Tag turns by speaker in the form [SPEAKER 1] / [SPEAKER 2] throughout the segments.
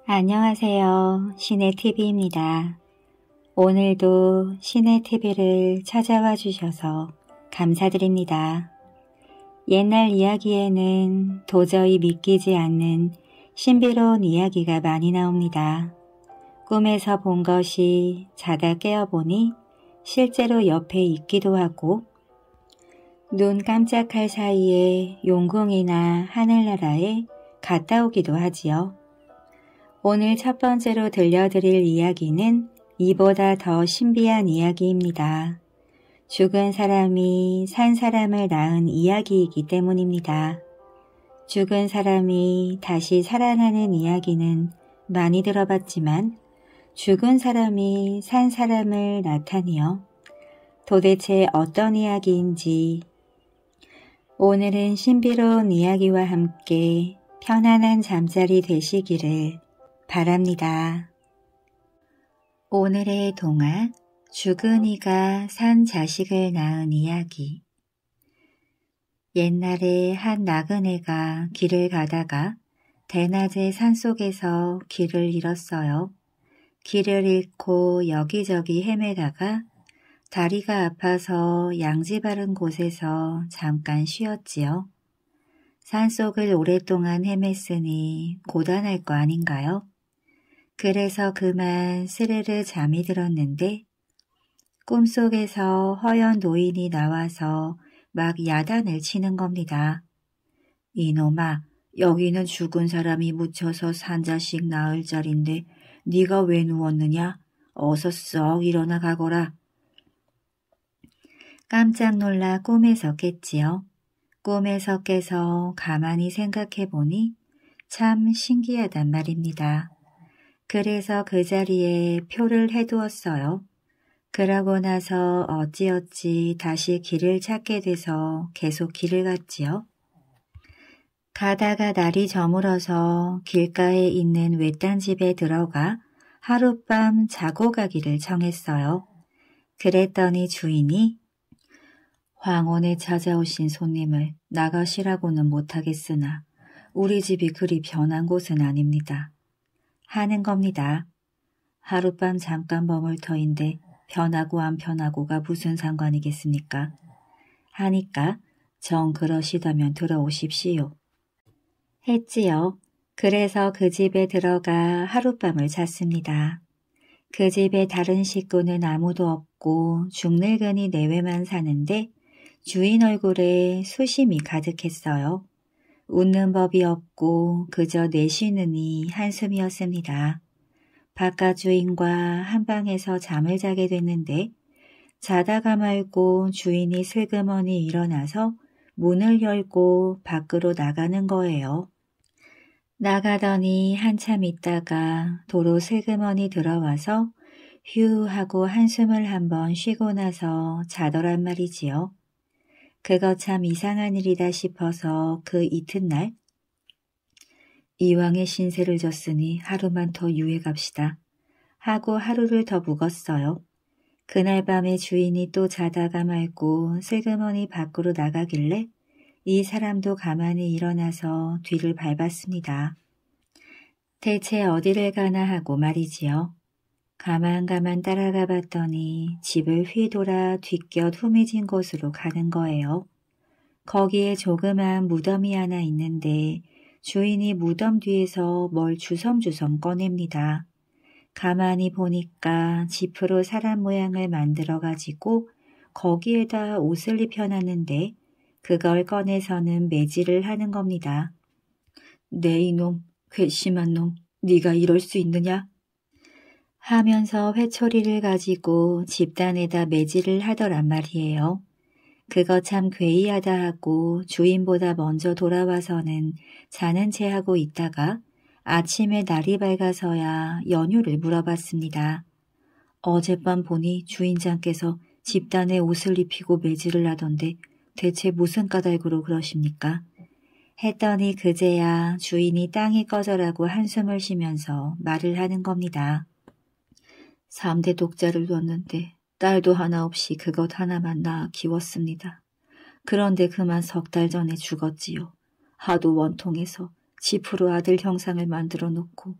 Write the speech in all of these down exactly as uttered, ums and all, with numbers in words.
[SPEAKER 1] 안녕하세요. 신의티비입니다. 오늘도 신의티비를 찾아와 주셔서 감사드립니다. 옛날 이야기에는 도저히 믿기지 않는 신비로운 이야기가 많이 나옵니다. 꿈에서 본 것이 자다 깨어보니 실제로 옆에 있기도 하고 눈 깜짝할 사이에 용궁이나 하늘나라에 갔다 오기도 하지요. 오늘 첫 번째로 들려드릴 이야기는 이보다 더 신비한 이야기입니다. 죽은 사람이 산 사람을 낳은 이야기이기 때문입니다. 죽은 사람이 다시 살아나는 이야기는 많이 들어봤지만 죽은 사람이 산 사람을 낳다니요. 도대체 어떤 이야기인지 오늘은 신비로운 이야기와 함께 편안한 잠자리 되시기를 바랍니다. 오늘의 동화, 죽은 이가 산 자식을 낳은 이야기. 옛날에 한 나그네가 길을 가다가 대낮에 산속에서 길을 잃었어요. 길을 잃고 여기저기 헤매다가 다리가 아파서 양지 바른 곳에서 잠깐 쉬었지요. 산속을 오랫동안 헤맸으니 고단할 거 아닌가요? 그래서 그만 스르르 잠이 들었는데 꿈속에서 허연 노인이 나와서 막 야단을 치는 겁니다. 이놈아, 여기는 죽은 사람이 묻혀서 산 자식 낳을 자리인데 네가 왜 누웠느냐? 어서 썩 일어나 가거라. 깜짝 놀라 꿈에서 깼지요. 꿈에서 깨서 가만히 생각해보니 참 신기하단 말입니다. 그래서 그 자리에 표를 해두었어요. 그러고 나서 어찌어찌 다시 길을 찾게 돼서 계속 길을 갔지요. 가다가 날이 저물어서 길가에 있는 외딴 집에 들어가 하룻밤 자고 가기를 정했어요. 그랬더니 주인이 황혼에 찾아오신 손님을 나가시라고는 못하겠으나 우리 집이 그리 변한 곳은 아닙니다. 하는 겁니다. 하룻밤 잠깐 머물 터인데 편하고 안 편하고가 무슨 상관이겠습니까? 하니까 정 그러시다면 들어오십시오. 했지요. 그래서 그 집에 들어가 하룻밤을 잤습니다. 그 집에 다른 식구는 아무도 없고 중늙은이 내외만 사는데 주인 얼굴에 수심이 가득했어요. 웃는 법이 없고 그저 내쉬느니 한숨이었습니다. 바깥 주인과 한방에서 잠을 자게 됐는데 자다가 말고 주인이 슬그머니 일어나서 문을 열고 밖으로 나가는 거예요. 나가더니 한참 있다가 도로 슬그머니 들어와서 휴 하고 한숨을 한번 쉬고 나서 자더란 말이지요. 그거 참 이상한 일이다 싶어서 그 이튿날 이왕에 신세를 졌으니 하루만 더 유해 갑시다 하고 하루를 더 묵었어요. 그날 밤에 주인이 또 자다가 말고 슬그머니 밖으로 나가길래 이 사람도 가만히 일어나서 뒤를 밟았습니다. 대체 어디를 가나 하고 말이지요. 가만가만 따라가 봤더니 집을 휘돌아 뒷곁 후미진 곳으로 가는 거예요. 거기에 조그만 무덤이 하나 있는데 주인이 무덤 뒤에서 뭘 주섬주섬 꺼냅니다. 가만히 보니까 지프로 사람 모양을 만들어가지고 거기에다 옷을 입혀놨는데 그걸 꺼내서는 매질을 하는 겁니다. 네 이놈, 괘씸한 놈, 네가 이럴 수 있느냐? 하면서 회초리를 가지고 집단에다 매질을 하더란 말이에요. 그거 참 괴이하다 하고 주인보다 먼저 돌아와서는 자는 체 하고 있다가 아침에 날이 밝아서야 연유를 물어봤습니다. 어젯밤 보니 주인장께서 집단에 옷을 입히고 매질을 하던데 대체 무슨 까닭으로 그러십니까? 했더니 그제야 주인이 땅이 꺼져라고 한숨을 쉬면서 말을 하는 겁니다. 삼대 독자를 뒀는데 딸도 하나 없이 그것 하나만 낳아 키웠습니다. 그런데 그만 석 달 전에 죽었지요. 하도 원통해서 지프로 아들 형상을 만들어 놓고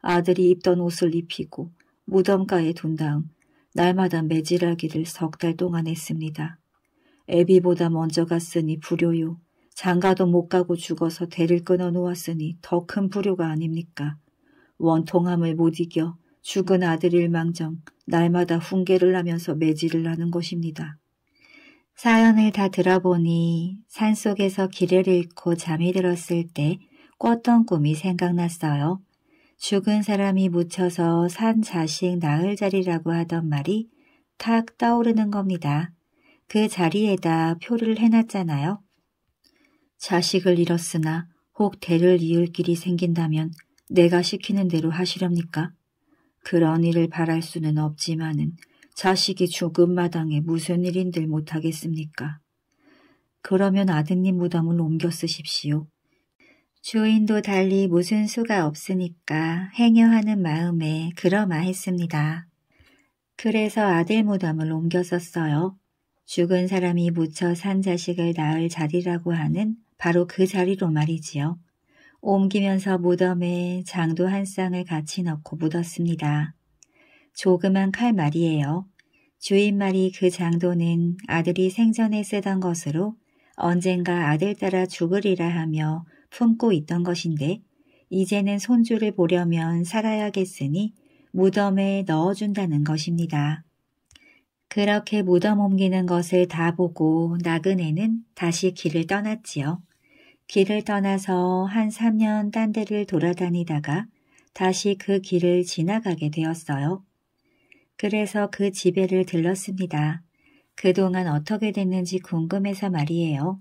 [SPEAKER 1] 아들이 입던 옷을 입히고 무덤가에 둔 다음 날마다 매질하기를 석 달 동안 했습니다. 애비보다 먼저 갔으니 불효요. 장가도 못 가고 죽어서 대를 끊어 놓았으니 더 큰 불효가 아닙니까? 원통함을 못 이겨 죽은 아들일 망정 날마다 훈계를 하면서 매질을 하는 것입니다. 사연을 다 들어보니 산속에서 길을 잃고 잠이 들었을 때 꿨던 꿈이 생각났어요. 죽은 사람이 묻혀서 산 자식 낳을 자리라고 하던 말이 탁 떠오르는 겁니다. 그 자리에다 표를 해놨잖아요. 자식을 잃었으나 혹 대를 이을 길이 생긴다면 내가 시키는 대로 하시렵니까? 그런 일을 바랄 수는 없지만은 자식이 죽은 마당에 무슨 일인들 못하겠습니까? 그러면 아드님 무덤을 옮겨 쓰십시오. 주인도 달리 무슨 수가 없으니까 행여하는 마음에 그러마했습니다. 그래서 아들 무덤을 옮겨 썼어요. 죽은 사람이 묻혀 산 자식을 낳을 자리라고 하는 바로 그 자리로 말이지요. 옮기면서 무덤에 장도 한 쌍을 같이 넣고 묻었습니다. 조그만 칼 말이에요. 주인 말이 그 장도는 아들이 생전에 쓰던 것으로 언젠가 아들 따라 죽으리라 하며 품고 있던 것인데 이제는 손주를 보려면 살아야겠으니 무덤에 넣어준다는 것입니다. 그렇게 무덤 옮기는 것을 다 보고 나그네는 다시 길을 떠났지요. 길을 떠나서 한 삼 년 딴 데를 돌아다니다가 다시 그 길을 지나가게 되었어요. 그래서 그 집에를 들렀습니다. 그동안 어떻게 됐는지 궁금해서 말이에요.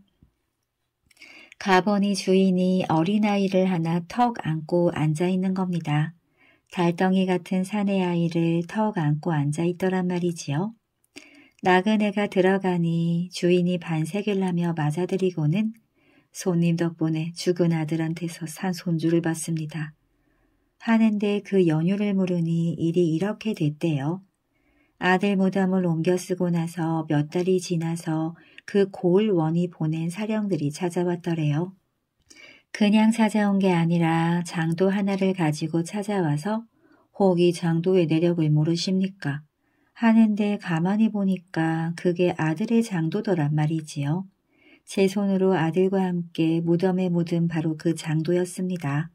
[SPEAKER 1] 가보니 주인이 어린아이를 하나 턱 안고 앉아있는 겁니다. 달덩이 같은 사내 아이를 턱 안고 앉아있더란 말이지요. 나그네가 들어가니 주인이 반색을 하며 맞아들이고는 손님 덕분에 죽은 아들한테서 산 손주를 받습니다. 하는데 그 연유를 물으니 일이 이렇게 됐대요. 아들 무덤을 옮겨 쓰고 나서 몇 달이 지나서 그 고을 원이 보낸 사령들이 찾아왔더래요. 그냥 찾아온 게 아니라 장도 하나를 가지고 찾아와서 혹 이 장도의 내력을 모르십니까? 하는데 가만히 보니까 그게 아들의 장도더란 말이지요. 제 손으로 아들과 함께 무덤에 묻은 바로 그 장도였습니다.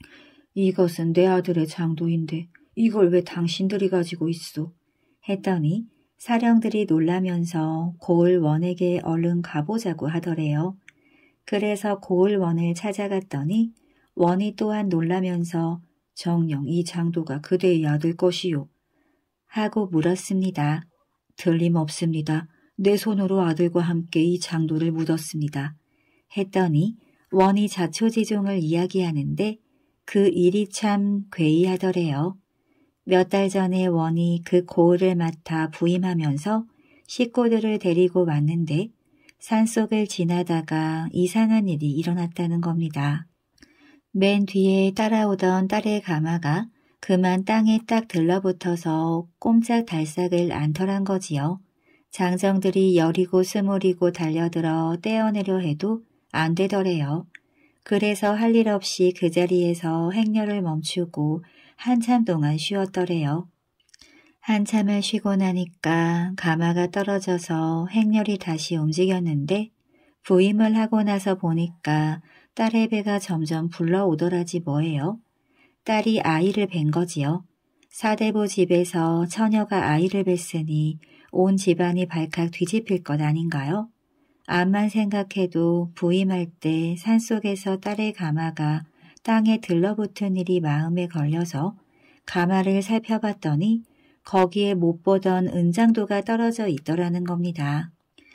[SPEAKER 1] 이것은 내 아들의 장도인데 이걸 왜 당신들이 가지고 있어? 했더니 사령들이 놀라면서 고을 원에게 얼른 가보자고 하더래요. 그래서 고을 원을 찾아갔더니 원이 또한 놀라면서 정녕 이 장도가 그대의 아들 것이요. 하고 물었습니다. 틀림없습니다. 내 손으로 아들과 함께 이 장도를 묻었습니다. 했더니 원이 자초지종을 이야기하는데 그 일이 참 괴이하더래요. 몇 달 전에 원이 그 고을을 맡아 부임하면서 식구들을 데리고 왔는데 산속을 지나다가 이상한 일이 일어났다는 겁니다. 맨 뒤에 따라오던 딸의 가마가 그만 땅에 딱 들러붙어서 꼼짝 달싹을 않더란 거지요. 장정들이 열이고 스물이고 달려들어 떼어내려 해도 안 되더래요. 그래서 할 일 없이 그 자리에서 행렬을 멈추고 한참 동안 쉬었더래요. 한참을 쉬고 나니까 가마가 떨어져서 행렬이 다시 움직였는데 부임을 하고 나서 보니까 딸의 배가 점점 불러오더라지 뭐예요. 딸이 아이를 뵌 거지요. 사대부 집에서 처녀가 아이를 뵀으니 온 집안이 발칵 뒤집힐 것 아닌가요? 암만 생각해도 부임할 때 산속에서 딸의 가마가 땅에 들러붙은 일이 마음에 걸려서 가마를 살펴봤더니 거기에 못 보던 은장도가 떨어져 있더라는 겁니다.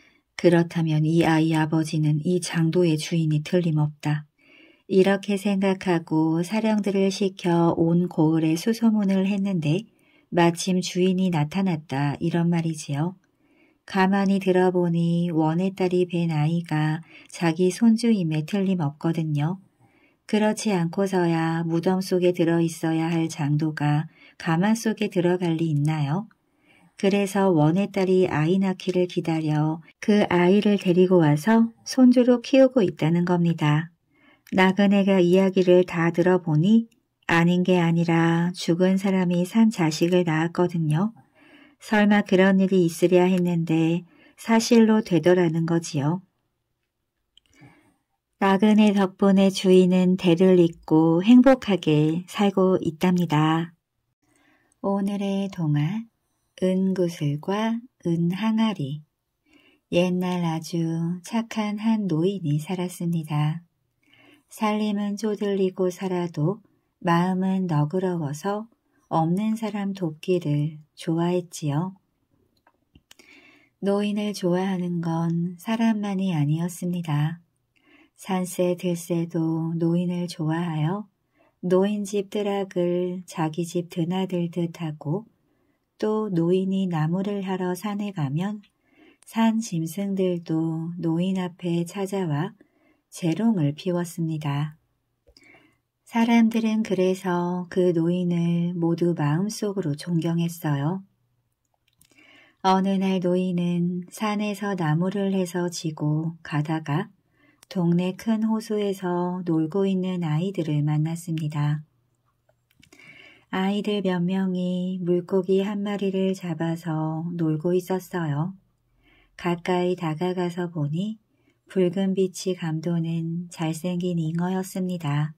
[SPEAKER 1] 그렇다면 이 아이 아버지는 이 장도의 주인이 틀림없다. 이렇게 생각하고 사령들을 시켜 온 고을에 수소문을 했는데 마침 주인이 나타났다 이런 말이지요. 가만히 들어보니 원의 딸이 뵌 아이가 자기 손주임에 틀림없거든요. 그렇지 않고서야 무덤 속에 들어있어야 할 장도가 가마 속에 들어갈 리 있나요? 그래서 원의 딸이 아이 낳기를 기다려 그 아이를 데리고 와서 손주로 키우고 있다는 겁니다. 나그네가 이야기를 다 들어보니 아닌 게 아니라 죽은 사람이 산 자식을 낳았거든요. 설마 그런 일이 있으랴 했는데 사실로 되더라는 거지요. 나그네 덕분에 주인은 대를 잇고 행복하게 살고 있답니다. 오늘의 동화 은구슬과 은항아리. 옛날 아주 착한 한 노인이 살았습니다. 살림은 쪼들리고 살아도 마음은 너그러워서 없는 사람 돕기를 좋아했지요. 노인을 좋아하는 건 사람만이 아니었습니다. 산새 들새도 노인을 좋아하여 노인 집 뜨락을 자기 집 드나들듯 하고, 또 노인이 나무를 하러 산에 가면 산 짐승들도 노인 앞에 찾아와 재롱을 피웠습니다. 사람들은 그래서 그 노인을 모두 마음속으로 존경했어요. 어느 날 노인은 산에서 나무를 해서 지고 가다가 동네 큰 호수에서 놀고 있는 아이들을 만났습니다. 아이들 몇 명이 물고기 한 마리를 잡아서 놀고 있었어요. 가까이 다가가서 보니 붉은 빛이 감도는 잘생긴 잉어였습니다.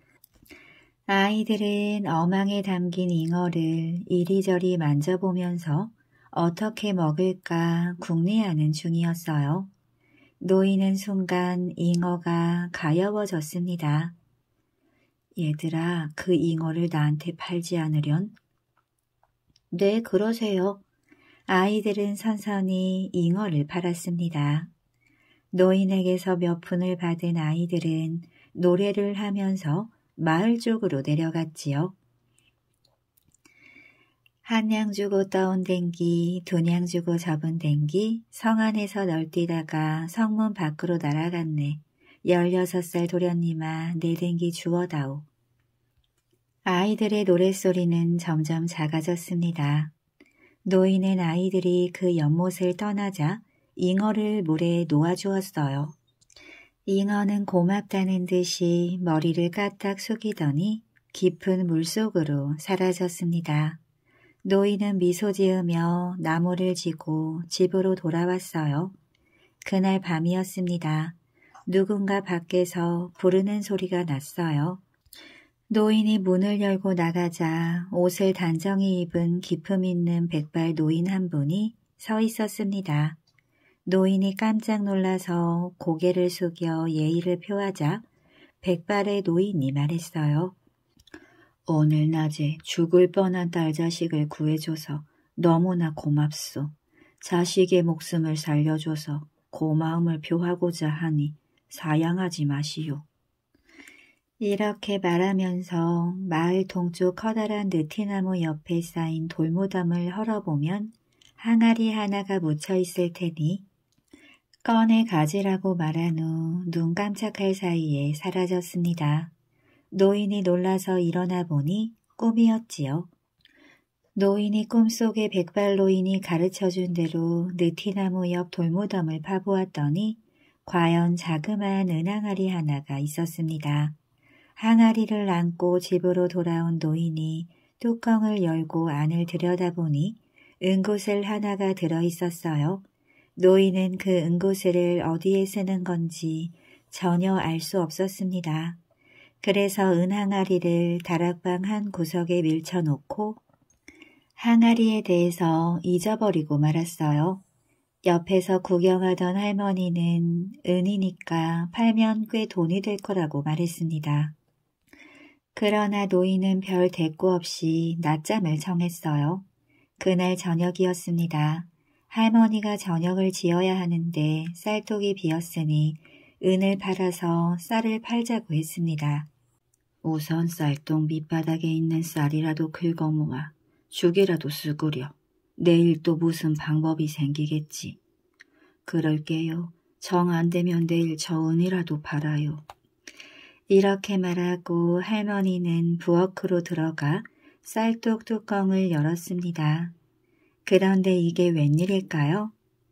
[SPEAKER 1] 아이들은 어망에 담긴 잉어를 이리저리 만져보면서 어떻게 먹을까 궁리하는 중이었어요. 노인은 순간 잉어가 가여워졌습니다. 얘들아, 그 잉어를 나한테 팔지 않으련? 네, 그러세요. 아이들은 선선히 잉어를 팔았습니다. 노인에게서 몇 푼을 받은 아이들은 노래를 하면서 마을 쪽으로 내려갔지요. 한 냥 주고 떠온 댕기, 두 냥 주고 접은 댕기, 성 안에서 널뛰다가 성문 밖으로 날아갔네. 열여섯 살 도련님아, 내 댕기 주워다오. 아이들의 노랫소리는 점점 작아졌습니다. 노인은 아이들이 그 연못을 떠나자 잉어를 물에 놓아주었어요. 잉어는 고맙다는 듯이 머리를 까딱 숙이더니 깊은 물속으로 사라졌습니다. 노인은 미소 지으며 나무를 지고 집으로 돌아왔어요. 그날 밤이었습니다. 누군가 밖에서 부르는 소리가 났어요. 노인이 문을 열고 나가자 옷을 단정히 입은 기품 있는 백발 노인 한 분이 서 있었습니다. 노인이 깜짝 놀라서 고개를 숙여 예의를 표하자 백발의 노인이 말했어요. 오늘 낮에 죽을 뻔한 딸 자식을 구해줘서 너무나 고맙소. 자식의 목숨을 살려줘서 고마움을 표하고자 하니 사양하지 마시오. 이렇게 말하면서 마을 동쪽 커다란 느티나무 옆에 쌓인 돌무덤을 헐어보면 항아리 하나가 묻혀 있을 테니 꺼내 가지라고 말한 후 눈 깜짝할 사이에 사라졌습니다. 노인이 놀라서 일어나 보니 꿈이었지요. 노인이 꿈속에 백발 노인이 가르쳐준 대로 느티나무 옆 돌무덤을 파보았더니 과연 자그마한 은항아리 하나가 있었습니다. 항아리를 안고 집으로 돌아온 노인이 뚜껑을 열고 안을 들여다보니 은구슬 하나가 들어있었어요. 노인은 그 은구슬을 어디에 쓰는 건지 전혀 알 수 없었습니다. 그래서 은항아리를 다락방 한 구석에 밀쳐놓고 항아리에 대해서 잊어버리고 말았어요. 옆에서 구경하던 할머니는 은이니까 팔면 꽤 돈이 될 거라고 말했습니다. 그러나 노인은 별 대꾸 없이 낮잠을 청했어요. 그날 저녁이었습니다. 할머니가 저녁을 지어야 하는데 쌀독이 비었으니 은을 팔아서 쌀을 팔자고 했습니다. 우선 쌀독 밑바닥에 있는 쌀이라도 긁어 모아 죽이라도 쓰구려. 내일 또 무슨 방법이 생기겠지. 그럴게요. 정 안 되면 내일 저 은이라도 팔아요. 이렇게 말하고 할머니는 부엌으로 들어가 쌀독 뚜껑을 열었습니다. 그런데 이게 웬일일까요?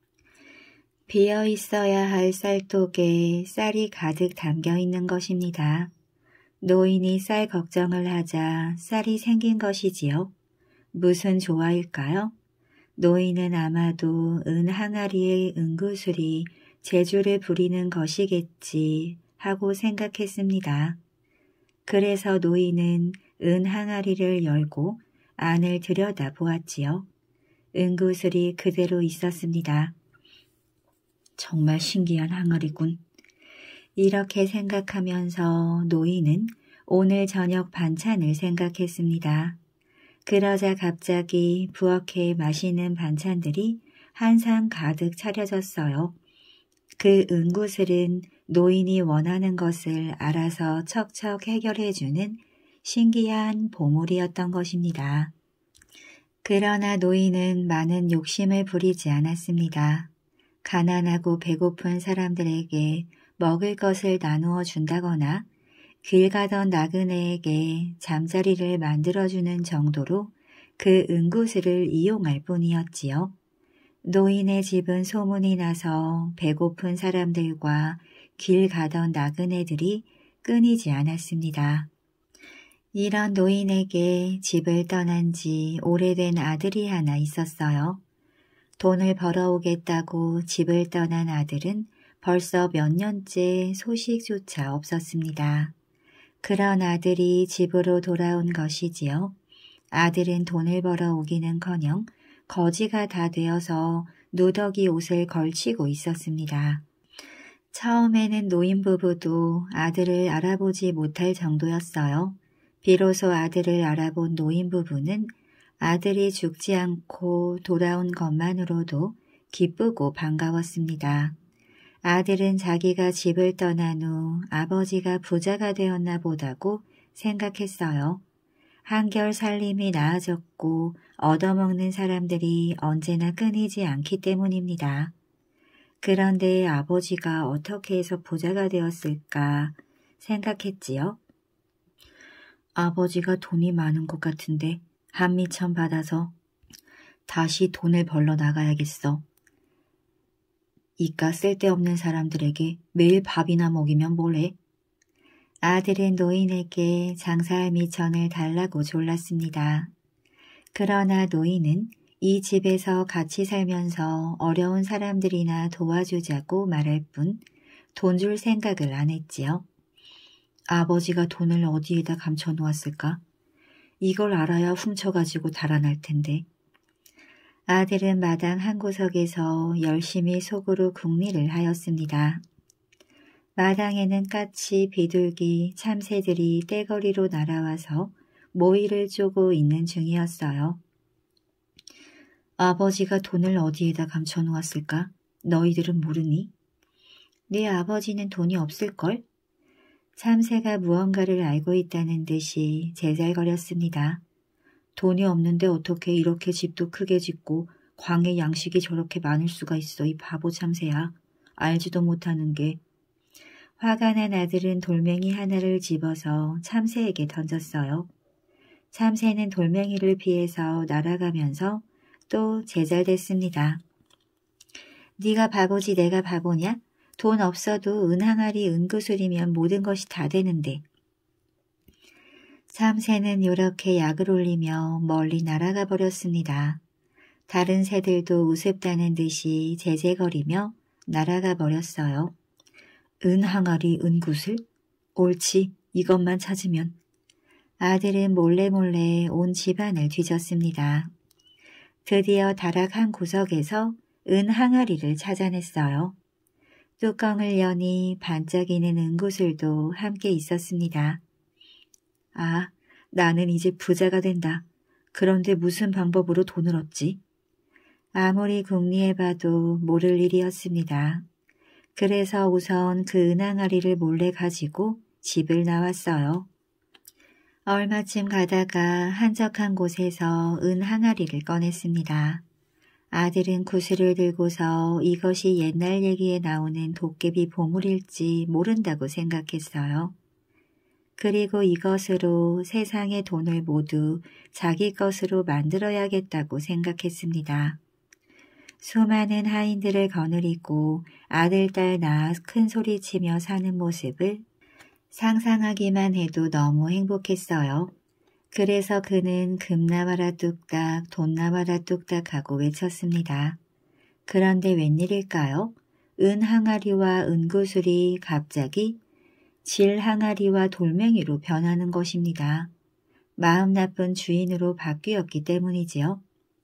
[SPEAKER 1] 비어 있어야 할 쌀독에 쌀이 가득 담겨 있는 것입니다. 노인이 쌀 걱정을 하자 쌀이 생긴 것이지요. 무슨 조화일까요? 노인은 아마도 은 항아리의 은구슬이 재주를 부리는 것이겠지 하고 생각했습니다. 그래서 노인은 은 항아리를 열고 안을 들여다 보았지요. 은구슬이 그대로 있었습니다. 정말 신기한 항아리군. 이렇게 생각하면서 노인은 오늘 저녁 반찬을 생각했습니다. 그러자 갑자기 부엌에 맛있는 반찬들이 한 상 가득 차려졌어요. 그 은구슬은 노인이 원하는 것을 알아서 척척 해결해주는 신기한 보물이었던 것입니다. 그러나 노인은 많은 욕심을 부리지 않았습니다. 가난하고 배고픈 사람들에게 먹을 것을 나누어 준다거나 길 가던 나그네에게 잠자리를 만들어주는 정도로 그 은구슬을 이용할 뿐이었지요. 노인의 집은 소문이 나서 배고픈 사람들과 길 가던 나그네들이 끊이지 않았습니다. 이런 노인에게 집을 떠난 지 오래된 아들이 하나 있었어요. 돈을 벌어오겠다고 집을 떠난 아들은 벌써 몇 년째 소식조차 없었습니다. 그런 아들이 집으로 돌아온 것이지요. 아들은 돈을 벌어오기는커녕 거지가 다 되어서 누더기 옷을 걸치고 있었습니다. 처음에는 노인 부부도 아들을 알아보지 못할 정도였어요. 비로소 아들을 알아본 노인 부부는 아들이 죽지 않고 돌아온 것만으로도 기쁘고 반가웠습니다. 아들은 자기가 집을 떠난 후 아버지가 부자가 되었나 보다고 생각했어요. 한결 살림이 나아졌고 얻어먹는 사람들이 언제나 끊이지 않기 때문입니다. 그런데 아버지가 어떻게 해서 부자가 되었을까 생각했지요. 아버지가 돈이 많은 것 같은데 한미천 받아서 다시 돈을 벌러 나가야겠어. 이깟 쓸데없는 사람들에게 매일 밥이나 먹이면 뭐래? 아들은 노인에게 장사할 미천을 달라고 졸랐습니다. 그러나 노인은 이 집에서 같이 살면서 어려운 사람들이나 도와주자고 말할 뿐 돈 줄 생각을 안 했지요. 아버지가 돈을 어디에다 감춰 놓았을까? 이걸 알아야 훔쳐가지고 달아날 텐데. 아들은 마당 한 구석에서 열심히 속으로 궁리를 하였습니다. 마당에는 까치, 비둘기, 참새들이 떼거리로 날아와서 모이를 쪼고 있는 중이었어요. 아버지가 돈을 어디에다 감춰 놓았을까? 너희들은 모르니? 네 아버지는 돈이 없을걸? 참새가 무언가를 알고 있다는 듯이 제잘거렸습니다. 돈이 없는데 어떻게 이렇게 집도 크게 짓고 광에 양식이 저렇게 많을 수가 있어, 이 바보 참새야. 알지도 못하는 게. 화가 난 아들은 돌멩이 하나를 집어서 참새에게 던졌어요. 참새는 돌멩이를 피해서 날아가면서 또 제잘됐습니다. 네가 바보지 내가 바보냐? 돈 없어도 은항아리 은구슬이면 모든 것이 다 되는데. 참새는 이렇게 약을 올리며 멀리 날아가 버렸습니다. 다른 새들도 우습다는 듯이 제재거리며 날아가 버렸어요. 은항아리 은구슬? 옳지, 이것만 찾으면. 아들은 몰래 몰래 온 집안을 뒤졌습니다. 드디어 다락 한 구석에서 은항아리를 찾아냈어요. 뚜껑을 여니 반짝이는 은구슬도 함께 있었습니다. 아, 나는 이제 부자가 된다. 그런데 무슨 방법으로 돈을 얻지? 아무리 궁리해봐도 모를 일이었습니다. 그래서 우선 그 은항아리를 몰래 가지고 집을 나왔어요. 얼마쯤 가다가 한적한 곳에서 은항아리를 꺼냈습니다. 아들은 구슬을 들고서 이것이 옛날 얘기에 나오는 도깨비 보물일지 모른다고 생각했어요. 그리고 이것으로 세상의 돈을 모두 자기 것으로 만들어야겠다고 생각했습니다. 수많은 하인들을 거느리고 아들, 딸 낳아 큰 소리치며 사는 모습을 상상하기만 해도 너무 행복했어요. 그래서 그는 금 나와라 뚝딱, 돈 나와라 뚝딱 하고 외쳤습니다. 그런데 웬일일까요? 은 항아리와 은구슬이 갑자기 질 항아리와 돌멩이로 변하는 것입니다. 마음 나쁜 주인으로 바뀌었기 때문이지요.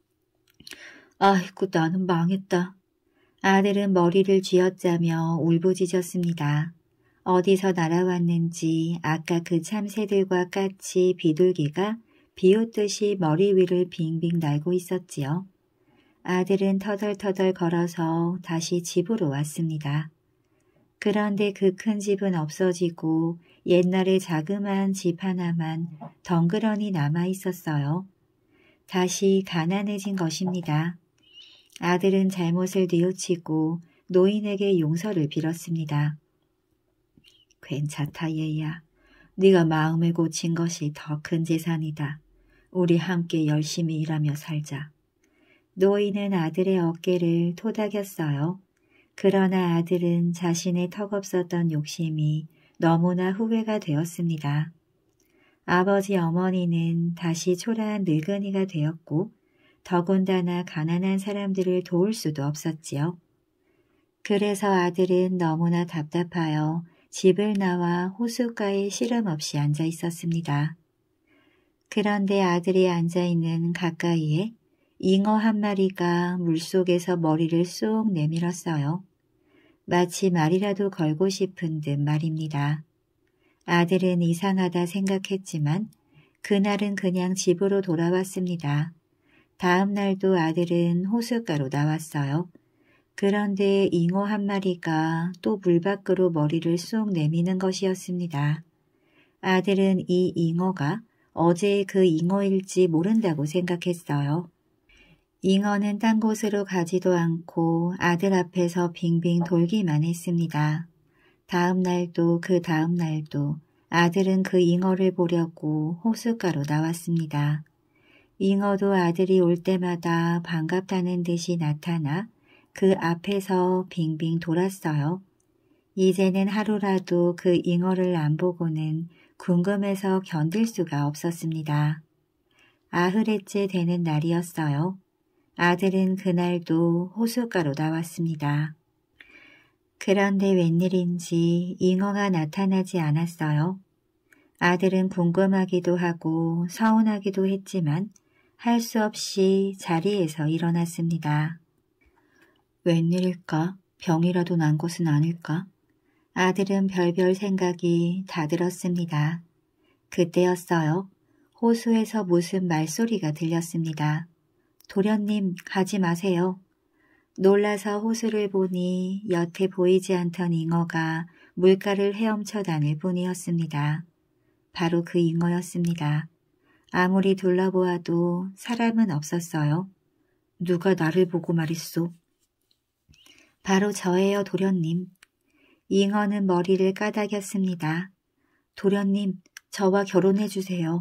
[SPEAKER 1] 아이고 나는 망했다. 아들은 머리를 쥐어짜며 울부짖었습니다. 어디서 날아왔는지 아까 그 참새들과 까치 비둘기가 비웃듯이 머리 위를 빙빙 날고 있었지요. 아들은 터덜터덜 걸어서 다시 집으로 왔습니다. 그런데 그 큰 집은 없어지고 옛날에 자그마한 집 하나만 덩그러니 남아 있었어요. 다시 가난해진 것입니다. 아들은 잘못을 뉘우치고 노인에게 용서를 빌었습니다. 괜찮다 얘야. 네가 마음을 고친 것이 더 큰 재산이다. 우리 함께 열심히 일하며 살자. 노인은 아들의 어깨를 토닥였어요. 그러나 아들은 자신의 턱없었던 욕심이 너무나 후회가 되었습니다. 아버지 어머니는 다시 초라한 늙은이가 되었고 더군다나 가난한 사람들을 도울 수도 없었지요. 그래서 아들은 너무나 답답하여 집을 나와 호숫가에 시름없이 앉아 있었습니다. 그런데 아들이 앉아있는 가까이에 잉어 한 마리가 물속에서 머리를 쏙 내밀었어요. 마치 말이라도 걸고 싶은 듯 말입니다. 아들은 이상하다 생각했지만 그날은 그냥 집으로 돌아왔습니다. 다음 날도 아들은 호숫가로 나왔어요. 그런데 잉어 한 마리가 또 물 밖으로 머리를 쏙 내미는 것이었습니다. 아들은 이 잉어가 어제의 그 잉어일지 모른다고 생각했어요. 잉어는 딴 곳으로 가지도 않고 아들 앞에서 빙빙 돌기만 했습니다. 다음 날도 그 다음 날도 아들은 그 잉어를 보려고 호숫가로 나왔습니다. 잉어도 아들이 올 때마다 반갑다는 듯이 나타나 그 앞에서 빙빙 돌았어요. 이제는 하루라도 그 잉어를 안 보고는 궁금해서 견딜 수가 없었습니다. 아흐레째 되는 날이었어요. 아들은 그날도 호숫가로 나왔습니다. 그런데 웬일인지 잉어가 나타나지 않았어요. 아들은 궁금하기도 하고 서운하기도 했지만 할 수 없이 자리에서 일어났습니다. 웬일일까? 병이라도 난 것은 아닐까? 아들은 별별 생각이 다 들었습니다. 그때였어요. 호수에서 무슨 말소리가 들렸습니다. 도련님, 가지 마세요. 놀라서 호수를 보니 여태 보이지 않던 잉어가 물가를 헤엄쳐 다닐 뿐이었습니다. 바로 그 잉어였습니다. 아무리 둘러보아도 사람은 없었어요. 누가 나를 보고 말했소? 바로 저예요, 도련님. 잉어는 머리를 까닥였습니다. 도련님, 저와 결혼해 주세요.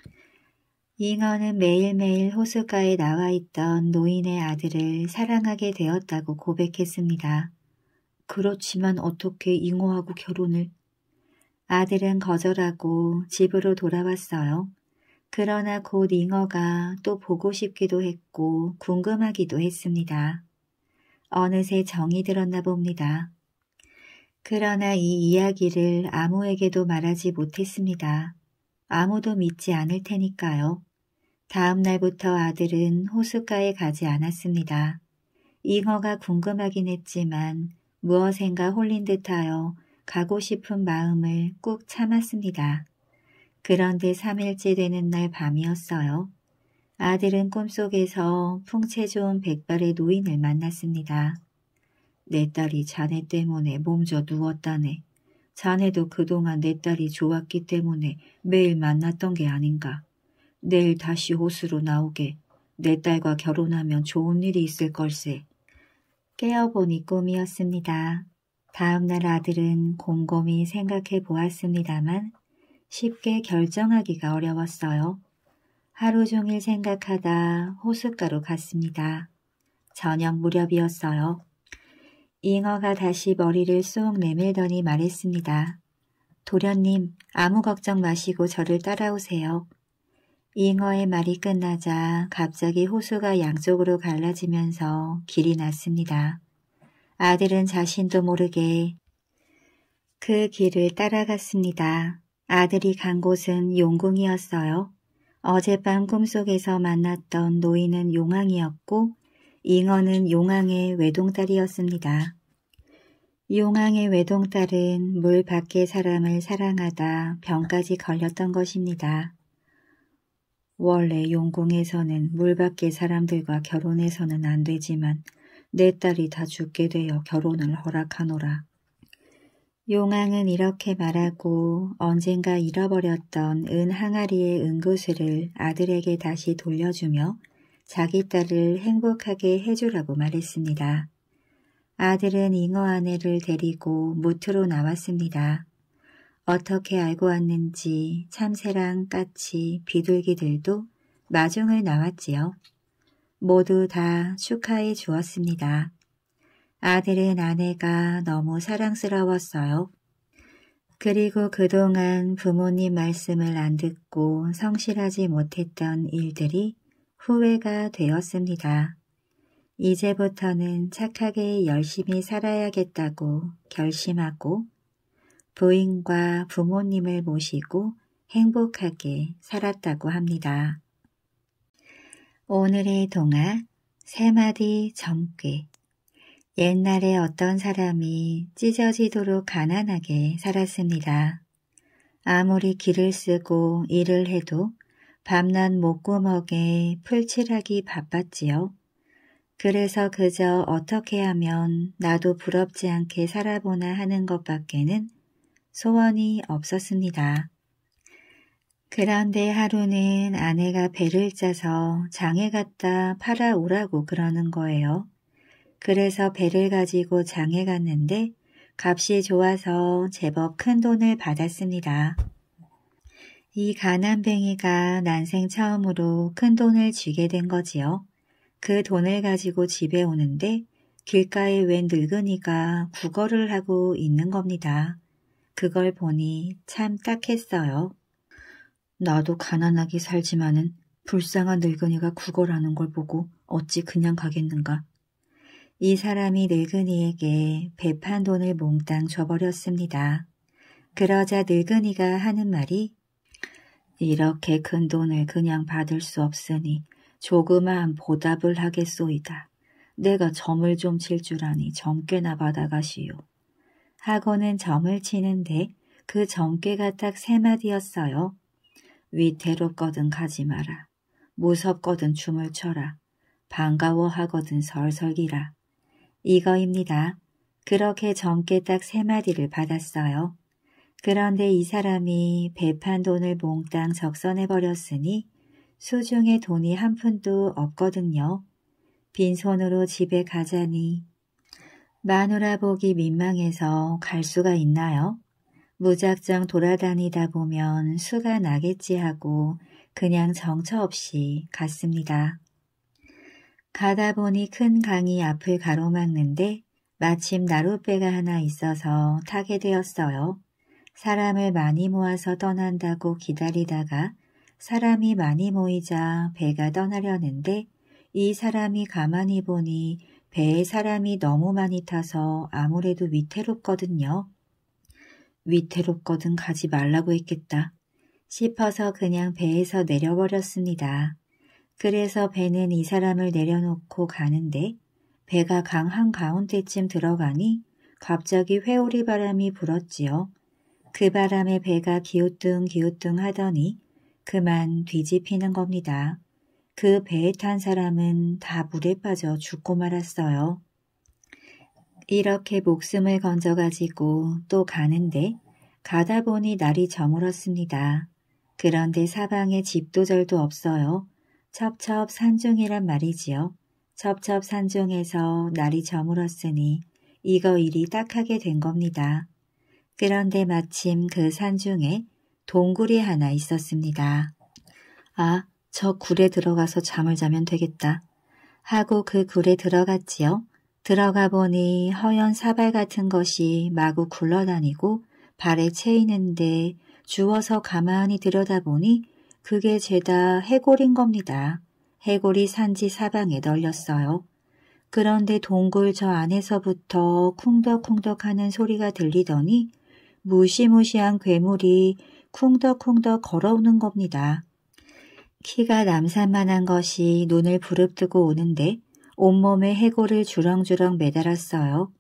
[SPEAKER 1] 잉어는 매일매일 호숫가에 나와 있던 노인의 아들을 사랑하게 되었다고 고백했습니다. 그렇지만 어떻게 잉어하고 결혼을? 아들은 거절하고 집으로 돌아왔어요. 그러나 곧 잉어가 또 보고 싶기도 했고 궁금하기도 했습니다. 어느새 정이 들었나 봅니다. 그러나 이 이야기를 아무에게도 말하지 못했습니다. 아무도 믿지 않을 테니까요. 다음 날부터 아들은 호숫가에 가지 않았습니다. 잉어가 궁금하긴 했지만 무엇인가 홀린 듯하여 가고 싶은 마음을 꾹 참았습니다. 그런데 삼 일째 되는 날 밤이었어요. 아들은 꿈속에서 풍채 좋은 백발의 노인을 만났습니다. 내 딸이 자네 때문에 몸져 누웠다네. 자네도 그동안 내 딸이 좋았기 때문에 매일 만났던 게 아닌가. 내일 다시 호수로 나오게. 내 딸과 결혼하면 좋은 일이 있을 걸세. 깨어보니 꿈이었습니다. 다음날 아들은 곰곰이 생각해 보았습니다만 쉽게 결정하기가 어려웠어요. 하루 종일 생각하다 호숫가로 갔습니다. 저녁 무렵이었어요. 잉어가 다시 머리를 쏙 내밀더니 말했습니다. 도련님, 아무 걱정 마시고 저를 따라오세요. 잉어의 말이 끝나자 갑자기 호수가 양쪽으로 갈라지면서 길이 났습니다. 아들은 자신도 모르게 그 길을 따라갔습니다. 아들이 간 곳은 용궁이었어요. 어젯밤 꿈속에서 만났던 노인은 용왕이었고 잉어는 용왕의 외동딸이었습니다. 용왕의 외동딸은 물 밖의 사람을 사랑하다 병까지 걸렸던 것입니다. 원래 용궁에서는 물 밖의 사람들과 결혼해서는 안 되지만 내 딸이 다 죽게 되어 결혼을 허락하노라. 용왕은 이렇게 말하고 언젠가 잃어버렸던 은 항아리의 은구슬을 아들에게 다시 돌려주며 자기 딸을 행복하게 해주라고 말했습니다. 아들은 잉어 아내를 데리고 무트로 나왔습니다. 어떻게 알고 왔는지 참새랑 까치, 비둘기들도 마중을 나왔지요. 모두 다 축하해 주었습니다. 아들은 아내가 너무 사랑스러웠어요. 그리고 그동안 부모님 말씀을 안 듣고 성실하지 못했던 일들이 후회가 되었습니다. 이제부터는 착하게 열심히 살아야겠다고 결심하고 부인과 부모님을 모시고 행복하게 살았다고 합니다. 오늘의 동화 세 마디 점괘. 옛날에 어떤 사람이 찢어지도록 가난하게 살았습니다. 아무리 길을 쓰고 일을 해도 밤낮 목구멍에 풀칠하기 바빴지요. 그래서 그저 어떻게 하면 나도 부럽지 않게 살아보나 하는 것밖에는 소원이 없었습니다. 그런데 하루는 아내가 배를 짜서 장에 갔다 팔아오라고 그러는 거예요. 그래서 배를 가지고 장에 갔는데 값이 좋아서 제법 큰 돈을 받았습니다. 이 가난뱅이가 난생 처음으로 큰 돈을 쥐게 된 거지요. 그 돈을 가지고 집에 오는데 길가에 웬 늙은이가 구걸을 하고 있는 겁니다. 그걸 보니 참 딱했어요. 나도 가난하게 살지만은 불쌍한 늙은이가 구걸하는 걸 보고 어찌 그냥 가겠는가. 이 사람이 늙은이에게 배판 돈을 몽땅 줘버렸습니다. 그러자 늙은이가 하는 말이 이렇게 큰 돈을 그냥 받을 수 없으니 조그마한 보답을 하겠소이다. 내가 점을 좀 칠 줄 아니 점괘나 받아가시오. 하고는 점을 치는데 그 점괘가 딱 세 마디였어요. 위태롭거든 가지 마라. 무섭거든 춤을 춰라. 반가워하거든 설설기라. 이거입니다. 그렇게 점괘 딱 세 마디를 받았어요. 그런데 이 사람이 배판 돈을 몽땅 적선해버렸으니 수중에 돈이 한 푼도 없거든요. 빈손으로 집에 가자니 마누라 보기 민망해서 갈 수가 있나요? 무작정 돌아다니다 보면 수가 나겠지 하고 그냥 정처 없이 갔습니다. 가다 보니 큰 강이 앞을 가로막는데 마침 나룻배가 하나 있어서 타게 되었어요. 사람을 많이 모아서 떠난다고 기다리다가 사람이 많이 모이자 배가 떠나려는데 이 사람이 가만히 보니 배에 사람이 너무 많이 타서 아무래도 위태롭거든요. 위태롭거든 가지 말라고 했겠다 싶어서 그냥 배에서 내려버렸습니다. 그래서 배는 이 사람을 내려놓고 가는데 배가 강 한가운데쯤 들어가니 갑자기 회오리 바람이 불었지요. 그 바람에 배가 기우뚱 기우뚱 하더니 그만 뒤집히는 겁니다. 그 배에 탄 사람은 다 물에 빠져 죽고 말았어요. 이렇게 목숨을 건져가지고 또 가는데 가다 보니 날이 저물었습니다. 그런데 사방에 집도 절도 없어요. 첩첩 산중이란 말이지요. 첩첩 산중에서 날이 저물었으니 이거 일이 딱하게 된 겁니다. 그런데 마침 그 산중에 동굴이 하나 있었습니다. 아, 저 굴에 들어가서 잠을 자면 되겠다 하고 그 굴에 들어갔지요. 들어가 보니 허연 사발 같은 것이 마구 굴러다니고 발에 채이는데 주워서 가만히 들여다보니 그게 죄다 해골인 겁니다. 해골이 산지 사방에 널렸어요. 그런데 동굴 저 안에서부터 쿵덕쿵덕 하는 소리가 들리더니 무시무시한 괴물이 쿵덕쿵덕 걸어오는 겁니다. 키가 남산만한 것이 눈을 부릅뜨고 오는데 온몸에 해골을 주렁주렁 매달았어요.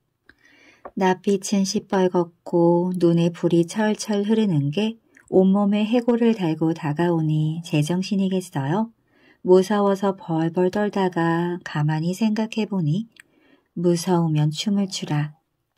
[SPEAKER 1] 낯빛은 시뻘겋고 눈에 불이 철철 흐르는 게 온몸에 해골을 달고 다가오니 제정신이겠어요? 무서워서 벌벌 떨다가 가만히 생각해보니 무서우면 춤을 추라.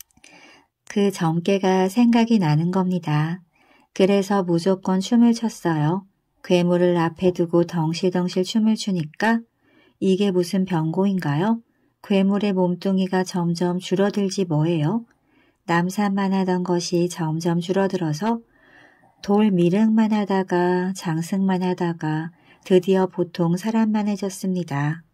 [SPEAKER 1] 그 점괘가 생각이 나는 겁니다. 그래서 무조건 춤을 췄어요. 괴물을 앞에 두고 덩실덩실 춤을 추니까 이게 무슨 병고인가요? 괴물의 몸뚱이가 점점 줄어들지 뭐예요? 남산만 하던 것이 점점 줄어들어서 돌 미륵만 하다가 장승만 하다가 드디어 보통 사람만 해졌습니다.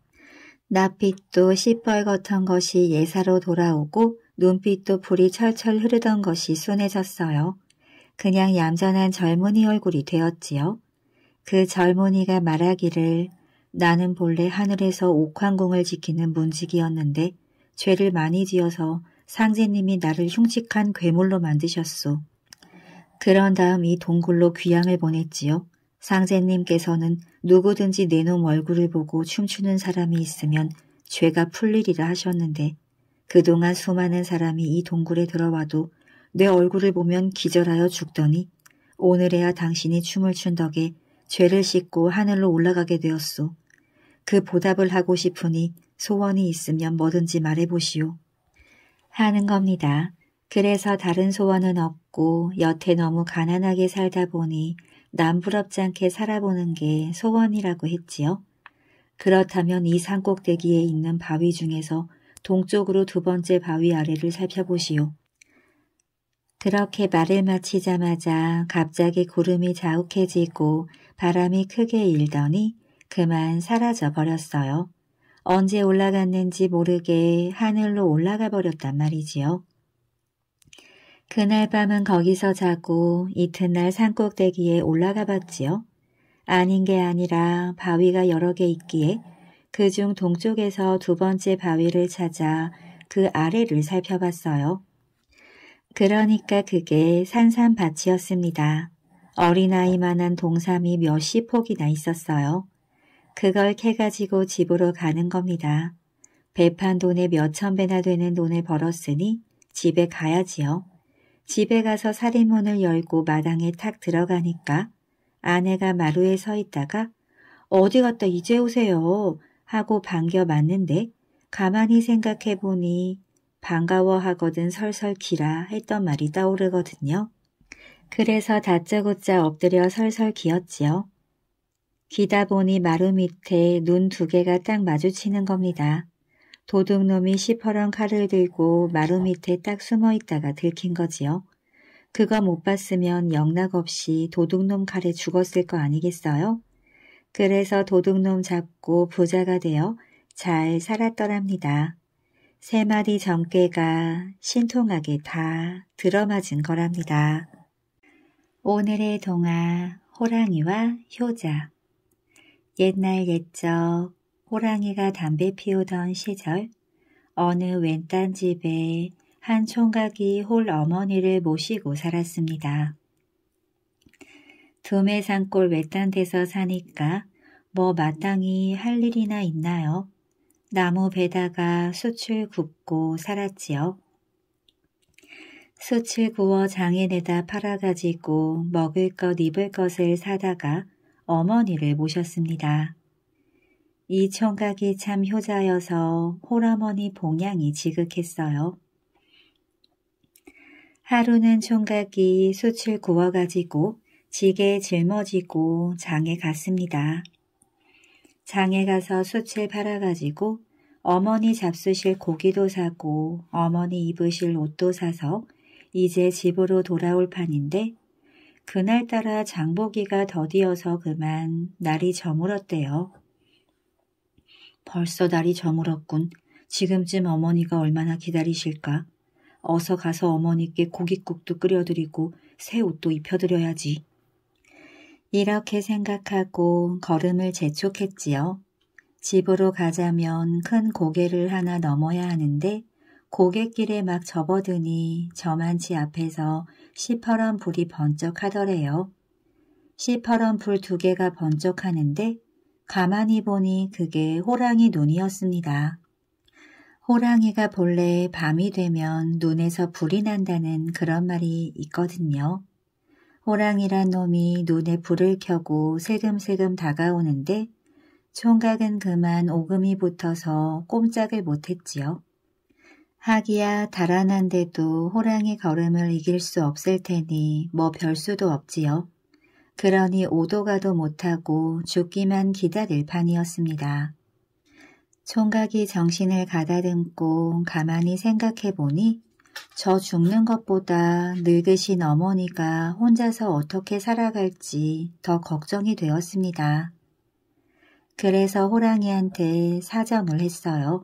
[SPEAKER 1] 낯빛도 시뻘겋던 것이 예사로 돌아오고 눈빛도 불이 철철 흐르던 것이 순해졌어요. 그냥 얌전한 젊은이 얼굴이 되었지요. 그 젊은이가 말하기를 나는 본래 하늘에서 옥황궁을 지키는 문직이었는데 죄를 많이 지어서 상제님이 나를 흉측한 괴물로 만드셨소. 그런 다음 이 동굴로 귀양을 보냈지요. 상제님께서는 누구든지 내 놈 얼굴을 보고 춤추는 사람이 있으면 죄가 풀리리라 하셨는데 그동안 수많은 사람이 이 동굴에 들어와도 내 얼굴을 보면 기절하여 죽더니 오늘에야 당신이 춤을 춘 덕에 죄를 씻고 하늘로 올라가게 되었소. 그 보답을 하고 싶으니 소원이 있으면 뭐든지 말해보시오. 하는 겁니다. 그래서 다른 소원은 없고 여태 너무 가난하게 살다 보니 남부럽지 않게 살아보는 게 소원이라고 했지요. 그렇다면 이 산꼭대기에 있는 바위 중에서 동쪽으로 두 번째 바위 아래를 살펴보시오. 그렇게 말을 마치자마자 갑자기 구름이 자욱해지고 바람이 크게 일더니 그만 사라져 버렸어요. 언제 올라갔는지 모르게 하늘로 올라가 버렸단 말이지요. 그날 밤은 거기서 자고 이튿날 산꼭대기에 올라가 봤지요. 아닌 게 아니라 바위가 여러 개 있기에 그중 동쪽에서 두 번째 바위를 찾아 그 아래를 살펴봤어요. 그러니까 그게 산삼밭이었습니다. 어린아이만한 동삼이 몇십 폭이나 있었어요. 그걸 캐가지고 집으로 가는 겁니다. 배판 돈에 몇천 배나 되는 돈을 벌었으니 집에 가야지요. 집에 가서 살인문을 열고 마당에 탁 들어가니까 아내가 마루에 서 있다가 어디 갔다 이제 오세요 하고 반겨 맞는데 가만히 생각해보니 반가워하거든 설설 기라 했던 말이 떠오르거든요. 그래서 다짜고짜 엎드려 설설 기었지요. 기다 보니 마루 밑에 눈 두 개가 딱 마주치는 겁니다. 도둑놈이 시퍼런 칼을 들고 마루 밑에 딱 숨어 있다가 들킨 거지요. 그거 못 봤으면 영락없이 도둑놈 칼에 죽었을 거 아니겠어요? 그래서 도둑놈 잡고 부자가 되어 잘 살았더랍니다. 세 마리 점괘가 신통하게 다 들어맞은 거랍니다. 오늘의 동화 호랑이와 효자. 옛날 옛적 호랑이가 담배 피우던 시절 어느 웬딴 집에 한 총각이 홀 어머니를 모시고 살았습니다. 두매산골 외딴 데서 사니까 뭐 마땅히 할 일이나 있나요? 나무 베다가 숯을 굽고 살았지요. 숯을 구워 장에 내다 팔아가지고 먹을 것 입을 것을 사다가 어머니를 모셨습니다. 이 총각이 참 효자여서 홀어머니 봉양이 지극했어요. 하루는 총각이 숯을 구워가지고 지게에 짊어지고 장에 갔습니다. 장에 가서 숯을 팔아가지고 어머니 잡수실 고기도 사고 어머니 입으실 옷도 사서 이제 집으로 돌아올 판인데 그날따라 장보기가 더디어서 그만 날이 저물었대요. 벌써 날이 저물었군. 지금쯤 어머니가 얼마나 기다리실까? 어서 가서 어머니께 고깃국도 끓여드리고 새 옷도 입혀드려야지. 이렇게 생각하고 걸음을 재촉했지요. 집으로 가자면 큰 고개를 하나 넘어야 하는데 고갯길에 막 접어드니 저만치 앞에서 시퍼런 불이 번쩍하더래요. 시퍼런 불 두 개가 번쩍하는데 가만히 보니 그게 호랑이 눈이었습니다. 호랑이가 본래 밤이 되면 눈에서 불이 난다는 그런 말이 있거든요. 호랑이란 놈이 눈에 불을 켜고 슬금슬금 다가오는데 총각은 그만 오금이 붙어서 꼼짝을 못했지요. 하기야 달아난데도 호랑이 걸음을 이길 수 없을 테니 뭐 별수도 없지요. 그러니 오도 가도 못하고 죽기만 기다릴 판이었습니다. 총각이 정신을 가다듬고 가만히 생각해보니 저 죽는 것보다 늙으신 어머니가 혼자서 어떻게 살아갈지 더 걱정이 되었습니다. 그래서 호랑이한테 사정을 했어요.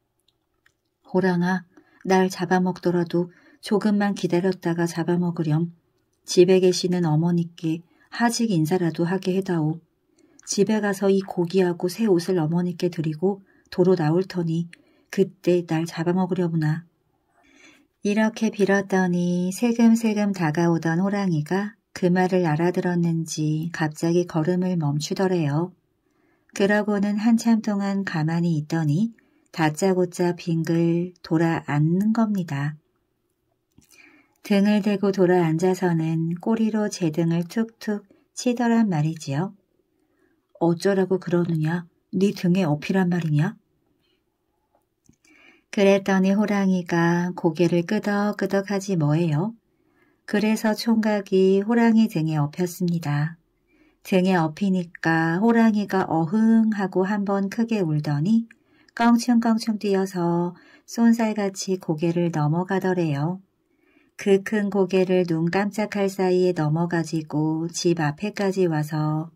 [SPEAKER 1] 호랑아, 날 잡아먹더라도 조금만 기다렸다가 잡아먹으렴. 집에 계시는 어머니께 하직 인사라도 하게 해다오. 집에 가서 이 고기하고 새 옷을 어머니께 드리고 도로 나올 터니 그때 날 잡아먹으려구나. 이렇게 빌었더니 슬금슬금 다가오던 호랑이가 그 말을 알아들었는지 갑자기 걸음을 멈추더래요. 그러고는 한참 동안 가만히 있더니 다짜고짜 빙글 돌아 앉는 겁니다. 등을 대고 돌아 앉아서는 꼬리로 제 등을 툭툭 치더란 말이지요. 어쩌라고 그러느냐? 네 등에 업히란 말이냐? 그랬더니 호랑이가 고개를 끄덕끄덕하지 뭐예요. 그래서 총각이 호랑이 등에 업혔습니다. 등에 업히니까 호랑이가 어흥하고 한번 크게 울더니 껑충껑충 뛰어서 쏜살같이 고개를 넘어가더래요. 그 큰 고개를 눈 깜짝할 사이에 넘어가지고 집 앞에까지 와서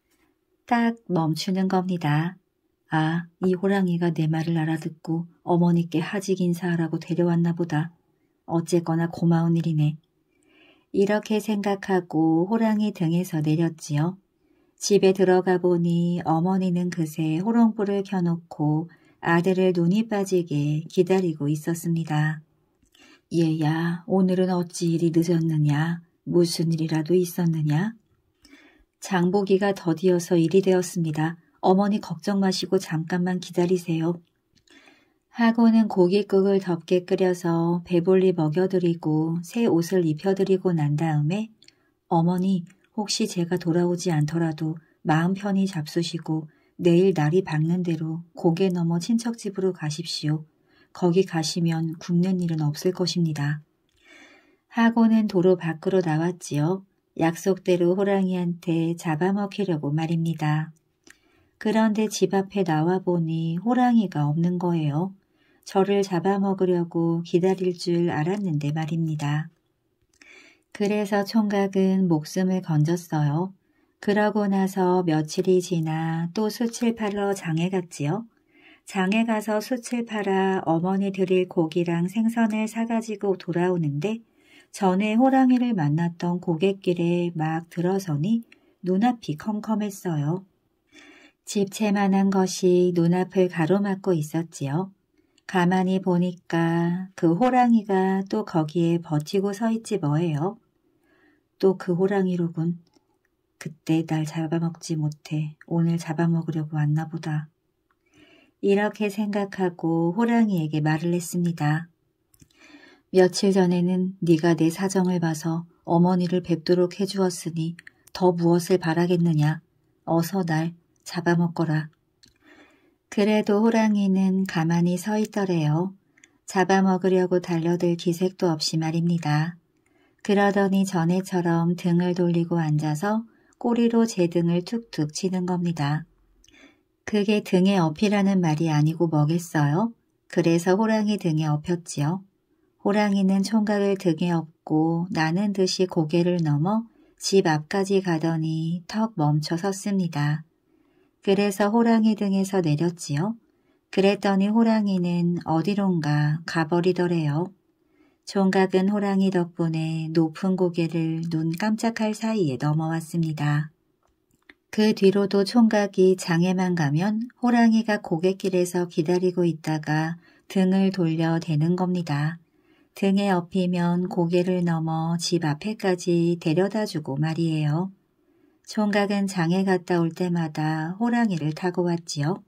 [SPEAKER 1] 딱 멈추는 겁니다. 아, 이 호랑이가 내 말을 알아듣고 어머니께 하직 인사하라고 데려왔나 보다. 어쨌거나 고마운 일이네. 이렇게 생각하고 호랑이 등에서 내렸지요. 집에 들어가 보니 어머니는 그새 호롱불을 켜놓고 아들을 눈이 빠지게 기다리고 있었습니다. 얘야, 오늘은 어찌 일이 늦었느냐? 무슨 일이라도 있었느냐? 장보기가 더디어서 일이 되었습니다. 어머니 걱정 마시고 잠깐만 기다리세요. 하고는 고깃국을 덥게 끓여서 배불리 먹여드리고 새 옷을 입혀드리고 난 다음에 어머니, 혹시 제가 돌아오지 않더라도 마음 편히 잡수시고 내일 날이 밝는 대로 고개 넘어 친척집으로 가십시오. 거기 가시면 굶는 일은 없을 것입니다. 하고는 도로 밖으로 나왔지요. 약속대로 호랑이한테 잡아먹히려고 말입니다. 그런데 집 앞에 나와보니 호랑이가 없는 거예요. 저를 잡아먹으려고 기다릴 줄 알았는데 말입니다. 그래서 총각은 목숨을 건졌어요. 그러고 나서 며칠이 지나 또 숯을 팔러 장에 갔지요. 장에 가서 숯을 팔아 어머니 드릴 고기랑 생선을 사가지고 돌아오는데 전에 호랑이를 만났던 고갯길에 막 들어서니 눈앞이 컴컴했어요. 집채만한 것이 눈앞을 가로막고 있었지요. 가만히 보니까 그 호랑이가 또 거기에 버티고 서 있지 뭐예요. 또 그 호랑이로군. 그때 날 잡아먹지 못해 오늘 잡아먹으려고 왔나 보다. 이렇게 생각하고 호랑이에게 말을 했습니다. 며칠 전에는 네가 내 사정을 봐서 어머니를 뵙도록 해주었으니 더 무엇을 바라겠느냐. 어서 날 잡아먹거라. 그래도 호랑이는 가만히 서 있더래요. 잡아먹으려고 달려들 기색도 없이 말입니다. 그러더니 전에처럼 등을 돌리고 앉아서 꼬리로 제 등을 툭툭 치는 겁니다. 그게 등에 업히라는 말이 아니고 뭐겠어요? 그래서 호랑이 등에 업혔지요. 호랑이는 총각을 등에 업고 나는 듯이 고개를 넘어 집 앞까지 가더니 턱 멈춰 섰습니다. 그래서 호랑이 등에서 내렸지요. 그랬더니 호랑이는 어디론가 가버리더래요. 총각은 호랑이 덕분에 높은 고개를 눈 깜짝할 사이에 넘어왔습니다. 그 뒤로도 총각이 장에만 가면 호랑이가 고갯길에서 기다리고 있다가 등을 돌려 대는 겁니다. 등에 업히면 고개를 넘어 집 앞에까지 데려다주고 말이에요. 총각은 장에 갔다 올 때마다 호랑이를 타고 왔지요.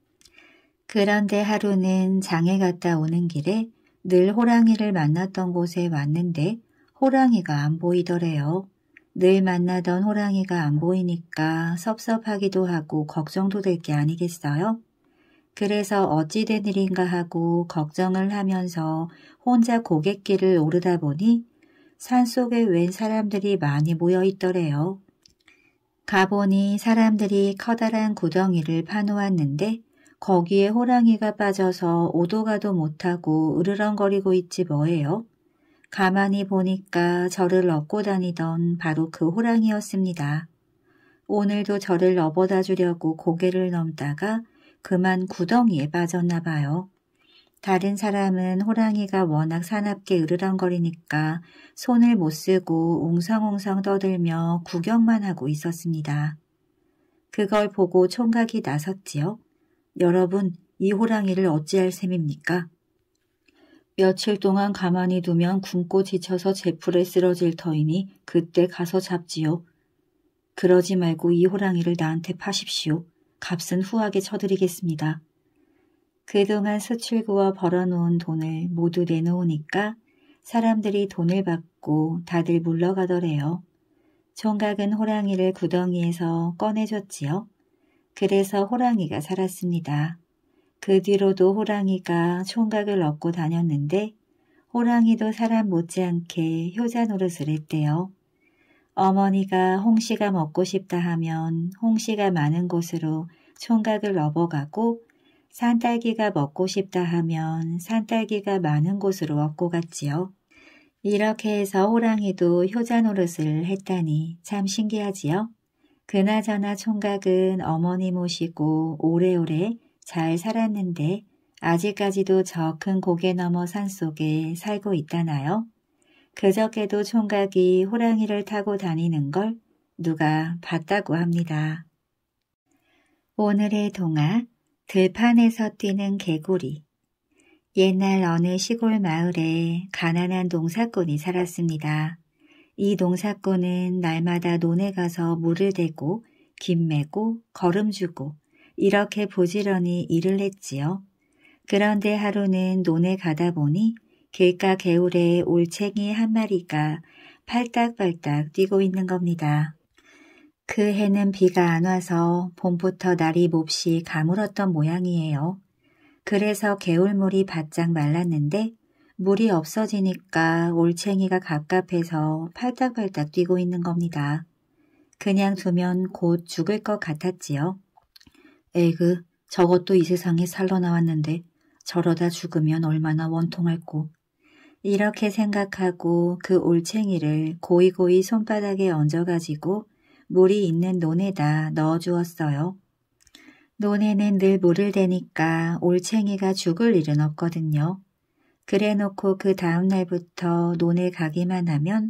[SPEAKER 1] 그런데 하루는 장에 갔다 오는 길에 늘 호랑이를 만났던 곳에 왔는데 호랑이가 안 보이더래요. 늘 만나던 호랑이가 안 보이니까 섭섭하기도 하고 걱정도 될 게 아니겠어요? 그래서 어찌 된 일인가 하고 걱정을 하면서 혼자 고갯길을 오르다 보니 산속에 웬 사람들이 많이 모여 있더래요. 가보니 사람들이 커다란 구덩이를 파놓았는데 거기에 호랑이가 빠져서 오도 가도 못하고 으르렁거리고 있지 뭐예요. 가만히 보니까 저를 업고 다니던 바로 그 호랑이였습니다. 오늘도 저를 업어다 주려고 고개를 넘다가 그만 구덩이에 빠졌나 봐요. 다른 사람은 호랑이가 워낙 사납게 으르렁거리니까 손을 못 쓰고 웅성웅성 떠들며 구경만 하고 있었습니다. 그걸 보고 총각이 나섰지요. 여러분, 이 호랑이를 어찌할 셈입니까? 며칠 동안 가만히 두면 굶고 지쳐서 제풀에 쓰러질 터이니 그때 가서 잡지요. 그러지 말고 이 호랑이를 나한테 파십시오. 값은 후하게 쳐드리겠습니다. 그동안 수출구어 벌어놓은 돈을 모두 내놓으니까 사람들이 돈을 받고 다들 물러가더래요. 총각은 호랑이를 구덩이에서 꺼내줬지요. 그래서 호랑이가 살았습니다. 그 뒤로도 호랑이가 총각을 업고 다녔는데 호랑이도 사람 못지않게 효자 노릇을 했대요. 어머니가 홍시가 먹고 싶다 하면 홍시가 많은 곳으로 총각을 업어가고 산딸기가 먹고 싶다 하면 산딸기가 많은 곳으로 업고 갔지요. 이렇게 해서 호랑이도 효자 노릇을 했다니 참 신기하지요. 그나저나 총각은 어머니 모시고 오래오래 잘 살았는데 아직까지도 저 큰 고개 너머 산속에 살고 있다나요? 그저께도 총각이 호랑이를 타고 다니는 걸 누가 봤다고 합니다. 오늘의 동화, 들판에서 뛰는 개구리. 옛날 어느 시골 마을에 가난한 농사꾼이 살았습니다. 이 농사꾼은 날마다 논에 가서 물을 대고 김 매고 거름 주고 이렇게 부지런히 일을 했지요. 그런데 하루는 논에 가다 보니 길가 개울에 올챙이 한 마리가 팔딱팔딱 뛰고 있는 겁니다. 그 해는 비가 안 와서 봄부터 날이 몹시 가물었던 모양이에요. 그래서 개울물이 바짝 말랐는데 물이 없어지니까 올챙이가 갑갑해서 팔딱팔딱 뛰고 있는 겁니다. 그냥 두면 곧 죽을 것 같았지요. 에그, 저것도 이 세상에 살러 나왔는데 저러다 죽으면 얼마나 원통할꼬. 이렇게 생각하고 그 올챙이를 고이고이 손바닥에 얹어가지고 물이 있는 논에다 넣어주었어요. 논에는 늘 물을 대니까 올챙이가 죽을 일은 없거든요. 그래놓고 그 다음 날부터 논에 가기만 하면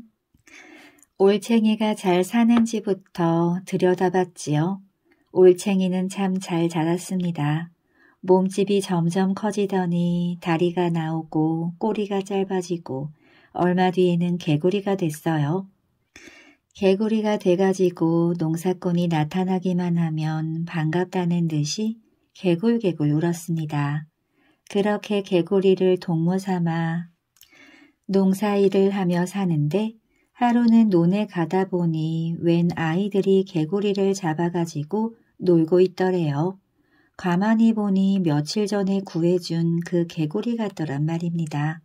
[SPEAKER 1] 올챙이가 잘 사는지부터 들여다봤지요. 올챙이는 참 잘 자랐습니다. 몸집이 점점 커지더니 다리가 나오고 꼬리가 짧아지고 얼마 뒤에는 개구리가 됐어요. 개구리가 돼가지고 농사꾼이 나타나기만 하면 반갑다는 듯이 개굴개굴 울었습니다. 그렇게 개구리를 동무 삼아 농사일을 하며 사는데 하루는 논에 가다 보니 웬 아이들이 개구리를 잡아가지고 놀고 있더래요. 가만히 보니 며칠 전에 구해준 그 개구리 같더란 말입니다.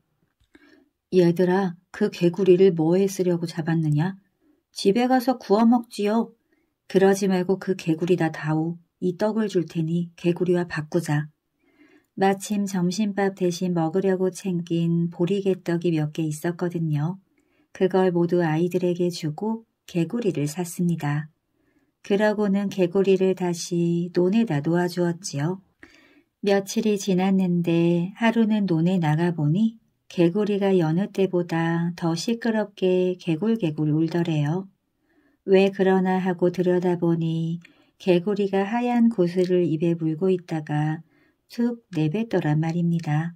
[SPEAKER 1] 얘들아, 그 개구리를 뭐에 쓰려고 잡았느냐? 집에 가서 구워 먹지요. 그러지 말고 그 개구리다 다오. 이 떡을 줄 테니 개구리와 바꾸자. 마침 점심밥 대신 먹으려고 챙긴 보리개떡이 몇 개 있었거든요. 그걸 모두 아이들에게 주고 개구리를 샀습니다. 그러고는 개구리를 다시 논에다 놓아주었지요. 며칠이 지났는데 하루는 논에 나가보니 개구리가 여느 때보다 더 시끄럽게 개굴개굴 울더래요. 왜 그러나 하고 들여다보니 개구리가 하얀 고스를 입에 물고 있다가 툭 내뱉더란 말입니다.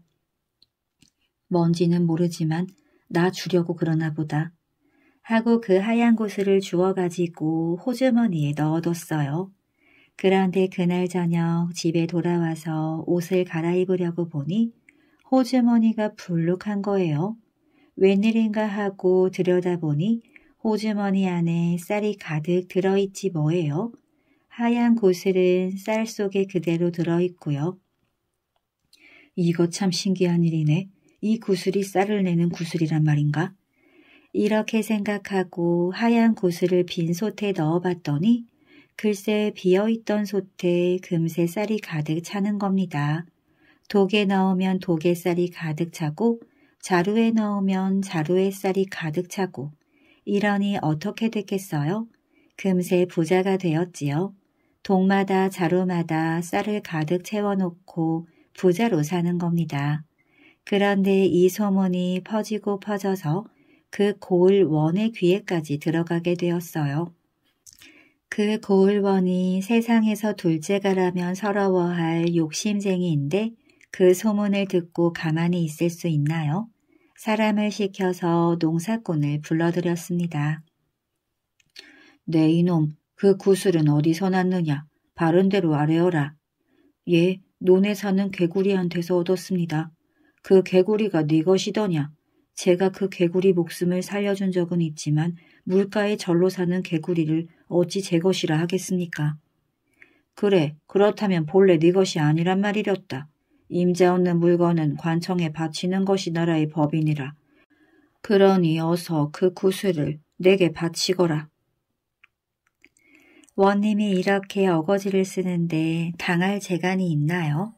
[SPEAKER 1] 뭔지는 모르지만 나 주려고 그러나 보다 하고 그 하얀 고스를 주워가지고 호주머니에 넣어뒀어요. 그런데 그날 저녁 집에 돌아와서 옷을 갈아입으려고 보니 호주머니가 불룩한 거예요. 웬일인가 하고 들여다보니 호주머니 안에 쌀이 가득 들어있지 뭐예요. 하얀 고슬은 쌀 속에 그대로 들어있고요. 이거 참 신기한 일이네. 이 구슬이 쌀을 내는 구슬이란 말인가? 이렇게 생각하고 하얀 고슬을 빈 솥에 넣어봤더니 글쎄 비어있던 솥에 금세 쌀이 가득 차는 겁니다. 독에 넣으면 독에 쌀이 가득 차고 자루에 넣으면 자루에 쌀이 가득 차고 이러니 어떻게 됐겠어요? 금세 부자가 되었지요. 독마다 자루마다 쌀을 가득 채워놓고 부자로 사는 겁니다. 그런데 이 소문이 퍼지고 퍼져서 그 고을원의 귀에까지 들어가게 되었어요. 그 고을원이 세상에서 둘째가라면 서러워할 욕심쟁이인데 그 소문을 듣고 가만히 있을 수 있나요? 사람을 시켜서 농사꾼을 불러들였습니다. 네 이놈, 그 구슬은 어디서 났느냐? 바른 대로 아뢰어라. 예, 논에 사는 개구리한테서 얻었습니다. 그 개구리가 네 것이더냐? 제가 그 개구리 목숨을 살려준 적은 있지만 물가에 절로 사는 개구리를 어찌 제 것이라 하겠습니까? 그래, 그렇다면 본래 네 것이 아니란 말이렸다. 임자 없는 물건은 관청에 바치는 것이 나라의 법이니라. 그러니 어서 그 구슬을 내게 바치거라. 원님이 이렇게 어거지를 쓰는데 당할 재간이 있나요?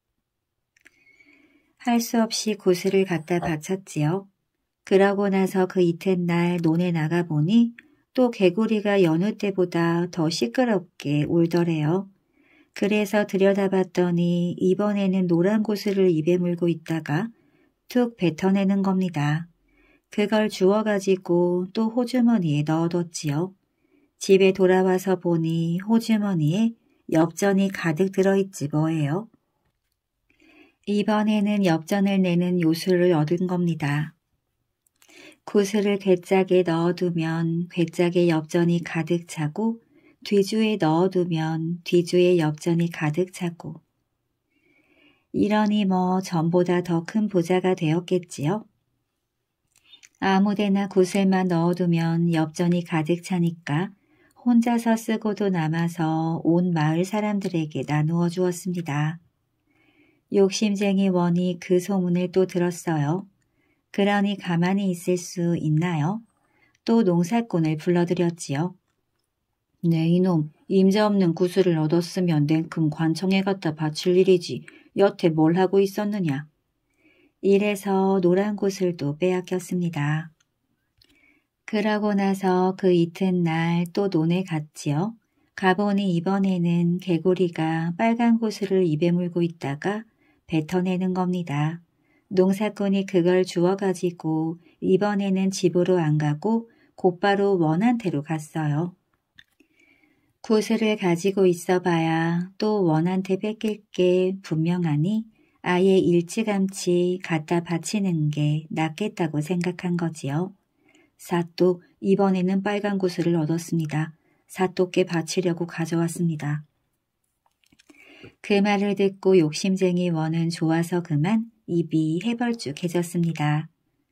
[SPEAKER 1] 할 수 없이 구슬을 갖다 바쳤지요. 그러고 나서 그 이튿날 논에 나가보니 또 개구리가 여느 때보다 더 시끄럽게 울더래요. 그래서 들여다봤더니 이번에는 노란 고슬을 입에 물고 있다가 툭 뱉어내는 겁니다. 그걸 주워가지고 또 호주머니에 넣어뒀지요. 집에 돌아와서 보니 호주머니에 엽전이 가득 들어있지 뭐예요. 이번에는 엽전을 내는 요술을 얻은 겁니다. 구슬을 괴짝에 넣어두면 괴짝에 엽전이 가득 차고 뒤주에 넣어두면 뒤주에 엽전이 가득 차고 이러니 뭐 전보다 더 큰 부자가 되었겠지요. 아무데나 구슬만 넣어두면 엽전이 가득 차니까 혼자서 쓰고도 남아서 온 마을 사람들에게 나누어 주었습니다. 욕심쟁이 원이 그 소문을 또 들었어요. 그러니 가만히 있을 수 있나요? 또 농사꾼을 불러들였지요. 네 이놈, 임자 없는 구슬을 얻었으면 냉큼 관청에 갖다 바칠 일이지 여태 뭘 하고 있었느냐. 이래서 노란 구슬도 빼앗겼습니다. 그러고 나서 그 이튿날 또 논에 갔지요. 가보니 이번에는 개구리가 빨간 구슬을 입에 물고 있다가 뱉어내는 겁니다. 농사꾼이 그걸 주워가지고 이번에는 집으로 안 가고 곧바로 원한테로 갔어요. 구슬을 가지고 있어봐야 또 원한테 뺏길 게 분명하니 아예 일찌감치 갖다 바치는 게 낫겠다고 생각한 거지요. 사또 이번에는 빨간 구슬을 얻었습니다. 사또께 바치려고 가져왔습니다. 그 말을 듣고 욕심쟁이 원은 좋아서 그만 입이 해벌쭉해졌습니다.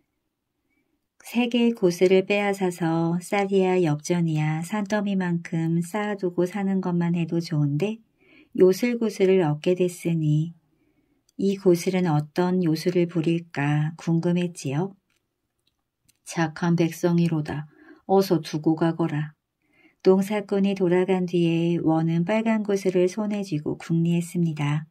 [SPEAKER 1] 세 개의 구슬을 빼앗아서 쌀이야 엽전이야 산더미만큼 쌓아두고 사는 것만 해도 좋은데 요술구슬을 얻게 됐으니 이 구슬은 어떤 요술을 부릴까 궁금했지요. 착한 백성이로다. 어서 두고 가거라. 농사꾼이 돌아간 뒤에 원은 빨간 구슬을 손에 쥐고 궁리했습니다.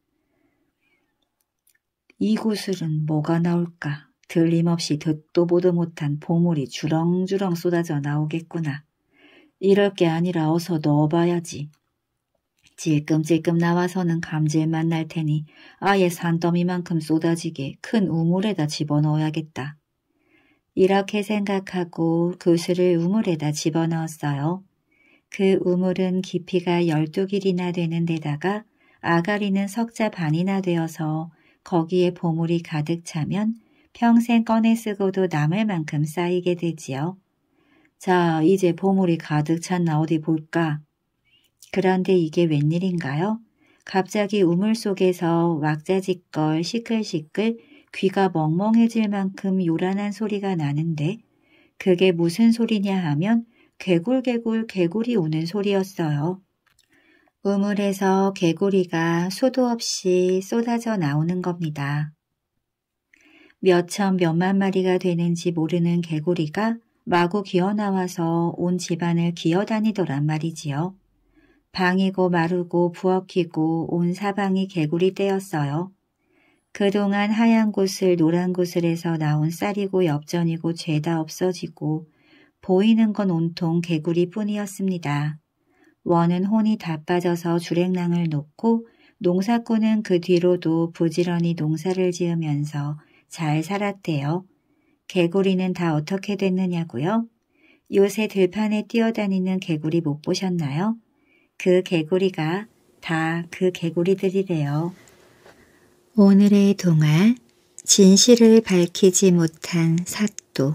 [SPEAKER 1] 이 구슬은 뭐가 나올까? 들림없이 듣도 보도 못한 보물이 주렁주렁 쏟아져 나오겠구나. 이럴 게 아니라 어서 넣어봐야지. 찔끔찔끔 나와서는 감질만 날 테니 아예 산더미만큼 쏟아지게 큰 우물에다 집어넣어야겠다. 이렇게 생각하고 구슬을 우물에다 집어넣었어요. 그 우물은 깊이가 열두 길이나 되는 데다가 아가리는 석자 반이나 되어서 거기에 보물이 가득 차면 평생 꺼내 쓰고도 남을 만큼 쌓이게 되지요. 자, 이제 보물이 가득 찼나 어디 볼까? 그런데 이게 웬일인가요? 갑자기 우물 속에서 왁자지껄 시끌시끌 귀가 멍멍해질 만큼 요란한 소리가 나는데 그게 무슨 소리냐 하면 개굴개굴 개구리 우는 소리였어요. 우물에서 개구리가 수도 없이 쏟아져 나오는 겁니다. 몇천 몇만 마리가 되는지 모르는 개구리가 마구 기어나와서 온 집안을 기어다니더란 말이지요. 방이고 마르고 부엌이고 온 사방이 개구리 떼였어요. 그동안 하얀 구슬 노란 구슬에서 나온 쌀이고 엽전이고 죄다 없어지고 보이는 건 온통 개구리 뿐이었습니다. 원은 혼이 다 빠져서 주랭랑을 놓고 농사꾼은 그 뒤로도 부지런히 농사를 지으면서 잘 살았대요. 개구리는 다 어떻게 됐느냐고요? 요새 들판에 뛰어다니는 개구리 못 보셨나요? 그 개구리가 다 그 개구리들이래요. 오늘의 동화, 진실을 밝히지 못한 사또.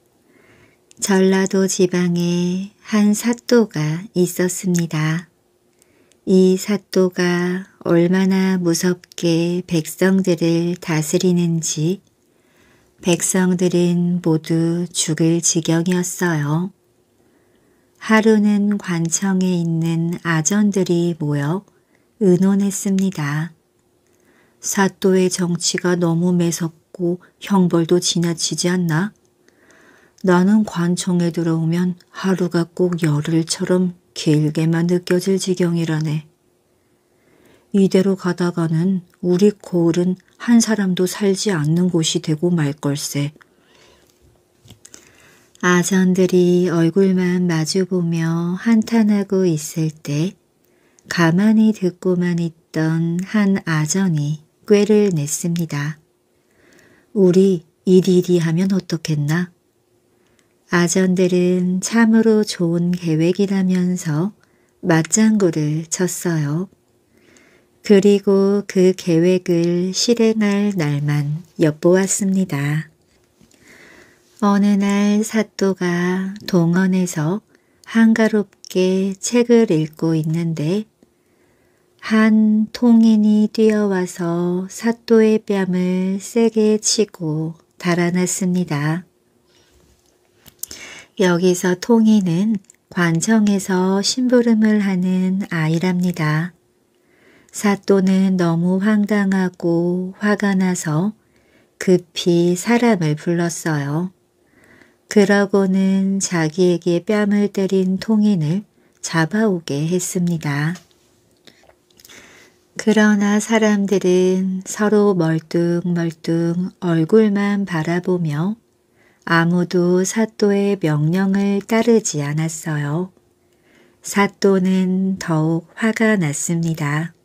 [SPEAKER 1] 전라도 지방에 한 사또가 있었습니다. 이 사또가 얼마나 무섭게 백성들을 다스리는지 백성들은 모두 죽을 지경이었어요. 하루는 관청에 있는 아전들이 모여 의논했습니다. 사또의 정치가 너무 매섭고 형벌도 지나치지 않나? 나는 관청에 들어오면 하루가 꼭 열흘처럼 길게만 느껴질 지경이라네. 이대로 가다가는 우리 고을은 한 사람도 살지 않는 곳이 되고 말 걸세. 아전들이 얼굴만 마주보며 한탄하고 있을 때 가만히 듣고만 있던 한 아전이 꾀를 냈습니다. 우리 이리이리 하면 어떻겠나? 아전들은 참으로 좋은 계획이라면서 맞장구를 쳤어요. 그리고 그 계획을 실행할 날만 엿보았습니다. 어느 날 사또가 동원에서 한가롭게 책을 읽고 있는데 한 통인이 뛰어와서 사또의 뺨을 세게 치고 달아났습니다. 여기서 통인은 관청에서 심부름을 하는 아이랍니다. 사또는 너무 황당하고 화가 나서 급히 사람을 불렀어요. 그러고는 자기에게 뺨을 때린 통인을 잡아오게 했습니다. 그러나 사람들은 서로 멀뚱멀뚱 얼굴만 바라보며 아무도 사또의 명령을 따르지 않았어요. 사또는 더욱 화가 났습니다.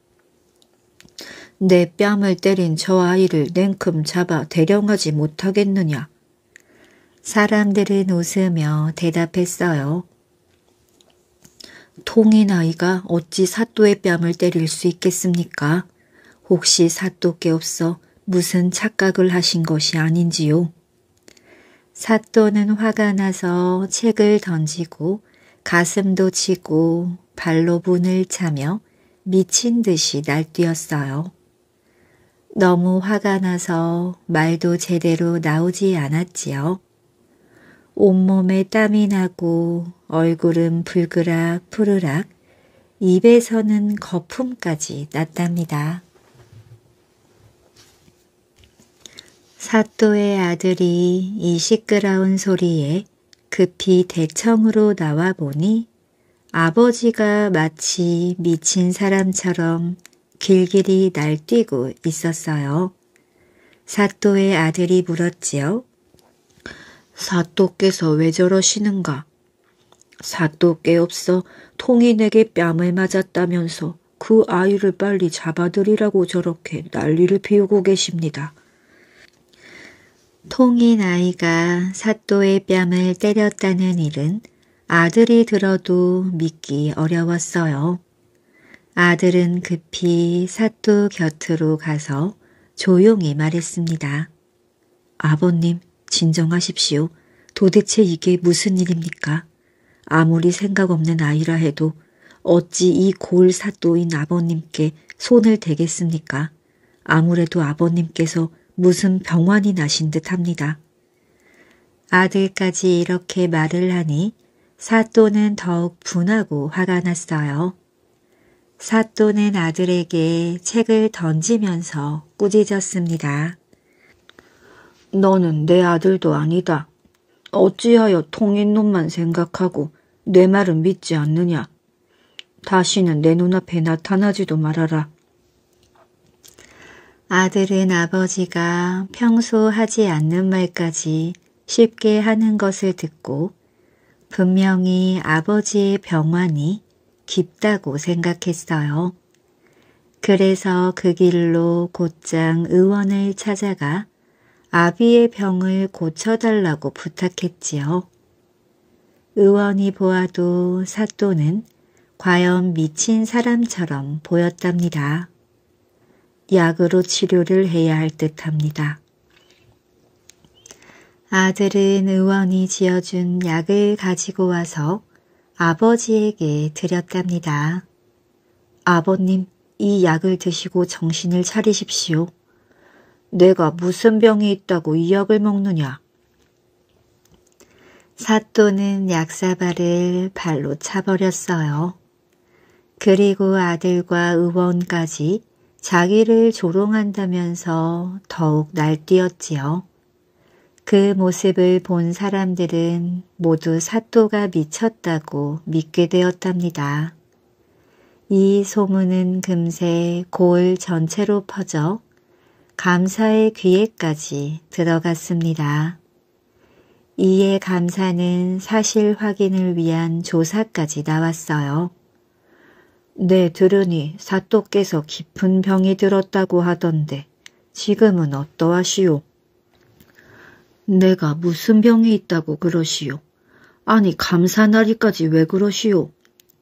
[SPEAKER 1] 내 뺨을 때린 저 아이를 냉큼 잡아 대령하지 못하겠느냐? 사람들은 웃으며 대답했어요. 통인 아이가 어찌 사또의 뺨을 때릴 수 있겠습니까? 혹시 사또께 없어 무슨 착각을 하신 것이 아닌지요? 사또는 화가 나서 책을 던지고 가슴도 치고 발로 문을 차며 미친 듯이 날뛰었어요. 너무 화가 나서 말도 제대로 나오지 않았지요. 온몸에 땀이 나고 얼굴은 불그락 푸르락, 입에서는 거품까지 났답니다. 사또의 아들이 이 시끄러운 소리에 급히 대청으로 나와 보니 아버지가 마치 미친 사람처럼 길길이 날뛰고 있었어요. 사또의 아들이 물었지요. 사또께서 왜 저러시는가? 사또께 없어 통인에게 뺨을 맞았다면서
[SPEAKER 2] 그 아이를 빨리 잡아들이라고 저렇게 난리를 피우고 계십니다.
[SPEAKER 1] 통인 아이가 사또의 뺨을 때렸다는 일은 아들이 들어도 믿기 어려웠어요. 아들은 급히 사또 곁으로 가서 조용히 말했습니다. 아버님, 진정하십시오. 도대체 이게 무슨 일입니까? 아무리 생각 없는 아이라 해도 어찌 이 골 사또인 아버님께 손을 대겠습니까? 아무래도 아버님께서 무슨 병환이 나신 듯 합니다. 아들까지 이렇게 말을 하니 사또는 더욱 분하고 화가 났어요. 사또는 아들에게 책을 던지면서 꾸짖었습니다.
[SPEAKER 2] 너는 내 아들도 아니다. 어찌하여 통인놈만 생각하고 내 말은 믿지 않느냐. 다시는 내 눈앞에 나타나지도 말아라.
[SPEAKER 1] 아들은 아버지가 평소 하지 않는 말까지 쉽게 하는 것을 듣고 분명히 아버지의 병환이 깊다고 생각했어요. 그래서 그 길로 곧장 의원을 찾아가 아비의 병을 고쳐달라고 부탁했지요. 의원이 보아도 사또는 과연 미친 사람처럼 보였답니다. 약으로 치료를 해야 할 듯합니다. 아들은 의원이 지어준 약을 가지고 와서 아버지에게 드렸답니다. 아버님, 이 약을 드시고 정신을 차리십시오. 내가 무슨 병이 있다고 이 약을 먹느냐. 사또는 약사발을 발로 차버렸어요. 그리고 아들과 의원까지 자기를 조롱한다면서 더욱 날뛰었지요. 그 모습을 본 사람들은 모두 사또가 미쳤다고 믿게 되었답니다. 이 소문은 금세 고을 전체로 퍼져 감사의 귀에까지 들어갔습니다. 이에 감사는 사실 확인을 위한 조사까지 나왔어요. 네, 들으니 사또께서 깊은 병이 들었다고 하던데 지금은 어떠하시오? 내가 무슨 병이 있다고 그러시오? 아니 감사나리까지 왜 그러시오?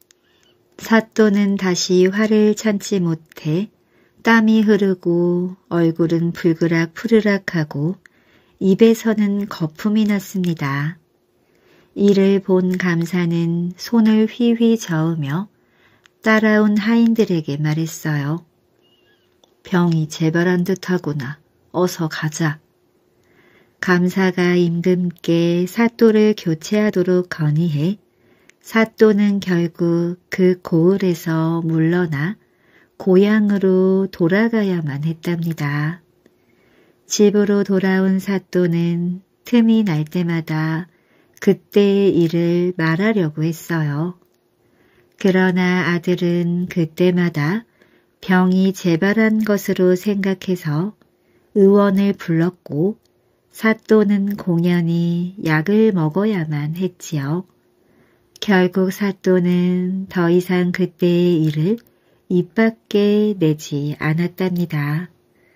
[SPEAKER 1] 사또는 다시 화를 참지 못해 땀이 흐르고 얼굴은 불그락 푸르락하고 입에서는 거품이 났습니다. 이를 본 감사는 손을 휘휘 저으며 따라온 하인들에게 말했어요. 병이 재발한 듯하구나. 어서 가자. 감사가 임금께 사또를 교체하도록 건의해 사또는 결국 그 고을에서 물러나 고향으로 돌아가야만 했답니다. 집으로 돌아온 사또는 틈이 날 때마다 그때의 일을 말하려고 했어요. 그러나 아들은 그때마다 병이 재발한 것으로 생각해서 의원을 불렀고 사또는 공연히 약을 먹어야만 했지요. 결국 사또는 더 이상 그때의 일을 입 밖에 내지 않았답니다.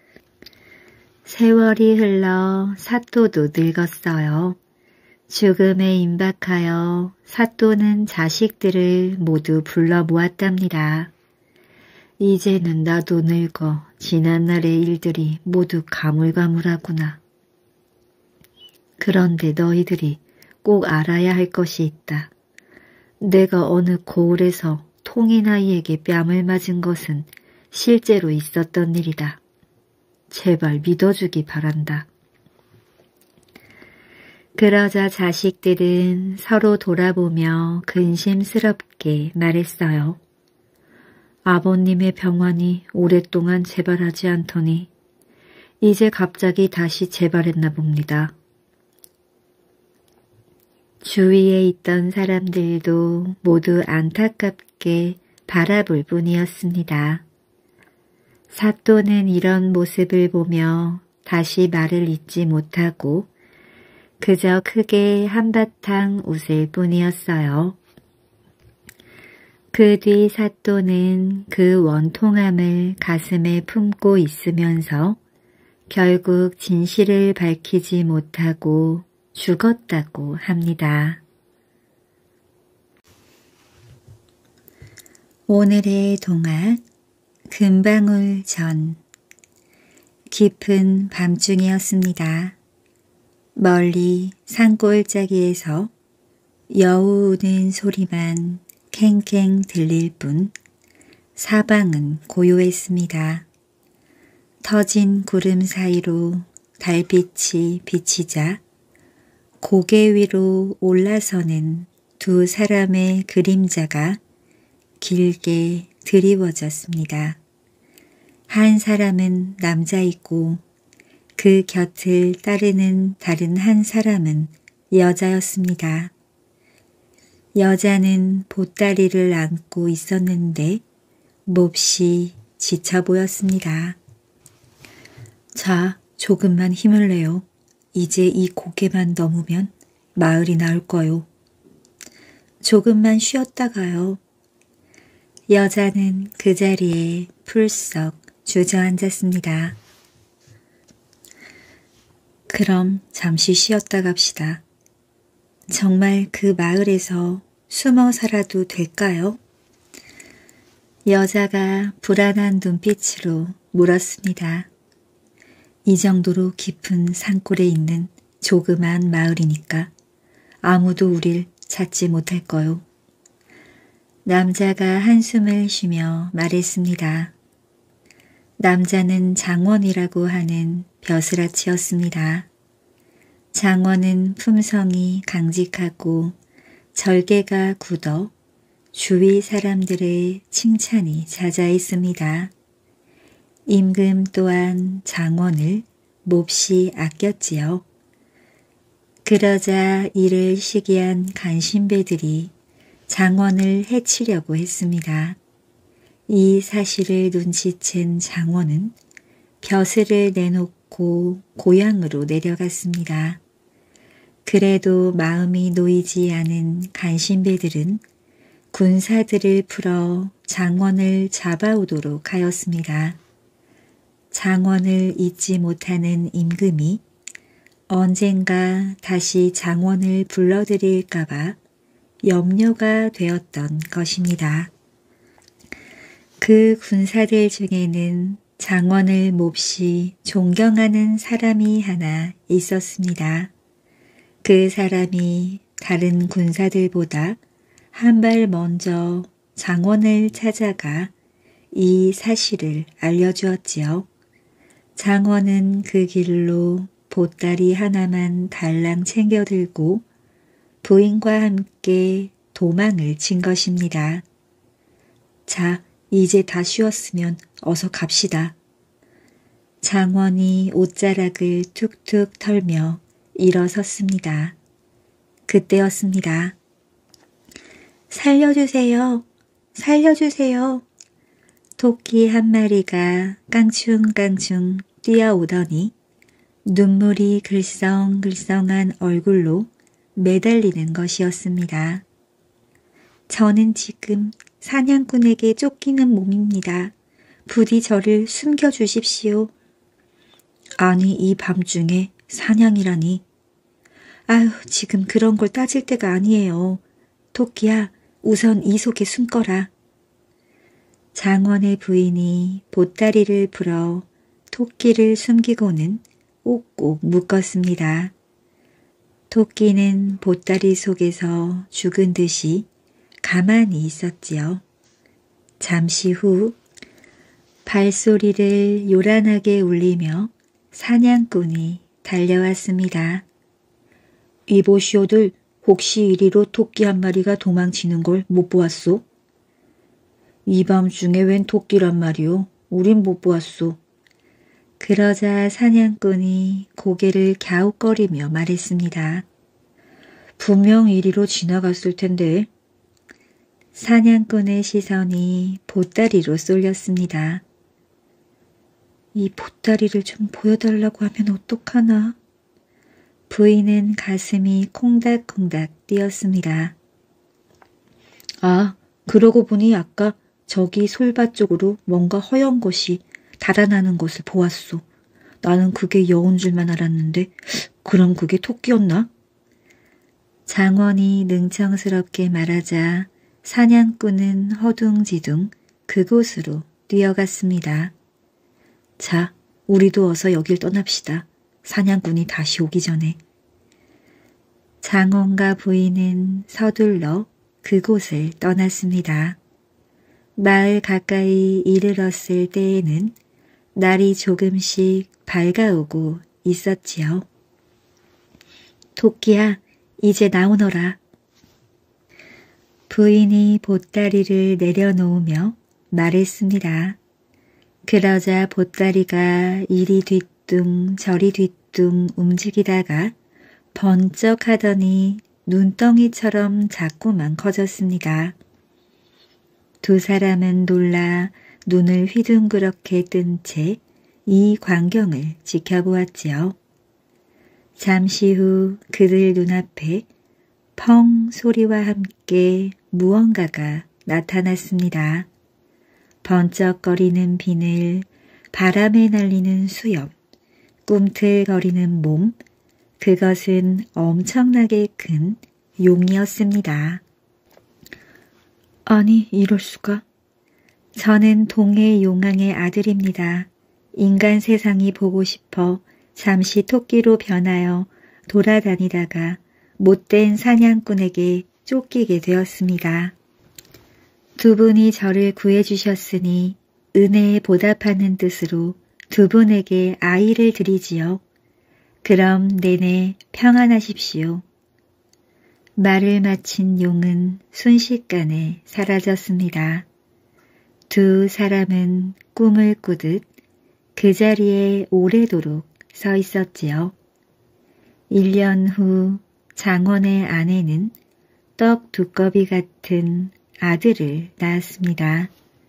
[SPEAKER 1] 세월이 흘러 사또도 늙었어요. 죽음에 임박하여 사또는 자식들을 모두 불러 모았답니다. 이제는 나도 늙어 지난날의 일들이 모두 가물가물하구나. 그런데 너희들이 꼭 알아야 할 것이 있다. 내가 어느 고을에서 통인아이에게 뺨을 맞은 것은 실제로 있었던 일이다. 제발 믿어주기 바란다. 그러자 자식들은 서로 돌아보며 근심스럽게 말했어요. 아버님의 병환이 오랫동안 재발하지 않더니 이제 갑자기 다시 재발했나 봅니다. 주위에 있던 사람들도 모두 안타깝게 바라볼 뿐이었습니다. 사또는 이런 모습을 보며 다시 말을 잇지 못하고 그저 크게 한바탕 웃을 뿐이었어요. 그 뒤 사또는 그 원통함을 가슴에 품고 있으면서 결국 진실을 밝히지 못하고 죽었다고 합니다. 오늘의 동화 금방울 전. 깊은 밤중이었습니다. 멀리 산골짜기에서 여우 우는 소리만 캥캥 들릴 뿐 사방은 고요했습니다. 터진 구름 사이로 달빛이 비치자 고개 위로 올라서는 두 사람의 그림자가 길게 드리워졌습니다. 한 사람은 남자이고 그 곁을 따르는 다른 한 사람은 여자였습니다. 여자는 보따리를 안고 있었는데 몹시 지쳐 보였습니다. 자, 조금만 힘을 내요. 이제 이 고개만 넘으면 마을이 나올 거요. 조금만 쉬었다가요. 여자는 그 자리에 풀썩 주저앉았습니다. 그럼 잠시 쉬었다 갑시다. 정말 그 마을에서 숨어 살아도 될까요? 여자가 불안한 눈빛으로 물었습니다. 이 정도로 깊은 산골에 있는 조그만 마을이니까 아무도 우릴 찾지 못할 거요. 남자가 한숨을 쉬며 말했습니다. 남자는 장원이라고 하는 벼슬아치였습니다. 장원은 품성이 강직하고 절개가 굳어 주위 사람들의 칭찬이 자자했습니다. 임금 또한 장원을 몹시 아꼈지요. 그러자 이를 시기한 간신배들이 장원을 해치려고 했습니다. 이 사실을 눈치챈 장원은 벼슬을 내놓고 고향으로 내려갔습니다. 그래도 마음이 놓이지 않은 간신배들은 군사들을 풀어 장원을 잡아오도록 하였습니다. 장원을 잊지 못하는 임금이 언젠가 다시 장원을 불러들일까봐 염려가 되었던 것입니다. 그 군사들 중에는 장원을 몹시 존경하는 사람이 하나 있었습니다. 그 사람이 다른 군사들보다 한 발 먼저 장원을 찾아가 이 사실을 알려주었지요. 장원은 그 길로 보따리 하나만 달랑 챙겨 들고 부인과 함께 도망을 친 것입니다. 자, 이제 다 쉬었으면 어서 갑시다. 장원이 옷자락을 툭툭 털며 일어섰습니다. 그때였습니다. 살려주세요. 살려주세요. 토끼 한 마리가 깡충깡충 뛰어오더니 눈물이 글썽글썽한 얼굴로 매달리는 것이었습니다. 저는 지금 사냥꾼에게 쫓기는 몸입니다. 부디 저를 숨겨주십시오. 아니, 이 밤중에 사냥이라니. 아휴, 지금 그런 걸 따질 때가 아니에요. 토끼야, 우선 이 속에 숨거라. 장원의 부인이 보따리를 풀어 토끼를 숨기고는 옥꼭 묶었습니다. 토끼는 보따리 속에서 죽은 듯이 가만히 있었지요. 잠시 후 발소리를 요란하게 울리며 사냥꾼이 달려왔습니다. 이보시오들, 혹시 이리로 토끼 한 마리가 도망치는 걸 못 보았소? 이 밤중에 웬 토끼란 말이오? 우린 못 보았소. 그러자 사냥꾼이 고개를 갸웃거리며 말했습니다. 분명 이리로 지나갔을 텐데. 사냥꾼의 시선이 보따리로 쏠렸습니다. 이 보따리를 좀 보여달라고 하면 어떡하나. 부인은 가슴이 콩닥콩닥 뛰었습니다. 아,
[SPEAKER 2] 그러고 보니 아까 저기 솔밭 쪽으로 뭔가 허연 것이 달아나는 것을 보았소. 나는 그게 여운 줄만 알았는데 그럼 그게 토끼였나?
[SPEAKER 1] 장원이 능청스럽게 말하자 사냥꾼은 허둥지둥 그곳으로 뛰어갔습니다.
[SPEAKER 2] 자, 우리도 어서 여길 떠납시다. 사냥꾼이 다시 오기 전에.
[SPEAKER 1] 장원과 부인은 서둘러 그곳을 떠났습니다. 마을 가까이 이르렀을 때에는 날이 조금씩 밝아오고 있었지요.
[SPEAKER 2] 토끼야, 이제 나오너라.
[SPEAKER 1] 부인이 보따리를 내려놓으며 말했습니다. 그러자 보따리가 이리 뒤뚱 저리 뒤뚱 움직이다가 번쩍 하더니 눈덩이처럼 자꾸만 커졌습니다. 두 사람은 놀라 눈을 휘둥그렇게 뜬 채 이 광경을 지켜보았지요. 잠시 후 그들 눈앞에 펑 소리와 함께 무언가가 나타났습니다. 번쩍거리는 비늘, 바람에 날리는 수염, 꿈틀거리는 몸, 그것은 엄청나게 큰 용이었습니다.
[SPEAKER 2] 아니, 이럴 수가.
[SPEAKER 1] 저는 동해 용왕의 아들입니다. 인간 세상이 보고 싶어 잠시 토끼로 변하여 돌아다니다가 못된 사냥꾼에게 쫓기게 되었습니다. 두 분이 저를 구해주셨으니 은혜에 보답하는 뜻으로 두 분에게 아이를 드리지요. 그럼 내내 평안하십시오. 말을 마친 용은 순식간에 사라졌습니다. 두 사람은 꿈을 꾸듯 그 자리에 오래도록 서 있었지요. 일 년 후 장원의 아내는 떡 두꺼비 같은 아들을 낳았습니다.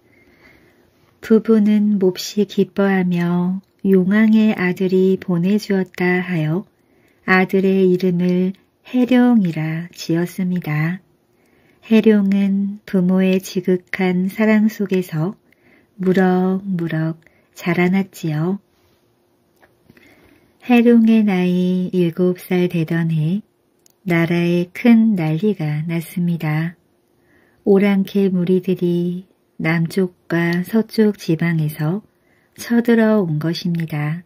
[SPEAKER 1] 부부는 몹시 기뻐하며 용왕의 아들이 보내주었다 하여 아들의 이름을 해룡이라 지었습니다. 해룡은 부모의 지극한 사랑 속에서 무럭무럭 자라났지요. 해룡의 나이 일곱 살 되던 해 나라에 큰 난리가 났습니다. 오랑캐 무리들이 남쪽과 서쪽 지방에서 쳐들어 온 것입니다.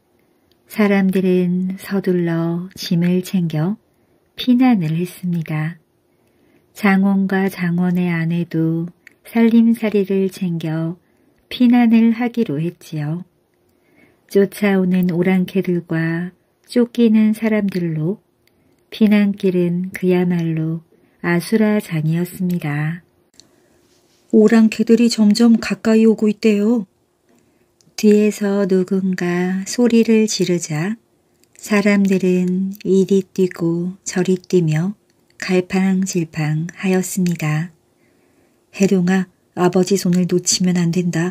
[SPEAKER 1] 사람들은 서둘러 짐을 챙겨 피난을 했습니다. 장원과 장원의 아내도 살림살이를 챙겨 피난을 하기로 했지요. 쫓아오는 오랑캐들과 쫓기는 사람들로 피난길은 그야말로 아수라장이었습니다.
[SPEAKER 2] 오랑캐들이 점점 가까이 오고 있대요.
[SPEAKER 1] 뒤에서 누군가 소리를 지르자 사람들은 이리 뛰고 저리 뛰며 갈팡질팡 하였습니다.
[SPEAKER 2] 해룡아, 아버지 손을 놓치면 안 된다.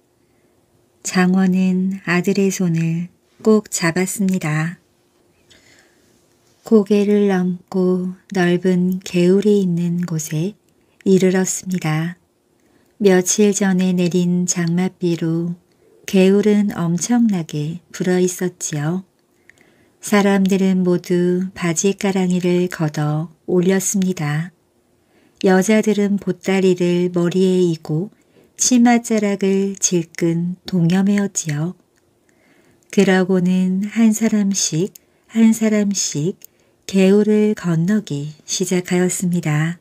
[SPEAKER 1] 장원은 아들의 손을 꼭 잡았습니다. 고개를 넘고 넓은 개울이 있는 곳에 이르렀습니다. 며칠 전에 내린 장맛비로 개울은 엄청나게 불어 있었지요. 사람들은 모두 바지가랑이를 걷어 올렸습니다. 여자들은 보따리를 머리에 이고 치맛자락을 질끈 동여매었지요. 그러고는 한 사람씩 한 사람씩 개울을 건너기 시작하였습니다.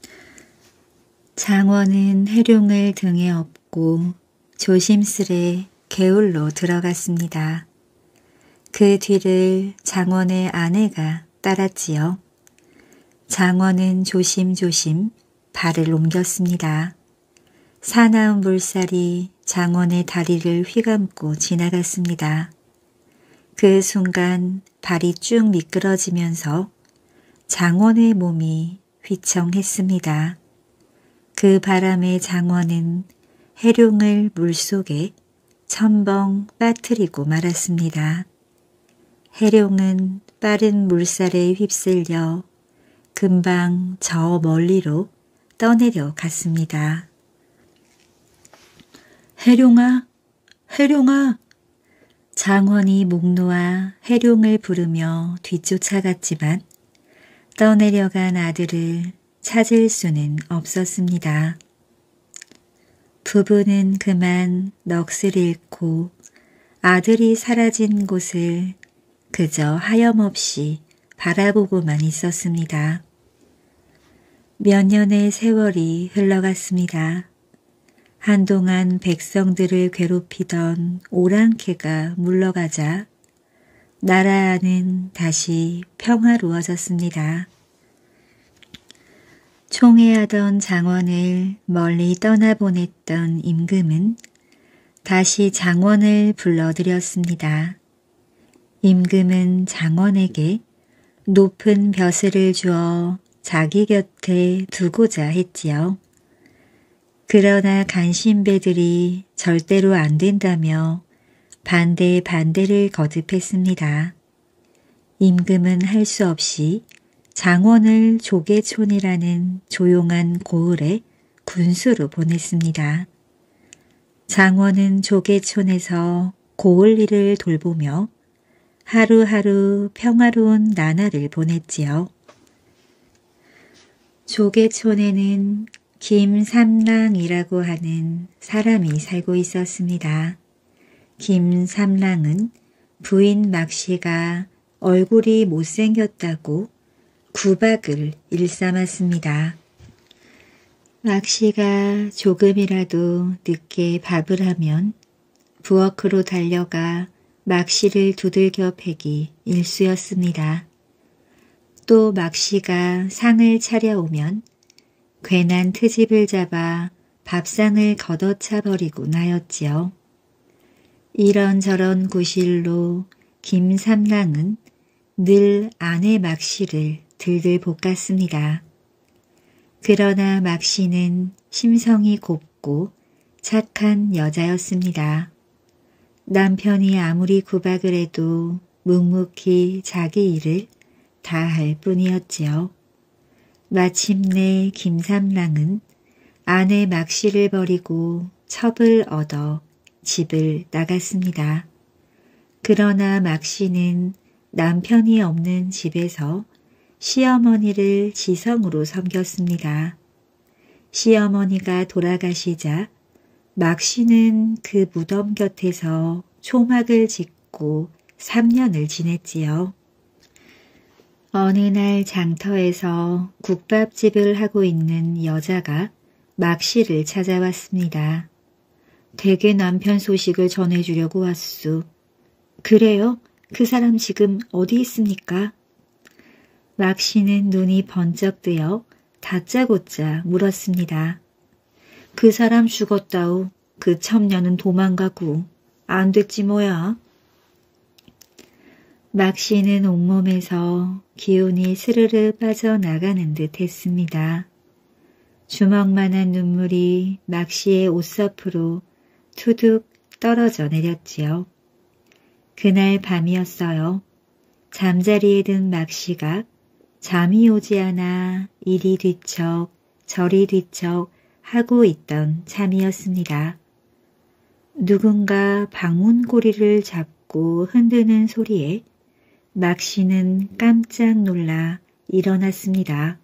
[SPEAKER 1] 장원은 해룡을 등에 업고 조심스레 개울로 들어갔습니다. 그 뒤를 장원의 아내가 따랐지요. 장원은 조심조심 발을 옮겼습니다. 사나운 물살이 장원의 다리를 휘감고 지나갔습니다. 그 순간 발이 쭉 미끄러지면서 장원의 몸이 휘청했습니다. 그 바람에 장원은 해룡을 물속에 첨벙 빠뜨리고 말았습니다. 해룡은 빠른 물살에 휩쓸려 금방 저 멀리로 떠내려 갔습니다.
[SPEAKER 2] 해룡아, 해룡아.
[SPEAKER 1] 장원이 목 놓아 해룡을 부르며 뒤쫓아갔지만 떠내려간 아들을 찾을 수는 없었습니다. 부부는 그만 넋을 잃고 아들이 사라진 곳을 그저 하염없이 바라보고만 있었습니다. 몇 년의 세월이 흘러갔습니다. 한동안 백성들을 괴롭히던 오랑캐가 물러가자 나라 안은 다시 평화로워졌습니다. 총애하던 장원을 멀리 떠나보냈던 임금은 다시 장원을 불러들였습니다. 임금은 장원에게 높은 벼슬을 주어 자기 곁에 두고자 했지요. 그러나 간신배들이 절대로 안 된다며 반대에 반대를 거듭했습니다. 임금은 할 수 없이 장원을 조계촌이라는 조용한 고을에 군수로 보냈습니다. 장원은 조계촌에서 고을 일을 돌보며 하루하루 평화로운 나날을 보냈지요. 조계촌에는 김삼랑이라고 하는 사람이 살고 있었습니다. 김삼랑은 부인 막씨가 얼굴이 못생겼다고 구박을 일삼았습니다. 막씨가 조금이라도 늦게 밥을 하면 부엌으로 달려가 막씨를 두들겨 패기 일쑤였습니다. 또 막씨가 상을 차려오면 괜한 트집을 잡아 밥상을 걷어차버리고 나였지요. 이런저런 구실로 김삼랑은 늘 아내 막씨를 들들 볶았습니다. 그러나 막씨는 심성이 곱고 착한 여자였습니다. 남편이 아무리 구박을 해도 묵묵히 자기 일을 다 할 뿐이었지요. 마침내 김삼랑은 아내 막씨를 버리고 첩을 얻어 집을 나갔습니다. 그러나 막씨는 남편이 없는 집에서 시어머니를 지성으로 섬겼습니다. 시어머니가 돌아가시자 막씨는 그 무덤 곁에서 초막을 짓고 삼 년을 지냈지요. 어느 날 장터에서 국밥집을 하고 있는 여자가 막씨를 찾아왔습니다. 댁의 남편 소식을 전해주려고 왔수. 그래요? 그 사람 지금 어디 있습니까? 막씨는 눈이 번쩍 뜨여 다짜고짜 물었습니다. 그 사람 죽었다우. 그 첩녀는 도망가고. 안 됐지 뭐야. 막씨는 온몸에서 기운이 스르르 빠져나가는 듯 했습니다. 주먹만한 눈물이 막씨의 옷서프로 투둑 떨어져 내렸지요. 그날 밤이었어요. 잠자리에 든 막씨가 잠이 오지 않아 이리 뒤척 저리 뒤척 하고 있던 참이었습니다. 누군가 방문고리를 잡고 흔드는 소리에 막씨는 깜짝 놀라 일어났습니다.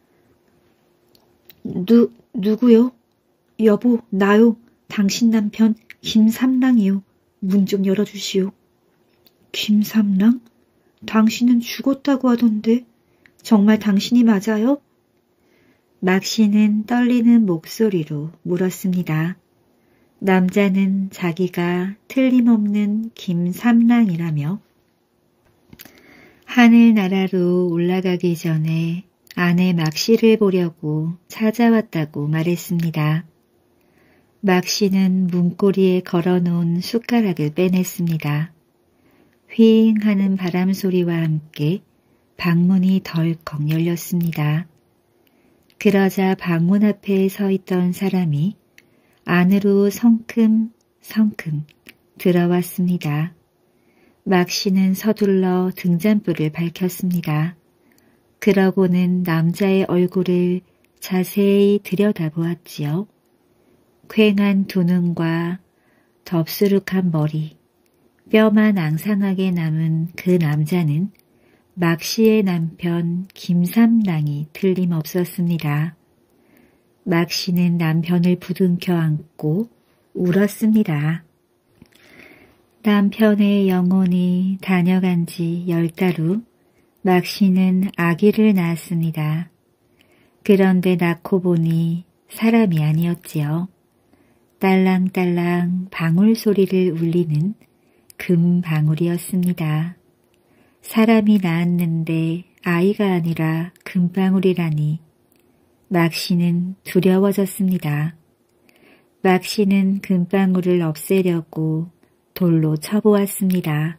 [SPEAKER 1] 누, 누구요? 여보, 나요. 당신 남편 김삼랑이요. 문 좀 열어주시오. 김삼랑? 당신은 죽었다고 하던데 정말 당신이 맞아요? 막씨는 떨리는 목소리로 물었습니다. 남자는 자기가 틀림없는 김삼랑이라며 하늘나라로 올라가기 전에 아내 막씨를 보려고 찾아왔다고 말했습니다. 막씨는 문고리에 걸어놓은 숟가락을 빼냈습니다. 휘잉 하는 바람소리와 함께 방문이 덜컥 열렸습니다. 그러자 방문 앞에 서 있던 사람이 안으로 성큼성큼 들어왔습니다. 막씨는 서둘러 등잔불을 밝혔습니다. 그러고는 남자의 얼굴을 자세히 들여다보았지요. 퀭한 두 눈과 덥수룩한 머리, 뼈만 앙상하게 남은 그 남자는 막 씨의 남편 김삼랑이 틀림없었습니다. 막 씨는 남편을 부둥켜 안고 울었습니다. 남편의 영혼이 다녀간 지 열 달 후 막 씨는 아기를 낳았습니다. 그런데 낳고 보니 사람이 아니었지요. 딸랑딸랑 방울 소리를 울리는 금방울이었습니다. 사람이 낳았는데 아이가 아니라 금방울이라니 막 씨는 두려워졌습니다. 막 씨는 금방울을 없애려고 돌로 쳐보았습니다.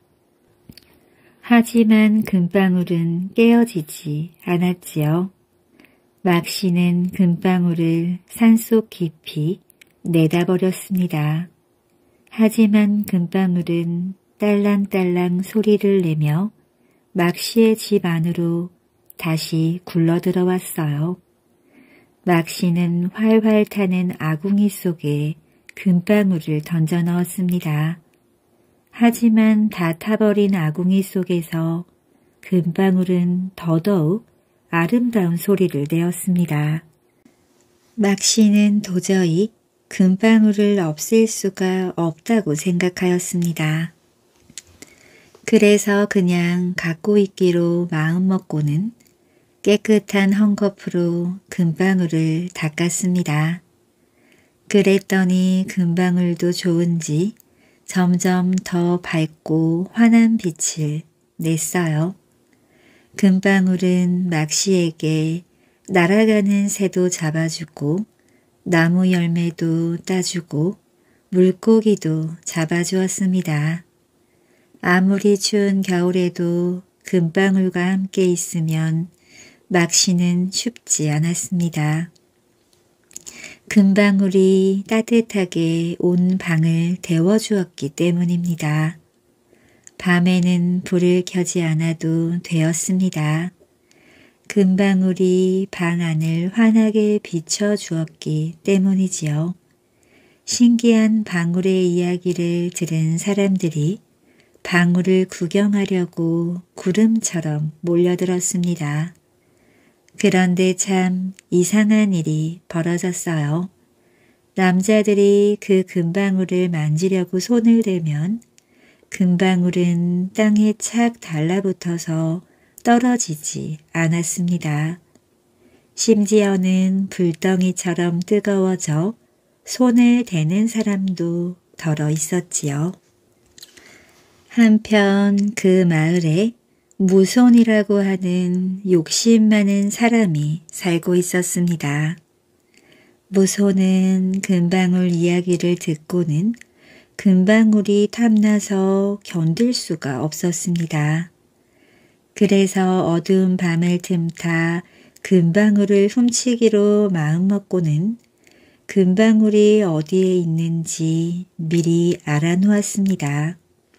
[SPEAKER 1] 하지만 금방울은 깨어지지 않았지요. 막 씨는 금방울을 산속 깊이 내다버렸습니다. 하지만 금방울은 딸랑딸랑 소리를 내며 막 씨의 집 안으로 다시 굴러들어왔어요. 막 씨는 활활 타는 아궁이 속에 금방울을 던져 넣었습니다. 하지만 다 타버린 아궁이 속에서 금방울은 더더욱 아름다운 소리를 내었습니다. 막 씨는 도저히 금방울을 없앨 수가 없다고 생각하였습니다. 그래서 그냥 갖고 있기로 마음먹고는 깨끗한 헝겊으로 금방울을 닦았습니다. 그랬더니 금방울도 좋은지 점점 더 밝고 환한 빛을 냈어요. 금방울은 막 씨에게 날아가는 새도 잡아주고 나무 열매도 따주고 물고기도 잡아주었습니다. 아무리 추운 겨울에도 금방울과 함께 있으면 막 씨는 춥지 않았습니다. 금방울이 따뜻하게 온 방을 데워주었기 때문입니다. 밤에는 불을 켜지 않아도 되었습니다. 금방울이 방 안을 환하게 비춰주었기 때문이지요. 신기한 방울의 이야기를 들은 사람들이 방울을 구경하려고 구름처럼 몰려들었습니다. 그런데 참 이상한 일이 벌어졌어요. 남자들이 그 금방울을 만지려고 손을 대면 금방울은 땅에 착 달라붙어서 떨어지지 않았습니다. 심지어는 불덩이처럼 뜨거워져 손을 대는 사람도 덜어 있었지요. 한편 그 마을에 무손이라고 하는 욕심 많은 사람이 살고 있었습니다. 무손은 금방울 이야기를 듣고는 금방울이 탐나서 견딜 수가 없었습니다. 그래서 어두운 밤을 틈타 금방울을 훔치기로 마음먹고는 금방울이 어디에 있는지 미리 알아놓았습니다.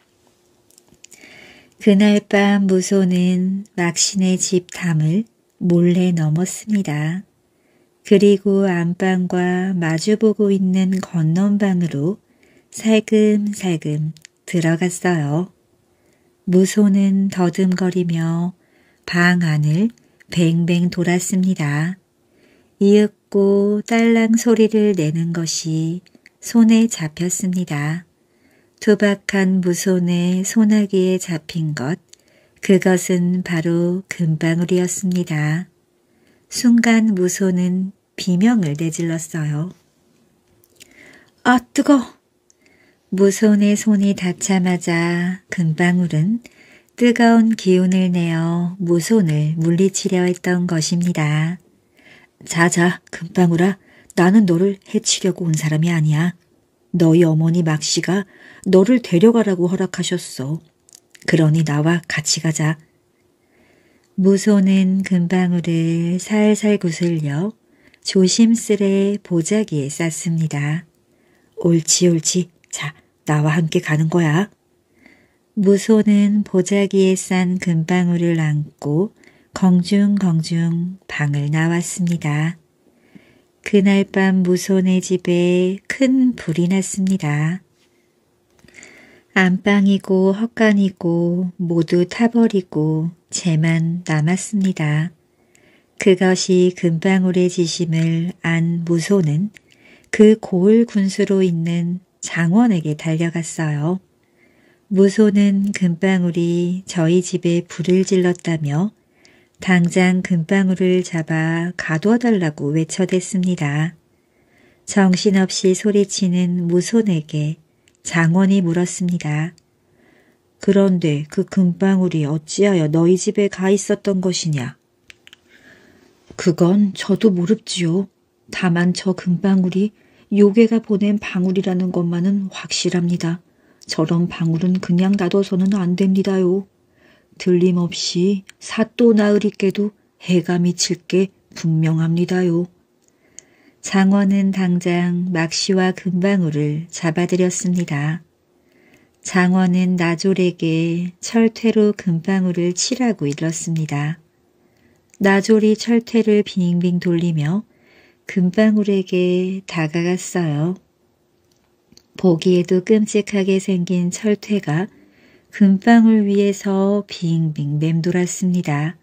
[SPEAKER 1] 그날 밤 무손은 막신의 집 담을 몰래 넘었습니다. 그리고 안방과 마주보고 있는 건넌방으로 살금살금 들어갔어요. 무손은 더듬거리며 방 안을 뱅뱅 돌았습니다. 이윽고 딸랑 소리를 내는 것이 손에 잡혔습니다. 투박한 무손의 소나기에 잡힌 것, 그것은 바로 금방울이었습니다. 순간 무손은 비명을 내질렀어요. 아, 뜨거! 무손의 손이 닿자마자 금방울은 뜨거운 기운을 내어 무손을 물리치려 했던 것입니다. 자자, 금방울아, 나는 너를 해치려고 온 사람이 아니야. 너희 어머니 막씨가 너를 데려가라고 허락하셨어. 그러니 나와 같이 가자. 무손은 금방울을 살살 구슬려 조심스레 보자기에 쌌습니다. 옳지 옳지. 자, 나와 함께 가는 거야. 무손은 보자기에 싼 금방울을 안고 공중공중 방을 나왔습니다. 그날 밤 무손의 집에 큰 불이 났습니다. 안방이고 헛간이고 모두 타버리고 재만 남았습니다. 그것이 금방울의 지심을 안 무손은 그 고을 군수로 있는 장원에게 달려갔어요. 무손은 금방울이 저희 집에 불을 질렀다며 당장 금방울을 잡아 가두어달라고 외쳐댔습니다. 정신없이 소리치는 무손에게 장원이 물었습니다. 그런데 그 금방울이 어찌하여 너희 집에 가 있었던 것이냐? 그건 저도 모릅지요. 다만 저 금방울이 요괴가 보낸 방울이라는 것만은 확실합니다. 저런 방울은 그냥 놔둬서는 안 됩니다요. 들림없이 사또 나으리께도 해가 미칠 게 분명합니다요. 장원은 당장 막시와 금방울을 잡아들였습니다. 장원은 나졸에게 철퇴로 금방울을 치라고 일렀습니다. 나졸이 철퇴를 빙빙 돌리며 금방울에게 다가갔어요. 보기에도 끔찍하게 생긴 철퇴가 금방울 위에서 빙빙 맴돌았습니다.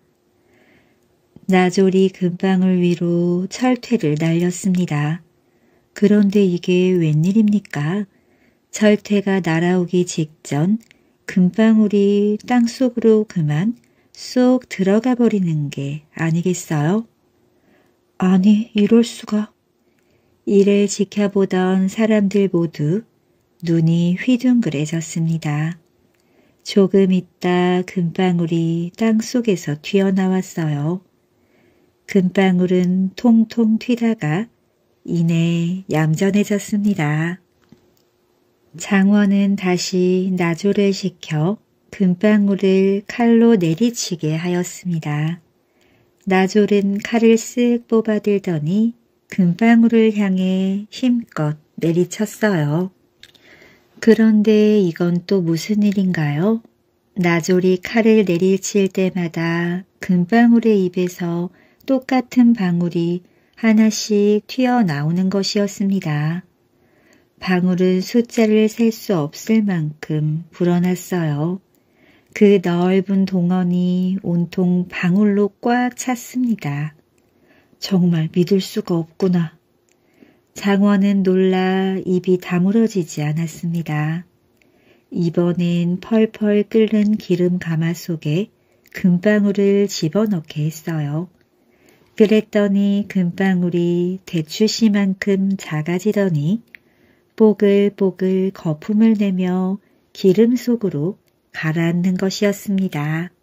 [SPEAKER 1] 나졸이 금방울 위로 철퇴를 날렸습니다. 그런데 이게 웬일입니까? 철퇴가 날아오기 직전 금방울이 땅속으로 그만 쏙 들어가 버리는 게 아니겠어요? 아니, 이럴 수가. 이를 지켜보던 사람들 모두 눈이 휘둥그레졌습니다. 조금 있다 금방울이 땅속에서 튀어나왔어요. 금방울은 통통 튀다가 이내 얌전해졌습니다. 장원은 다시 나졸을 시켜 금방울을 칼로 내리치게 하였습니다. 나졸은 칼을 쓱 뽑아들더니 금방울을 향해 힘껏 내리쳤어요. 그런데 이건 또 무슨 일인가요? 나졸이 칼을 내리칠 때마다 금방울의 입에서 똑같은 방울이 하나씩 튀어나오는 것이었습니다. 방울은 숫자를 셀 수 없을 만큼 불어났어요. 그 넓은 동원이 온통 방울로 꽉 찼습니다. 정말 믿을 수가 없구나. 장원은 놀라 입이 다물어지지 않았습니다. 이번엔 펄펄 끓는 기름 가마 속에 금방울을 집어넣게 했어요. 그랬더니 금방울이 대추씨만큼 작아지더니 뽀글뽀글 거품을 내며 기름 속으로 가라앉는 것이었습니다.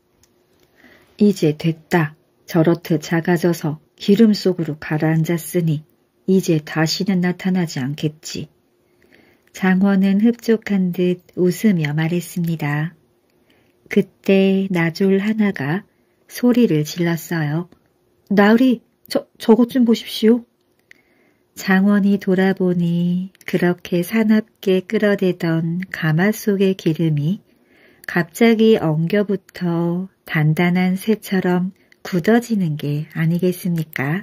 [SPEAKER 1] 이제 됐다. 저렇듯 작아져서 기름 속으로 가라앉았으니 이제 다시는 나타나지 않겠지. 장원은 흡족한 듯 웃으며 말했습니다. 그때 나졸 하나가 소리를 질렀어요. 나으리, 저, 저것 좀 보십시오. 장원이 돌아보니 그렇게 사납게 끌어대던 가마 속의 기름이 갑자기 엉겨붙어 단단한 쇠처럼 굳어지는 게 아니겠습니까?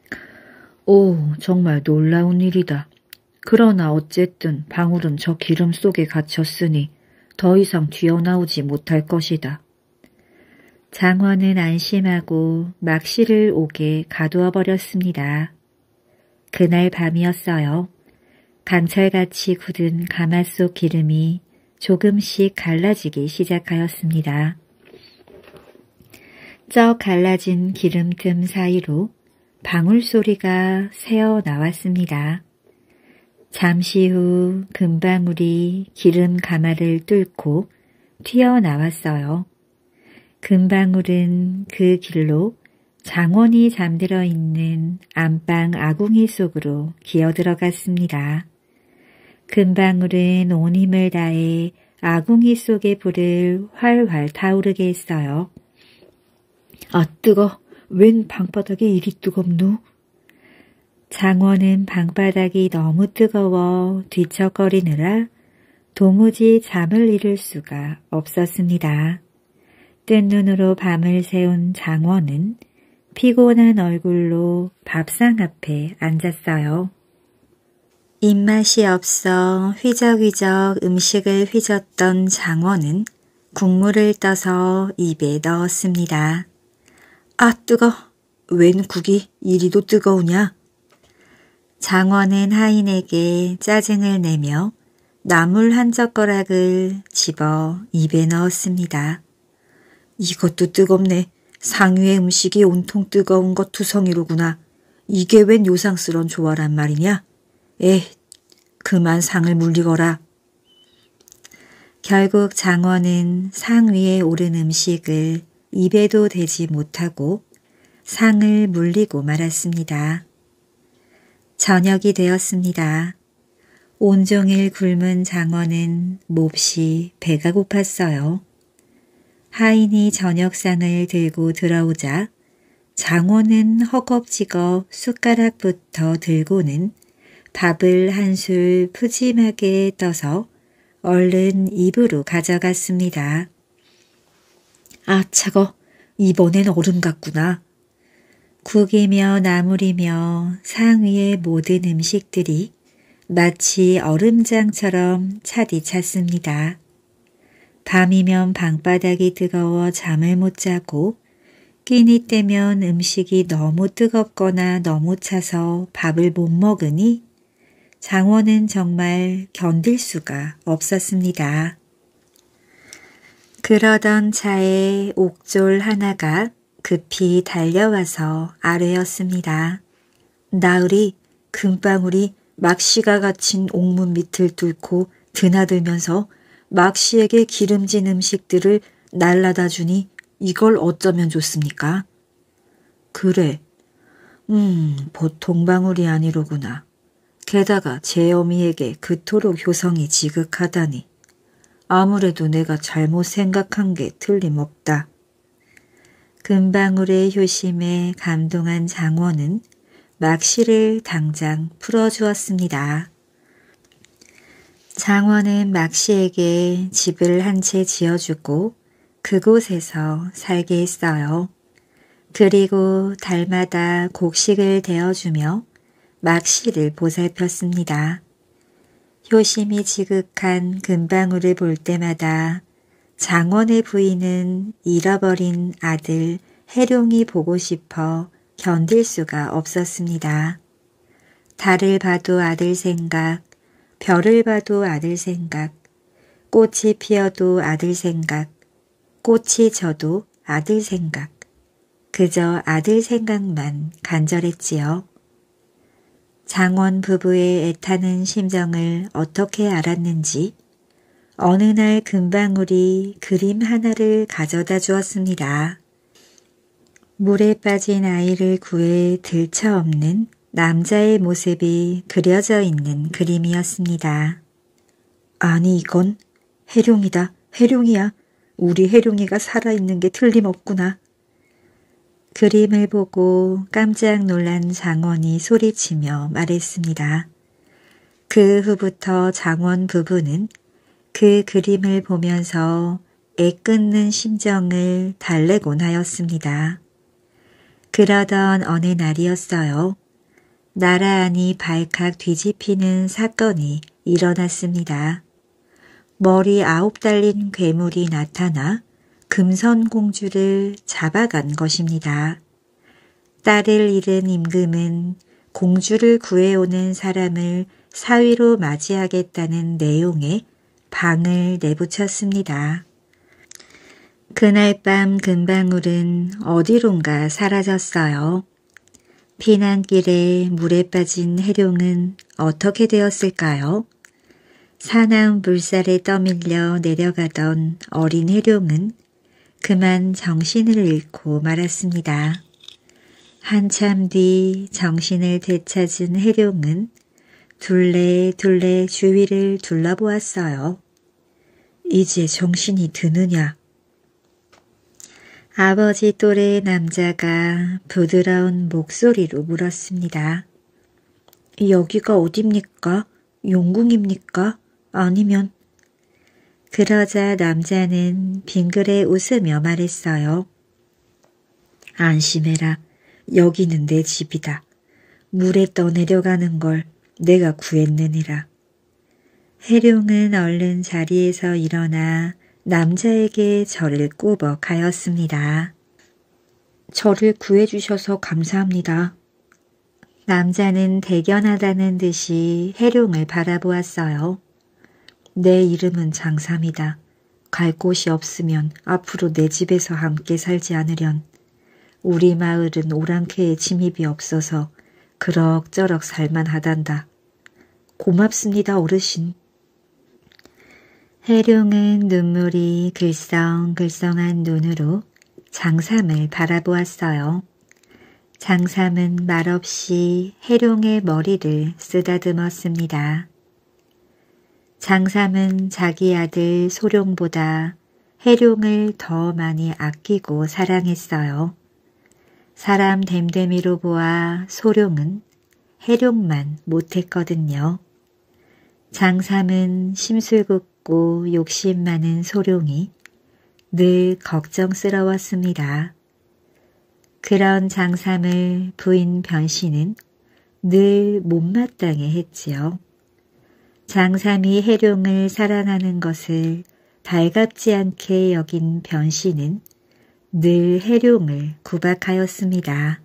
[SPEAKER 1] 오, 정말 놀라운 일이다. 그러나 어쨌든 방울은 저 기름 속에 갇혔으니 더 이상 튀어나오지 못할 것이다. 장원은 안심하고 막시를 옥에 가두어 버렸습니다. 그날 밤이었어요. 강철같이 굳은 가마 속 기름이 조금씩 갈라지기 시작하였습니다. 저 갈라진 기름 틈 사이로 방울 소리가 새어 나왔습니다. 잠시 후 금방울이 기름 가마를 뚫고 튀어나왔어요. 금방울은 그 길로 장원이 잠들어 있는 안방 아궁이 속으로 기어들어갔습니다. 금방울은 온 힘을 다해 아궁이 속의 불을 활활 타오르게 했어요. 아, 뜨거! 웬 방바닥이 이리 뜨겁노? 장원은 방바닥이 너무 뜨거워 뒤척거리느라 도무지 잠을 이룰 수가 없었습니다. 뜬 눈으로 밤을 새운 장원은 피곤한 얼굴로 밥상 앞에 앉았어요. 입맛이 없어 휘적휘적 음식을 휘젓던 장원은 국물을 떠서 입에 넣었습니다. 아, 뜨거! 웬 국이 이리도 뜨거우냐? 장원은 하인에게 짜증을 내며 나물 한 젓가락을 집어 입에 넣었습니다. 이것도 뜨겁네. 상위의 음식이 온통 뜨거운 것 투성이로구나. 이게 웬 요상스런 조화란 말이냐? 에, 그만 상을 물리거라. 결국 장원은 상 위에 오른 음식을 입에도 대지 못하고 상을 물리고 말았습니다. 저녁이 되었습니다. 온종일 굶은 장원은 몹시 배가 고팠어요. 하인이 저녁상을 들고 들어오자 장원은 허겁지겁 숟가락부터 들고는 밥을 한술 푸짐하게 떠서 얼른 입으로 가져갔습니다. 아, 차거. 이번엔 얼음 같구나. 국이며 나물이며 상 위의 모든 음식들이 마치 얼음장처럼 차디 찼습니다. 밤이면 방바닥이 뜨거워 잠을 못 자고 끼니 때면 음식이 너무 뜨겁거나 너무 차서 밥을 못 먹으니 장원은 정말 견딜 수가 없었습니다. 그러던 차에 옥졸 하나가 급히 달려와서 아뢰었습니다. 나으리, 금방울이 막시가 갇힌 옥문 밑을 뚫고 드나들면서 막시에게 기름진 음식들을 날라다 주니 이걸 어쩌면 좋습니까? 그래. 음, 보통 방울이 아니로구나. 게다가 제 어미에게 그토록 효성이 지극하다니. 아무래도 내가 잘못 생각한 게 틀림없다. 금방울의 효심에 감동한 장원은 막시를 당장 풀어주었습니다. 장원은 막시에게 집을 한 채 지어주고 그곳에서 살게 했어요. 그리고 달마다 곡식을 데워주며 막시를 보살폈습니다. 효심이 지극한 금방울을 볼 때마다 장원의 부인은 잃어버린 아들 해룡이 보고 싶어 견딜 수가 없었습니다. 달을 봐도 아들 생각, 별을 봐도 아들 생각, 꽃이 피어도 아들 생각, 꽃이 져도 아들 생각, 그저 아들 생각만 간절했지요. 장원 부부의 애타는 심정을 어떻게 알았는지 어느 날 금방울이 그림 하나를 가져다 주었습니다. 물에 빠진 아이를 구해 들쳐업는 남자의 모습이 그려져 있는 그림이었습니다. 아니 이건 해룡이다. 해룡이야. 우리 해룡이가 살아있는 게 틀림없구나. 그림을 보고 깜짝 놀란 장원이 소리치며 말했습니다. 그 후부터 장원 부부는 그 그림을 보면서 애끓는 심정을 달래곤 하였습니다. 그러던 어느 날이었어요. 나라안이 발칵 뒤집히는 사건이 일어났습니다. 머리 아홉 달린 괴물이 나타나 금선공주를 잡아간 것입니다. 딸을 잃은 임금은 공주를 구해오는 사람을 사위로 맞이하겠다는 내용의 방을 내붙였습니다. 그날 밤 금방울은 어디론가 사라졌어요. 피난길에 물에 빠진 해룡은 어떻게 되었을까요? 사나운 물살에 떠밀려 내려가던 어린 해룡은 그만 정신을 잃고 말았습니다. 한참 뒤 정신을 되찾은 해룡은 둘레둘레 주위를 둘러보았어요. 이제 정신이 드느냐? 아버지 또래의 남자가 부드러운 목소리로 물었습니다. 여기가 어딥니까? 용궁입니까? 아니면... 그러자 남자는 빙그레 웃으며 말했어요. 안심해라.
[SPEAKER 2] 여기는 내 집이다. 물에 떠내려가는 걸 내가 구했느니라.
[SPEAKER 1] 해룡은 얼른 자리에서 일어나 남자에게 절을 꾸벅하였습니다.
[SPEAKER 2] 저를 구해주셔서 감사합니다.
[SPEAKER 1] 남자는 대견하다는 듯이 해룡을 바라보았어요.
[SPEAKER 2] 내 이름은 장삼이다. 갈 곳이 없으면 앞으로 내 집에서 함께 살지 않으련. 우리 마을은 오랑캐의 침입이 없어서 그럭저럭 살만하단다. 고맙습니다, 어르신.
[SPEAKER 1] 해룡은 눈물이 글썽글썽한 눈으로 장삼을 바라보았어요. 장삼은 말없이 해룡의 머리를 쓰다듬었습니다. 장삼은 자기 아들 소룡보다 해룡을 더 많이 아끼고 사랑했어요. 사람 됨됨이로 보아 소룡은 해룡만 못했거든요. 장삼은 심술궂고 욕심 많은 소룡이 늘 걱정스러웠습니다. 그런 장삼을 부인 변씨는 늘 못마땅해 했지요. 장삼이 해룡을 사랑하는 것을 달갑지 않게 여긴 변씨는 늘 해룡을 구박하였습니다.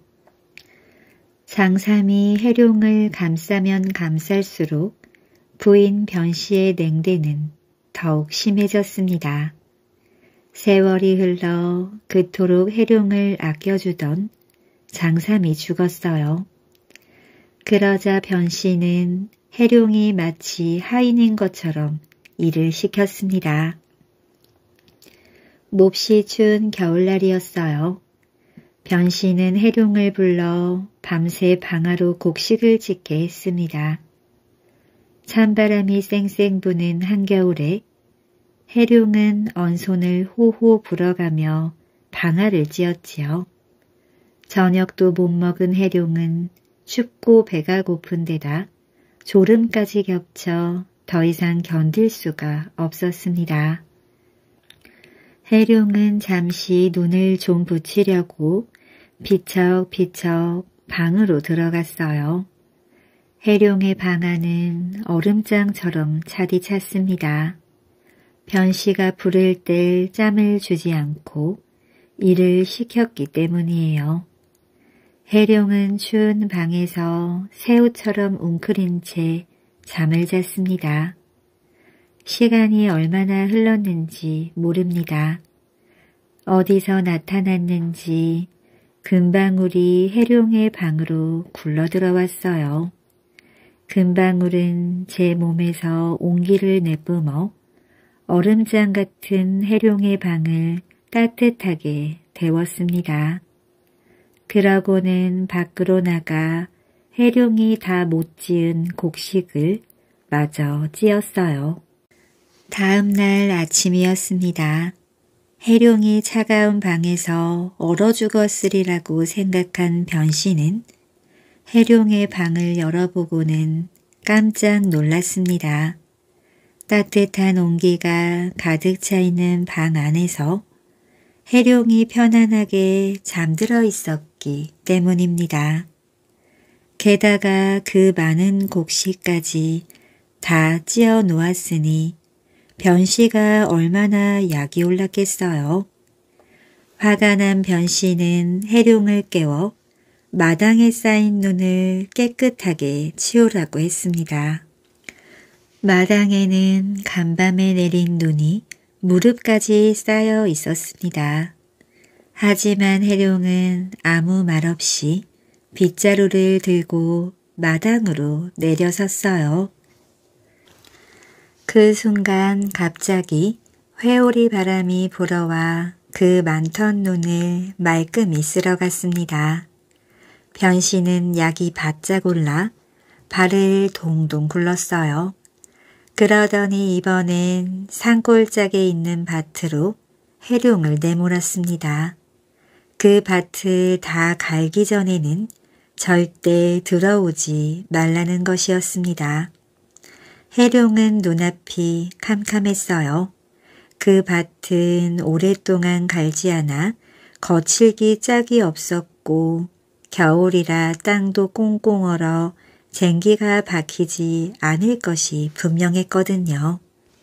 [SPEAKER 1] 장삼이 해룡을 감싸면 감쌀수록 부인 변씨의 냉대는 더욱 심해졌습니다. 세월이 흘러 그토록 해룡을 아껴주던 장삼이 죽었어요. 그러자 변씨는 해룡이 마치 하인인 것처럼 일을 시켰습니다. 몹시 추운 겨울날이었어요. 변씨는 해룡을 불러 밤새 방아로 곡식을 짓게 했습니다. 찬바람이 쌩쌩 부는 한겨울에 해룡은 언손을 호호 불어가며 방아를 찧었지요. 저녁도 못 먹은 해룡은 춥고 배가 고픈 데다 졸음까지 겹쳐 더 이상 견딜 수가 없었습니다. 해룡은 잠시 눈을 좀 붙이려고 비척비척 방으로 들어갔어요. 해룡의 방안은 얼음장처럼 차디 찼습니다. 변씨가 부를 때 짬을 주지 않고 일을 시켰기 때문이에요. 해룡은 추운 방에서 새우처럼 웅크린 채 잠을 잤습니다. 시간이 얼마나 흘렀는지 모릅니다. 어디서 나타났는지 금방울이 해룡의 방으로 굴러들어왔어요. 금방울은 제 몸에서 온기를 내뿜어 얼음장 같은 해룡의 방을 따뜻하게 데웠습니다. 그러고는 밖으로 나가 해룡이 다 못 지은 곡식을 마저 찧었어요. 다음 날 아침이었습니다. 해룡이 차가운 방에서 얼어 죽었으리라고 생각한 변씨는 해룡의 방을 열어보고는 깜짝 놀랐습니다. 따뜻한 온기가 가득 차 있는 방 안에서 해룡이 편안하게 잠들어 있었기 때문입니다. 게다가 그 많은 곡식까지 다 찧어 놓았으니 변씨가 얼마나 약이 올랐겠어요. 화가 난 변씨는 해룡을 깨워 마당에 쌓인 눈을 깨끗하게 치우라고 했습니다. 마당에는 간밤에 내린 눈이 무릎까지 쌓여 있었습니다. 하지만 해룡은 아무 말 없이 빗자루를 들고 마당으로 내려섰어요. 그 순간 갑자기 회오리 바람이 불어와 그 많던 눈을 말끔히 쓸어갔습니다. 변씨는 약이 바짝 올라 발을 동동 굴렀어요. 그러더니 이번엔 산골짜기에 있는 밭으로 해룡을 내몰았습니다. 그 밭을 다 갈기 전에는 절대 들어오지 말라는 것이었습니다. 해룡은 눈앞이 캄캄했어요. 그 밭은 오랫동안 갈지 않아 거칠기 짝이 없었고 겨울이라 땅도 꽁꽁 얼어 쟁기가 박히지 않을 것이 분명했거든요.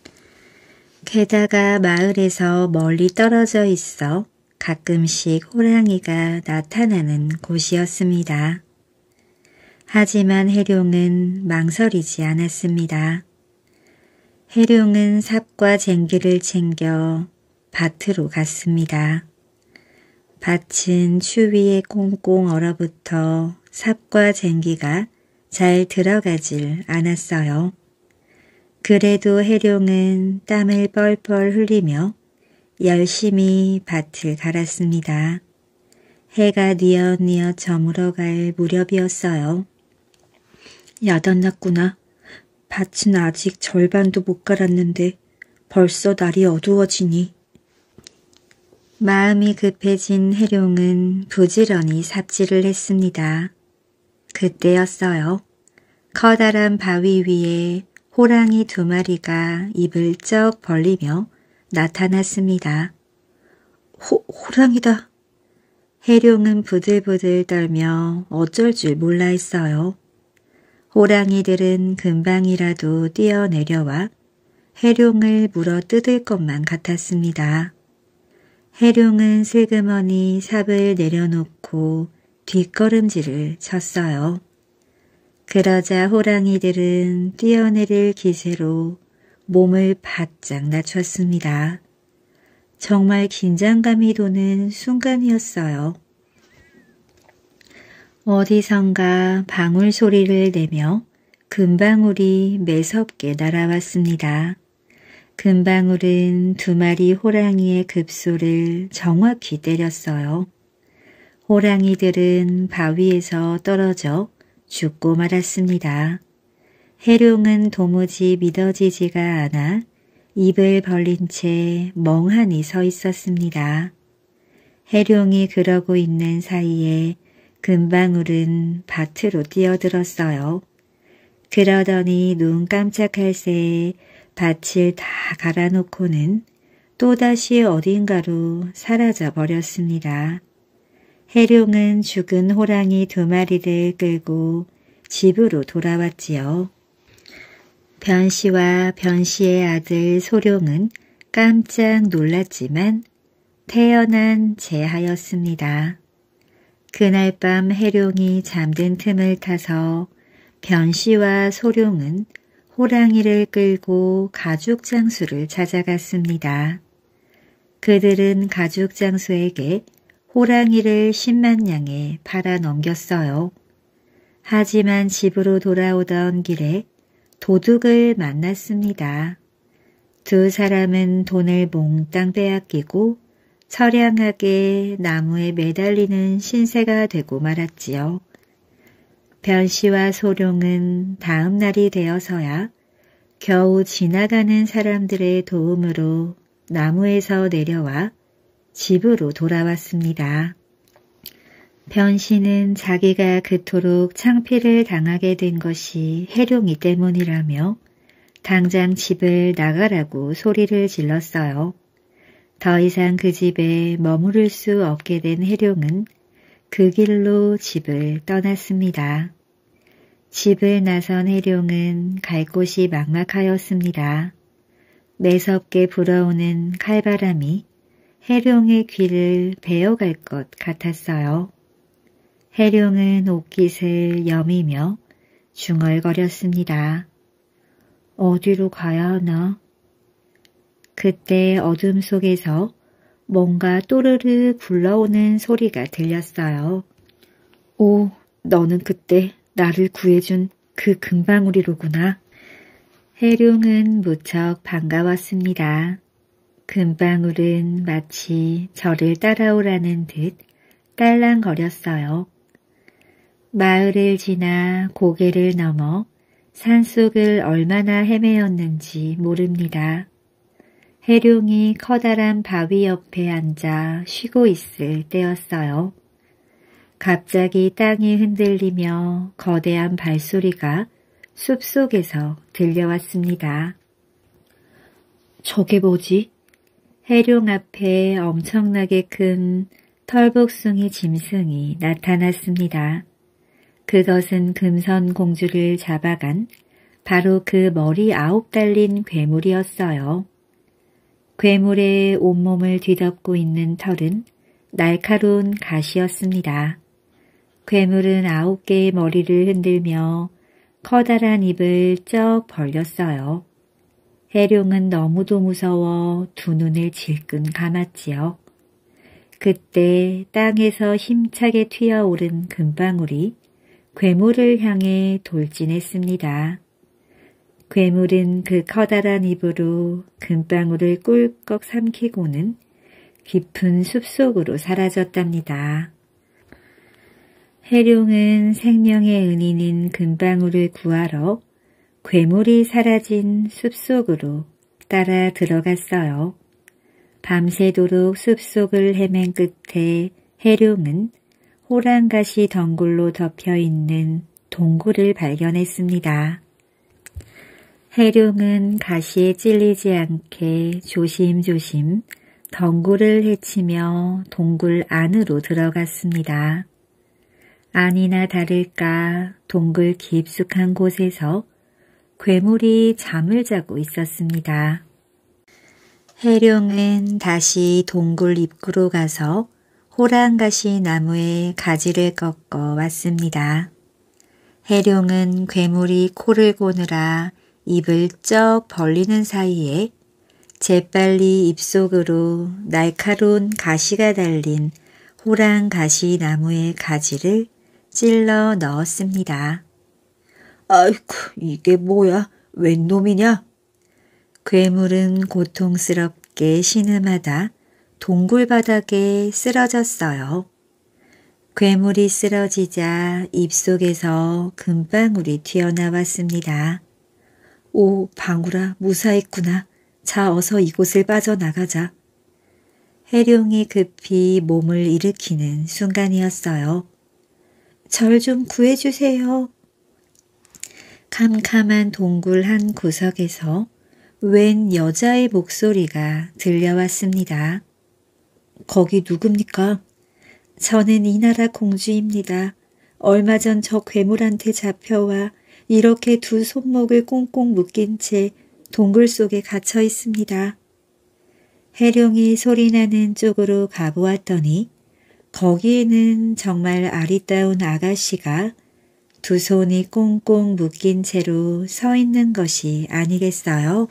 [SPEAKER 1] 게다가 마을에서 멀리 떨어져 있어 가끔씩 호랑이가 나타나는 곳이었습니다. 하지만 해룡은 망설이지 않았습니다. 해룡은 삽과 쟁기를 챙겨 밭으로 갔습니다. 밭은 추위에 꽁꽁 얼어붙어 삽과 쟁기가 잘 들어가질 않았어요. 그래도 해룡은 땀을 뻘뻘 흘리며 열심히 밭을 갈았습니다. 해가 뉘엿뉘엿 저물어갈 무렵이었어요. 야단났구나. 밭은 아직 절반도 못 갈았는데 벌써 날이 어두워지니. 마음이 급해진 해룡은 부지런히 삽질을 했습니다. 그때였어요. 커다란 바위 위에 호랑이 두 마리가 입을 쩍 벌리며 나타났습니다. 호, 호랑이다. 해룡은 부들부들 떨며 어쩔 줄 몰라 했어요. 호랑이들은 금방이라도 뛰어내려와 해룡을 물어 뜯을 것만 같았습니다. 해룡은 슬그머니 삽을 내려놓고 뒷걸음질을 쳤어요. 그러자 호랑이들은 뛰어내릴 기세로 몸을 바짝 낮췄습니다. 정말 긴장감이 도는 순간이었어요. 어디선가 방울 소리를 내며 금방울이 매섭게 날아왔습니다. 금방울은 두 마리 호랑이의 급소를 정확히 때렸어요. 호랑이들은 바위에서 떨어져 죽고 말았습니다. 해룡은 도무지 믿어지지가 않아 입을 벌린 채 멍하니 서 있었습니다. 해룡이 그러고 있는 사이에 금방울은 밭으로 뛰어들었어요. 그러더니 눈 깜짝할 새에 밭을 다 갈아놓고는 또다시 어딘가로 사라져 버렸습니다. 해룡은 죽은 호랑이 두 마리를 끌고 집으로 돌아왔지요. 변씨와 변씨의 아들 소룡은 깜짝 놀랐지만 태연한 제하였습니다. 그날 밤 해룡이 잠든 틈을 타서 변씨와 소룡은 호랑이를 끌고 가죽 장수를 찾아갔습니다. 그들은 가죽 장수에게 호랑이를 십만 냥에 팔아 넘겼어요. 하지만 집으로 돌아오던 길에 도둑을 만났습니다. 두 사람은 돈을 몽땅 빼앗기고 처량하게 나무에 매달리는 신세가 되고 말았지요. 변씨와 소룡은 다음 날이 되어서야 겨우 지나가는 사람들의 도움으로 나무에서 내려와 집으로 돌아왔습니다. 변씨는 자기가 그토록 창피를 당하게 된 것이 해룡이 때문이라며 당장 집을 나가라고 소리를 질렀어요. 더 이상 그 집에 머무를 수 없게 된 해룡은 그 길로 집을 떠났습니다. 집을 나선 해룡은 갈 곳이 막막하였습니다. 매섭게 불어오는 칼바람이 해룡의 귀를 베어갈 것 같았어요. 해룡은 옷깃을 여미며 중얼거렸습니다. 어디로 가야 하나? 그때 어둠 속에서 뭔가 또르르 굴러오는 소리가 들렸어요. 오, 너는 그때 나를 구해준 그 금방울이로구나. 해룡은 무척 반가웠습니다. 금방울은 마치 저를 따라오라는 듯 딸랑거렸어요. 마을을 지나 고개를 넘어 산속을 얼마나 헤매었는지 모릅니다. 해룡이 커다란 바위 옆에 앉아 쉬고 있을 때였어요. 갑자기 땅이 흔들리며 거대한 발소리가 숲속에서 들려왔습니다. 저게 뭐지? 해룡 앞에 엄청나게 큰 털복숭이 짐승이 나타났습니다. 그것은 금선공주를 잡아간 바로 그 머리 아홉 달린 괴물이었어요. 괴물의 온몸을 뒤덮고 있는 털은 날카로운 가시였습니다. 괴물은 아홉 개의 머리를 흔들며 커다란 입을 쩍 벌렸어요. 해룡은 너무도 무서워 두 눈을 질끈 감았지요. 그때 땅에서 힘차게 튀어오른 금방울이 괴물을 향해 돌진했습니다. 괴물은 그 커다란 입으로 금방울을 꿀꺽 삼키고는 깊은 숲속으로 사라졌답니다. 해룡은 생명의 은인인 금방울을 구하러 괴물이 사라진 숲속으로 따라 들어갔어요. 밤새도록 숲속을 헤맨 끝에 해룡은 호랑가시 덩굴로 덮여있는 동굴을 발견했습니다. 해룡은 가시에 찔리지 않게 조심조심 덩굴을 헤치며 동굴 안으로 들어갔습니다. 아니나 다를까 동굴 깊숙한 곳에서 괴물이 잠을 자고 있었습니다. 해룡은 다시 동굴 입구로 가서 호랑가시 나무에 가지를 꺾어 왔습니다. 해룡은 괴물이 코를 고느라 입을 쩍 벌리는 사이에 재빨리 입속으로 날카로운 가시가 달린 호랑가시 나무의 가지를 찔러 넣었습니다.
[SPEAKER 2] 아이고, 이게 뭐야? 웬 놈이냐?
[SPEAKER 1] 괴물은 고통스럽게 신음하다 동굴 바닥에 쓰러졌어요. 괴물이 쓰러지자 입속에서 금방울이 튀어나왔습니다.
[SPEAKER 2] 오, 방울아, 무사했구나. 자, 어서 이곳을 빠져나가자.
[SPEAKER 1] 해룡이 급히 몸을 일으키는 순간이었어요.
[SPEAKER 2] 절 좀 구해주세요.
[SPEAKER 1] 캄캄한 동굴 한 구석에서 웬 여자의 목소리가 들려왔습니다.
[SPEAKER 2] 거기 누굽니까?
[SPEAKER 1] 저는 이 나라 공주입니다. 얼마 전 저 괴물한테 잡혀와 이렇게 두 손목을 꽁꽁 묶인 채 동굴 속에 갇혀 있습니다. 해룡이 소리나는 쪽으로 가보았더니 거기에는 정말 아리따운 아가씨가 두 손이 꽁꽁 묶인 채로 서 있는 것이 아니겠어요?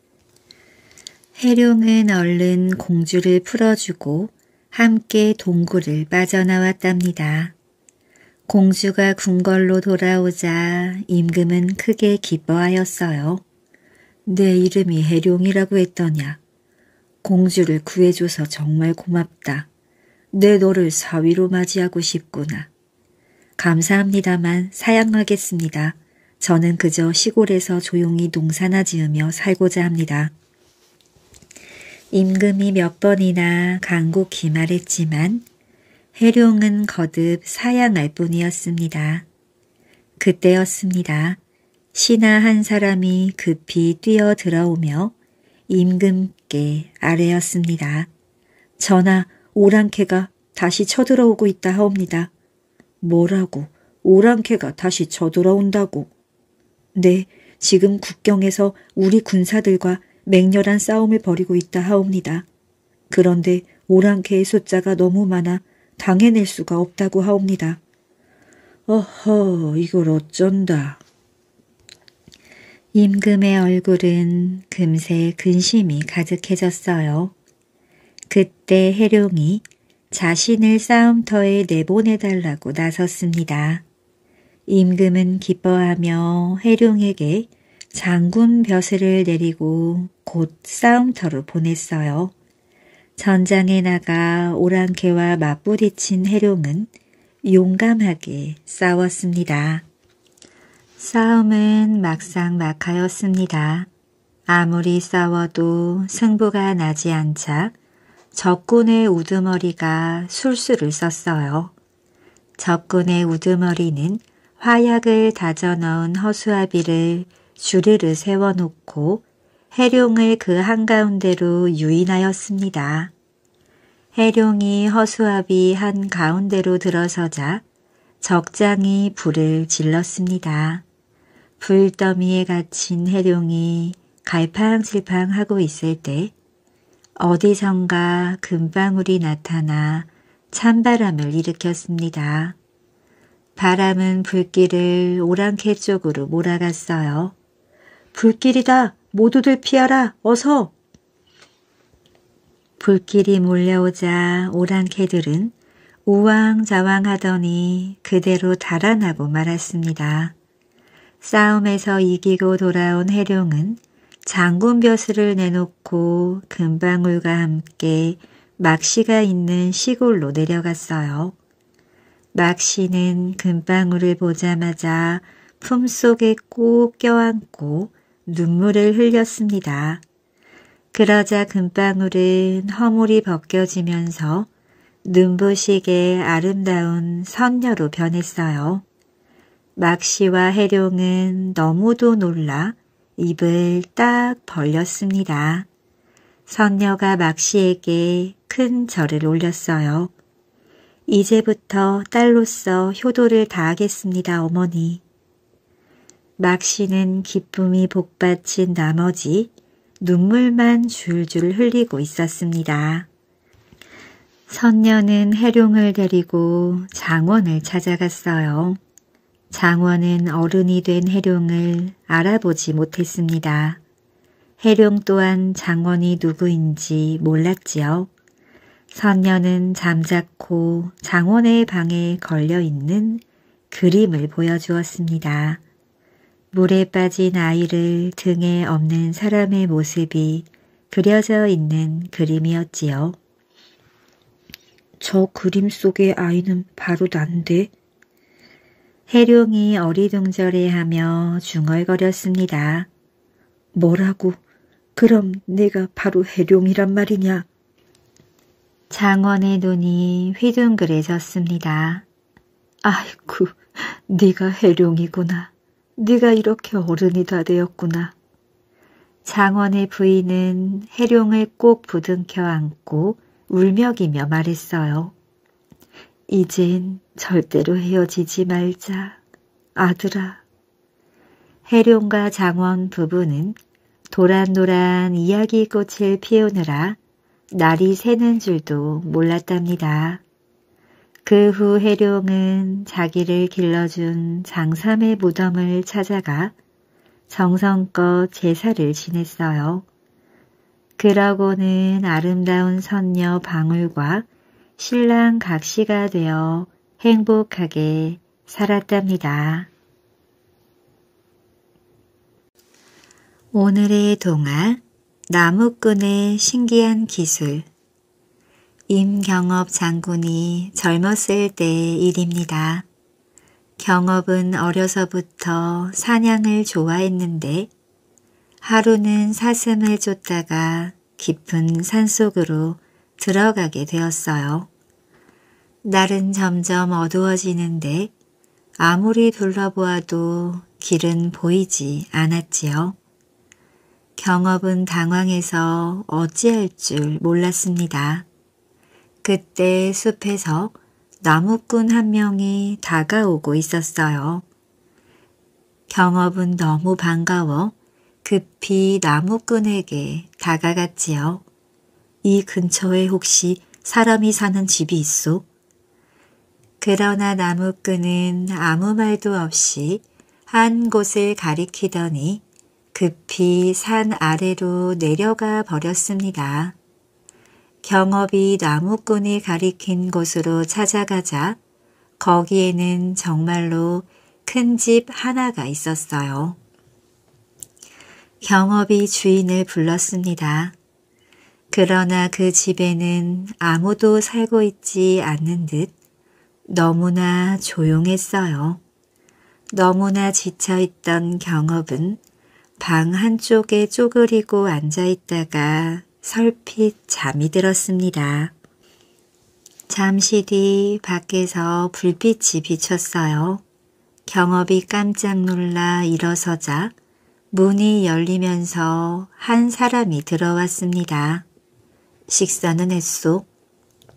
[SPEAKER 1] 해룡은 얼른 공주를 풀어주고 함께 동굴을 빠져나왔답니다. 공주가 궁궐로 돌아오자 임금은 크게 기뻐하였어요.
[SPEAKER 2] 내 이름이 해룡이라고 했더냐. 공주를 구해줘서 정말 고맙다. 내 너를 사위로 맞이하고 싶구나.
[SPEAKER 1] 감사합니다만 사양하겠습니다. 저는 그저 시골에서 조용히 농사나 지으며 살고자 합니다. 임금이 몇 번이나 간곡히 말했지만 해룡은 거듭 사양할 뿐이었습니다. 그때였습니다. 신하 한 사람이 급히 뛰어 들어오며 임금께 아뢰었습니다.
[SPEAKER 2] 전하, 오랑캐가 다시 쳐들어오고 있다 하옵니다. 뭐라고? 오랑캐가 다시 쳐들어온다고? 네, 지금 국경에서 우리 군사들과 맹렬한 싸움을 벌이고 있다 하옵니다. 그런데 오랑캐의 숫자가 너무 많아 당해낼 수가 없다고 하옵니다. 어허, 이걸 어쩐다.
[SPEAKER 1] 임금의 얼굴은 금세 근심이 가득해졌어요. 그때 해룡이 자신을 싸움터에 내보내달라고 나섰습니다. 임금은 기뻐하며 해룡에게 장군 벼슬을 내리고 곧 싸움터로 보냈어요. 전장에 나가 오랑캐와 맞부딪힌 해룡은 용감하게 싸웠습니다. 싸움은 막상막하였습니다. 아무리 싸워도 승부가 나지 않자 적군의 우두머리가 술수를 썼어요. 적군의 우두머리는 화약을 다져 넣은 허수아비를 주르르 세워놓고 해룡을 그 한가운데로 유인하였습니다. 해룡이 허수아비 한 가운데로 들어서자 적장이 불을 질렀습니다. 불더미에 갇힌 해룡이 갈팡질팡하고 있을 때 어디선가 금방울이 나타나 찬바람을 일으켰습니다. 바람은 불길을 오랑캐 쪽으로 몰아갔어요. 불길이다! 모두들 피하라! 어서! 불길이 몰려오자 오랑캐들은 우왕좌왕하더니 그대로 달아나고 말았습니다. 싸움에서 이기고 돌아온 해룡은 장군벼슬을 내놓고 금방울과 함께 막시가 있는 시골로 내려갔어요. 막시는 금방울을 보자마자 품속에 꼭 껴안고 눈물을 흘렸습니다. 그러자 금방울은 허물이 벗겨지면서 눈부시게 아름다운 선녀로 변했어요. 막시와 해룡은 너무도 놀라 입을 딱 벌렸습니다. 선녀가 막시에게 큰 절을 올렸어요. 이제부터 딸로서 효도를 다하겠습니다, 어머니. 막시는 기쁨이 복받친 나머지 눈물만 줄줄 흘리고 있었습니다. 선녀는 해룡을 데리고 장원을 찾아갔어요. 장원은 어른이 된 해룡을 알아보지 못했습니다. 해룡 또한 장원이 누구인지 몰랐지요. 선녀는 잠자코 장원의 방에 걸려있는 그림을 보여주었습니다. 물에 빠진 아이를 등에 업는 사람의 모습이 그려져 있는 그림이었지요.
[SPEAKER 2] 저 그림 속의 아이는 바로 난데?
[SPEAKER 1] 해룡이 어리둥절해하며 중얼거렸습니다.
[SPEAKER 2] 뭐라고? 그럼 내가 바로 해룡이란 말이냐?
[SPEAKER 1] 장원의 눈이 휘둥그레졌습니다.
[SPEAKER 2] 아이쿠, 네가 해룡이구나. 네가 이렇게 어른이 다 되었구나.
[SPEAKER 1] 장원의 부인은 해룡을 꼭 부둥켜 안고 울먹이며 말했어요.
[SPEAKER 2] 이젠 절대로 헤어지지 말자, 아들아.
[SPEAKER 1] 해룡과 장원 부부는 도란도란 이야기꽃을 피우느라 날이 새는 줄도 몰랐답니다. 그 후 해룡은 자기를 길러준 장삼의 무덤을 찾아가 정성껏 제사를 지냈어요. 그러고는 아름다운 선녀 방울과 신랑 각시가 되어 행복하게 살았답니다. 오늘의 동화 나무꾼의 신기한 기술. 임경업 장군이 젊었을 때의 일입니다. 경업은 어려서부터 사냥을 좋아했는데 하루는 사슴을 쫓다가 깊은 산속으로 들어가게 되었어요. 날은 점점 어두워지는데 아무리 둘러보아도 길은 보이지 않았지요. 경업은 당황해서 어찌할 줄 몰랐습니다. 그때 숲에서 나무꾼 한 명이 다가오고 있었어요. 경업은 너무 반가워 급히 나무꾼에게 다가갔지요. 이 근처에 혹시 사람이 사는 집이 있소? 그러나 나무꾼은 아무 말도 없이 한 곳을 가리키더니 급히 산 아래로 내려가 버렸습니다. 경업이 나무꾼이 가리킨 곳으로 찾아가자 거기에는 정말로 큰 집 하나가 있었어요. 경업이 주인을 불렀습니다. 그러나 그 집에는 아무도 살고 있지 않는 듯 너무나 조용했어요. 너무나 지쳐있던 경업은 방 한쪽에 쪼그리고 앉아있다가 설핏 잠이 들었습니다. 잠시 뒤 밖에서 불빛이 비쳤어요. 경업이 깜짝 놀라 일어서자 문이 열리면서 한 사람이 들어왔습니다. 식사는 했소?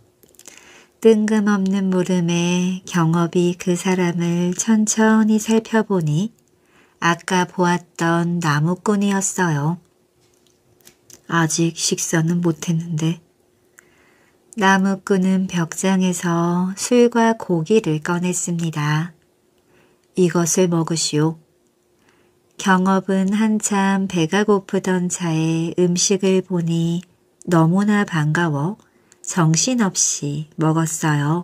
[SPEAKER 1] 뜬금없는 물음에 경업이 그 사람을 천천히 살펴보니 아까 보았던 나무꾼이었어요. 아직 식사는 못했는데. 나무꾼은 벽장에서 술과 고기를 꺼냈습니다. 이것을 먹으시오. 경업은 한참 배가 고프던 차에 음식을 보니 너무나 반가워 정신없이 먹었어요.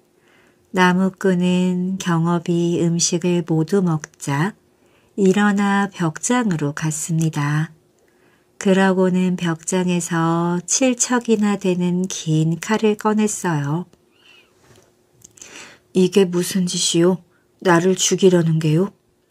[SPEAKER 1] 나무꾼은 경업이 음식을 모두 먹자 일어나 벽장으로 갔습니다. 그러고는 벽장에서 칠척이나 되는 긴 칼을 꺼냈어요. 이게 무슨 짓이오? 나를 죽이려는 게요?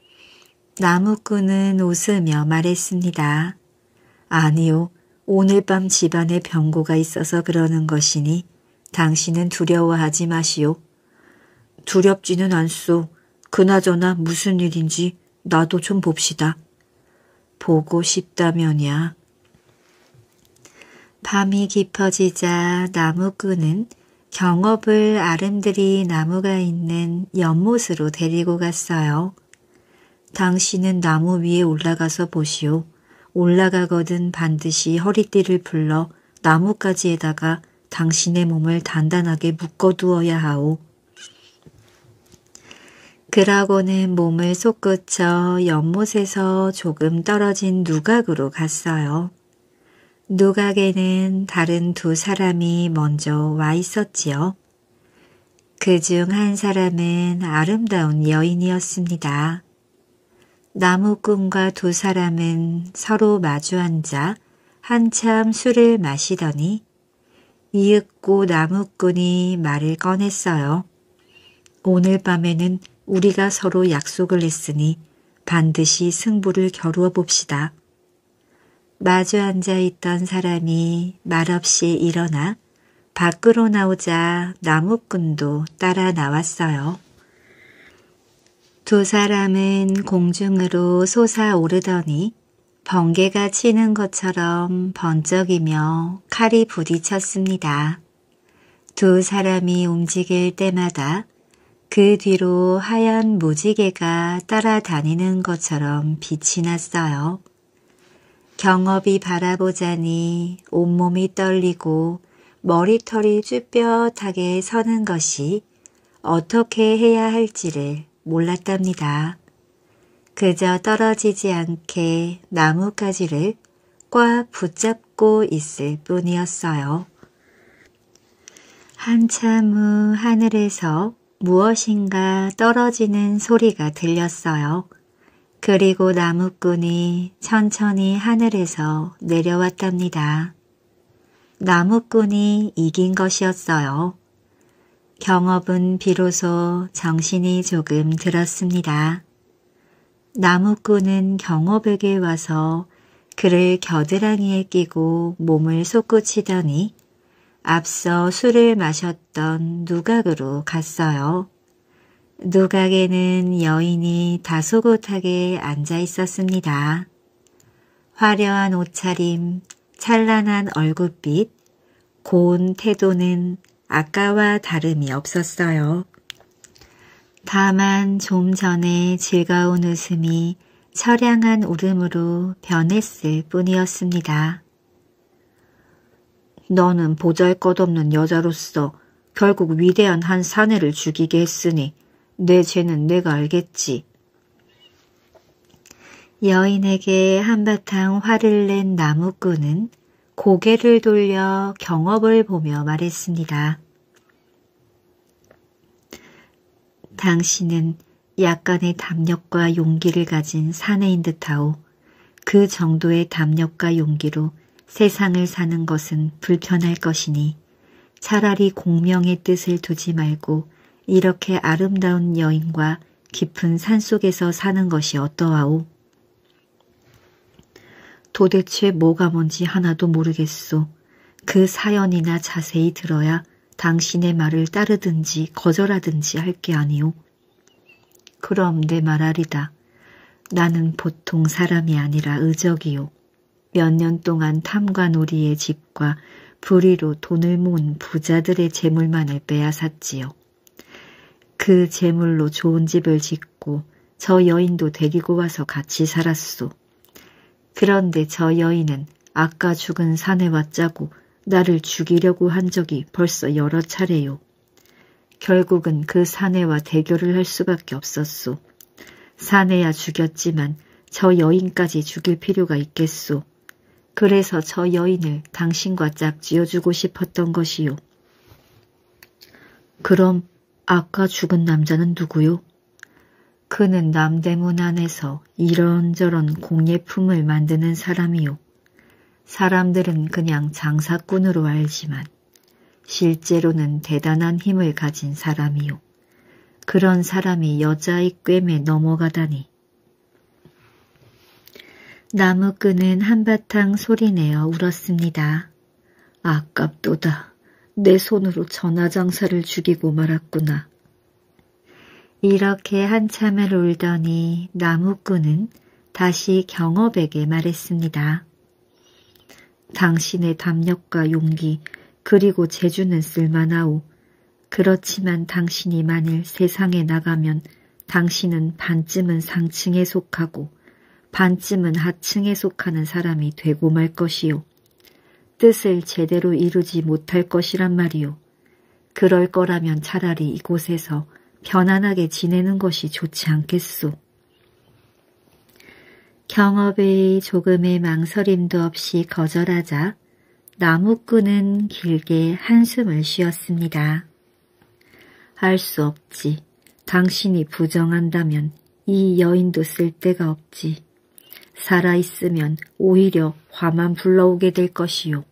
[SPEAKER 1] 나무꾼은 웃으며 말했습니다. 아니요. 오늘 밤 집안에 병고가 있어서 그러는 것이니 당신은 두려워하지 마시오. 두렵지는 않소. 그나저나 무슨 일인지 나도 좀 봅시다. 보고 싶다면야. 밤이 깊어지자 나무꾼은 경업을 아름드리 나무가 있는 연못으로 데리고 갔어요. 당신은 나무 위에 올라가서 보시오. 올라가거든 반드시 허리띠를 풀러 나뭇가지에다가 당신의 몸을 단단하게 묶어두어야 하오. 그러고는 몸을 솟구쳐 연못에서 조금 떨어진 누각으로 갔어요. 누각에는 다른 두 사람이 먼저 와 있었지요. 그중 한 사람은 아름다운 여인이었습니다. 나무꾼과 두 사람은 서로 마주 앉아 한참 술을 마시더니 이윽고 나무꾼이 말을 꺼냈어요. 오늘 밤에는 우리가 서로 약속을 했으니 반드시 승부를 겨루어 봅시다. 마주 앉아있던 사람이 말없이 일어나 밖으로 나오자 나무꾼도 따라 나왔어요. 두 사람은 공중으로 솟아오르더니 번개가 치는 것처럼 번쩍이며 칼이 부딪혔습니다. 두 사람이 움직일 때마다 그 뒤로 하얀 무지개가 따라다니는 것처럼 빛이 났어요. 경업이 바라보자니 온몸이 떨리고 머리털이 쭈뼛하게 서는 것이 어떻게 해야 할지를 몰랐답니다. 그저 떨어지지 않게 나뭇가지를 꽉 붙잡고 있을 뿐이었어요. 한참 후 하늘에서 무엇인가 떨어지는 소리가 들렸어요. 그리고 나무꾼이 천천히 하늘에서 내려왔답니다. 나무꾼이 이긴 것이었어요. 경업은 비로소 정신이 조금 들었습니다. 나무꾼은 경업에게 와서 그를 겨드랑이에 끼고 몸을 솟구치더니 앞서 술을 마셨던 누각으로 갔어요. 누각에는 여인이 다소곳하게 앉아 있었습니다. 화려한 옷차림, 찬란한 얼굴빛, 고운 태도는 아까와 다름이 없었어요. 다만 좀 전에 즐거운 웃음이 처량한 울음으로 변했을 뿐이었습니다. 너는 보잘것없는 여자로서 결국 위대한 한 사내를 죽이게 했으니 내 죄는 내가 알겠지. 여인에게 한바탕 화를 낸 나무꾼은 고개를 돌려 경업을 보며 말했습니다. 당신은 약간의 담력과 용기를 가진 사내인 듯하오. 그 정도의 담력과 용기로 세상을 사는 것은 불편할 것이니 차라리 공명의 뜻을 두지 말고 이렇게 아름다운 여인과 깊은 산속에서 사는 것이 어떠하오? 도대체 뭐가 뭔지 하나도 모르겠소. 그 사연이나 자세히 들어야 당신의 말을 따르든지 거절하든지 할 게 아니오. 그럼 내 말하리다. 나는 보통 사람이 아니라 의적이오. 몇 년 동안 탐관오리의 집과 불의로 돈을 모은 부자들의 재물만을 빼앗았지요. 그 재물로 좋은 집을 짓고 저 여인도 데리고 와서 같이 살았소. 그런데 저 여인은 아까 죽은 사내와 짜고 나를 죽이려고 한 적이 벌써 여러 차례요. 결국은 그 사내와 대결을 할 수밖에 없었소. 사내야 죽였지만 저 여인까지 죽일 필요가 있겠소. 그래서 저 여인을 당신과 짝지어주고 싶었던 것이요. 그럼 아까 죽은 남자는 누구요? 그는 남대문 안에서 이런저런 공예품을 만드는 사람이요. 사람들은 그냥 장사꾼으로 알지만 실제로는 대단한 힘을 가진 사람이요. 그런 사람이 여자의 꿰매 넘어가다니. 나무꾼은 한바탕 소리내어 울었습니다. 아깝도다. 내 손으로 전화장사를 죽이고 말았구나. 이렇게 한참을 울더니 나무꾼은 다시 경업에게 말했습니다. 당신의 담력과 용기 그리고 재주는 쓸만하오. 그렇지만 당신이 만일 세상에 나가면 당신은 반쯤은 상층에 속하고 반쯤은 하층에 속하는 사람이 되고 말 것이요. 뜻을 제대로 이루지 못할 것이란 말이요. 그럴 거라면 차라리 이곳에서 편안하게 지내는 것이 좋지 않겠소. 경업의 조금의 망설임도 없이 거절하자 나무꾼은 길게 한숨을 쉬었습니다. 할 수 없지. 당신이 부정한다면 이 여인도 쓸데가 없지. 살아있으면 오히려 화만 불러오게 될 것이요.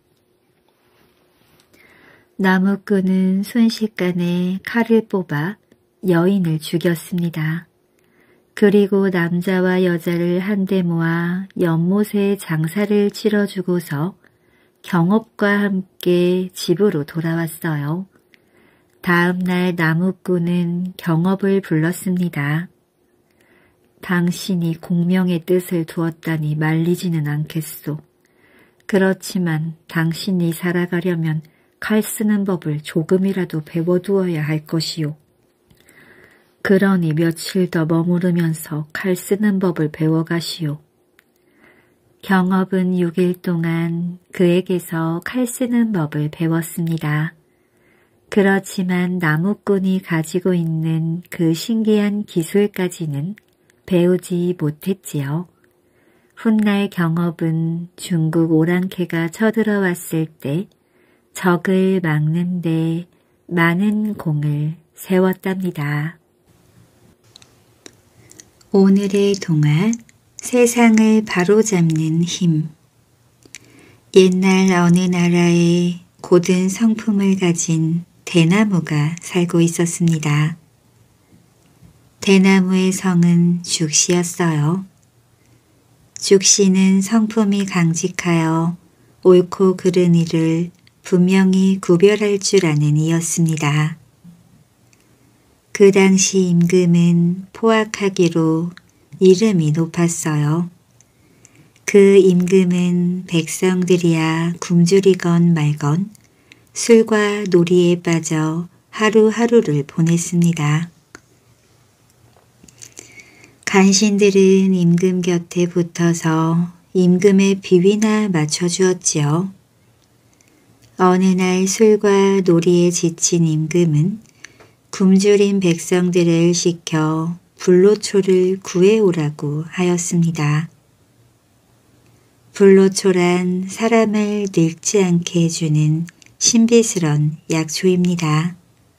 [SPEAKER 1] 나무꾼은 순식간에 칼을 뽑아 여인을 죽였습니다. 그리고 남자와 여자를 한데 모아 연못에 장사를 치러주고서 경업과 함께 집으로 돌아왔어요. 다음 날 나무꾼은 경업을 불렀습니다. 당신이 공명의 뜻을 두었다니 말리지는 않겠소. 그렇지만 당신이 살아가려면 칼 쓰는 법을 조금이라도 배워두어야 할 것이요. 그러니 며칠 더 머무르면서 칼 쓰는 법을 배워가시오. 경업은 육 일 동안 그에게서 칼 쓰는 법을 배웠습니다. 그렇지만 나무꾼이 가지고 있는 그 신기한 기술까지는 배우지 못했지요. 훗날 경업은 중국 오랑캐가 쳐들어왔을 때 적을 막는 데 많은 공을 세웠답니다. 오늘의 동화, 세상을 바로잡는 힘. 옛날 어느 나라에 고든 성품을 가진 대나무가 살고 있었습니다. 대나무의 성은 죽시였어요. 죽시는 성품이 강직하여 옳고 그른 일을 분명히 구별할 줄 아는 이였습니다. 그 당시 임금은 포악하기로 이름이 높았어요. 그 임금은 백성들이야 굶주리건 말건 술과 놀이에 빠져 하루하루를 보냈습니다. 간신들은 임금 곁에 붙어서 임금의 비위나 맞춰주었지요. 어느 날 술과 놀이에 지친 임금은 굶주린 백성들을 시켜 불로초를 구해오라고 하였습니다. 불로초란 사람을 늙지 않게 해주는 신비스런 약초입니다.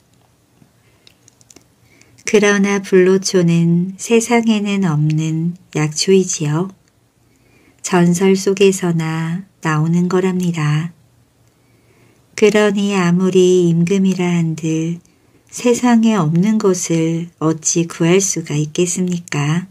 [SPEAKER 1] 그러나 불로초는 세상에는 없는 약초이지요. 전설 속에서나 나오는 거랍니다. 그러니 아무리 임금이라 한들 세상에 없는 것을 어찌 구할 수가 있겠습니까?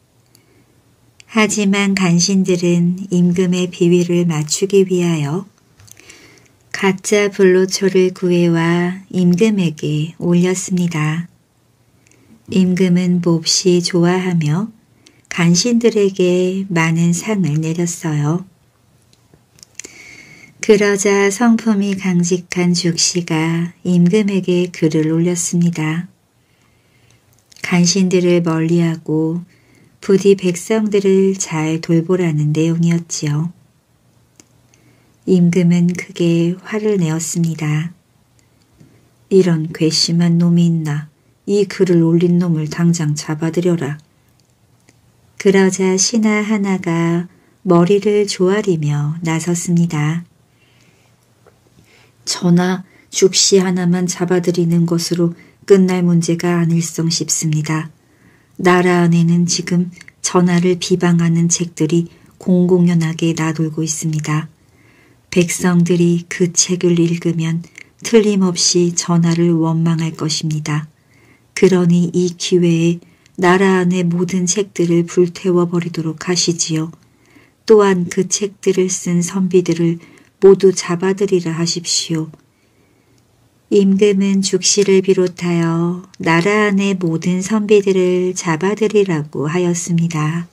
[SPEAKER 1] 하지만 간신들은 임금의 비위를 맞추기 위하여 가짜 불로초를 구해와 임금에게 올렸습니다. 임금은 몹시 좋아하며 간신들에게 많은 상을 내렸어요. 그러자 성품이 강직한 죽씨가 임금에게 글을 올렸습니다. 간신들을 멀리하고 부디 백성들을 잘 돌보라는 내용이었지요. 임금은 크게 화를 내었습니다. 이런 괘씸한 놈이 있나. 이 글을 올린 놈을 당장 잡아들여라. 그러자 신하 하나가 머리를 조아리며 나섰습니다. 전하, 죽씨 하나만 잡아들이는 것으로 끝날 문제가 아닐성 싶습니다. 나라 안에는 지금 전하를 비방하는 책들이 공공연하게 나돌고 있습니다. 백성들이 그 책을 읽으면 틀림없이 전하를 원망할 것입니다. 그러니 이 기회에 나라 안의 모든 책들을 불태워버리도록 하시지요. 또한 그 책들을 쓴 선비들을 모두 잡아들이라 하십시오. 임금은 죽씨를 비롯하여 나라 안의 모든 선비들을 잡아들이라고 하였습니다.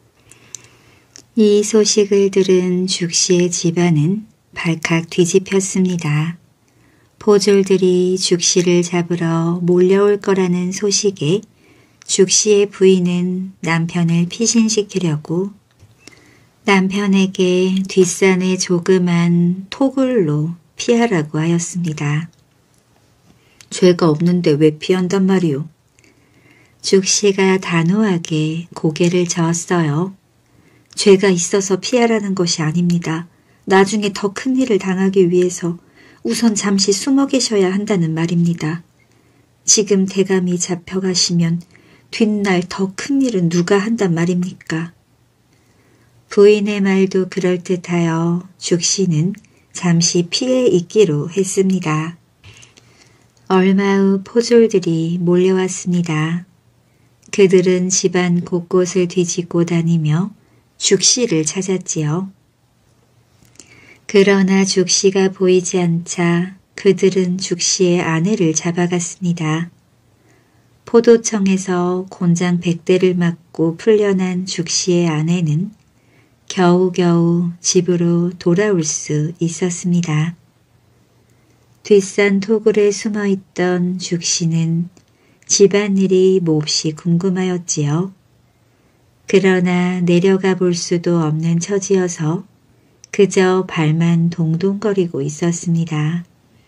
[SPEAKER 1] 이 소식을 들은 죽씨의 집안은 발칵 뒤집혔습니다. 포졸들이 죽씨를 잡으러 몰려올 거라는 소식에 죽씨의 부인은 남편을 피신시키려고 남편에게 뒷산의 조그만 토굴로 피하라고 하였습니다. 죄가 없는데 왜 피한단 말이오? 죽씨가 단호하게 고개를 저었어요. 죄가 있어서 피하라는 것이 아닙니다. 나중에 더 큰 일을 당하기 위해서 우선 잠시 숨어 계셔야 한다는 말입니다. 지금 대감이 잡혀가시면 뒷날 더 큰 일은 누가 한단 말입니까? 부인의 말도 그럴듯하여 죽씨는 잠시 피해 있기로 했습니다. 얼마 후 포졸들이 몰려왔습니다. 그들은 집안 곳곳을 뒤집고 다니며 죽씨를 찾았지요. 그러나 죽씨가 보이지 않자 그들은 죽씨의 아내를 잡아갔습니다. 포도청에서 곤장 백 대를 맞고 풀려난 죽씨의 아내는 겨우겨우 집으로 돌아올 수 있었습니다. 뒷산 토굴에 숨어있던 죽씨는 집안일이 몹시 궁금하였지요. 그러나 내려가 볼 수도 없는 처지여서 그저 발만 동동거리고 있었습니다.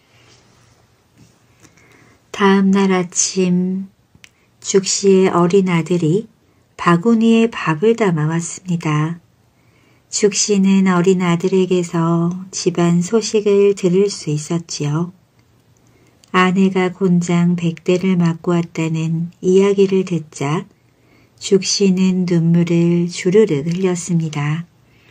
[SPEAKER 1] 다음 날 아침 죽씨의 어린 아들이 바구니에 밥을 담아 왔습니다. 죽씨는 어린 아들에게서 집안 소식을 들을 수 있었지요. 아내가 곤장 백 대를 맞고 왔다는 이야기를 듣자 죽씨는 눈물을 주르륵 흘렸습니다.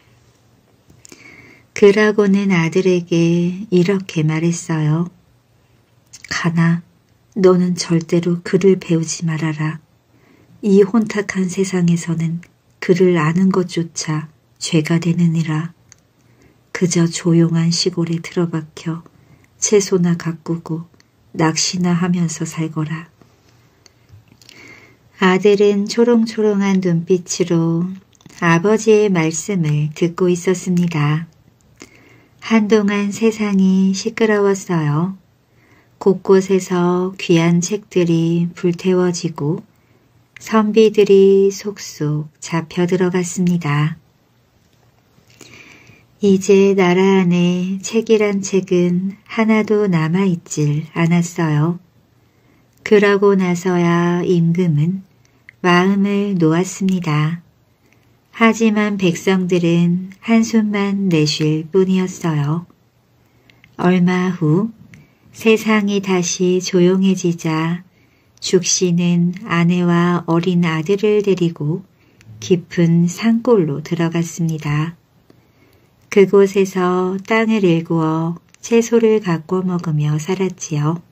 [SPEAKER 1] 그러고는 아들에게 이렇게 말했어요. 가나, 너는 절대로 글을 배우지 말아라. 이 혼탁한 세상에서는 글을 아는 것조차 죄가 되느니라. 그저 조용한 시골에 틀어박혀 채소나 가꾸고 낚시나 하면서 살거라. 아들은 초롱초롱한 눈빛으로 아버지의 말씀을 듣고 있었습니다. 한동안 세상이 시끄러웠어요. 곳곳에서 귀한 책들이 불태워지고 선비들이 속속 잡혀 들어갔습니다. 이제 나라 안에 책이란 책은 하나도 남아있질 않았어요. 그러고 나서야 임금은 마음을 놓았습니다. 하지만 백성들은 한숨만 내쉴 뿐이었어요. 얼마 후 세상이 다시 조용해지자 죽씨는 아내와 어린 아들을 데리고 깊은 산골로 들어갔습니다. 그곳에서 땅을 일구어 채소를 가꿔 먹으며 살았지요.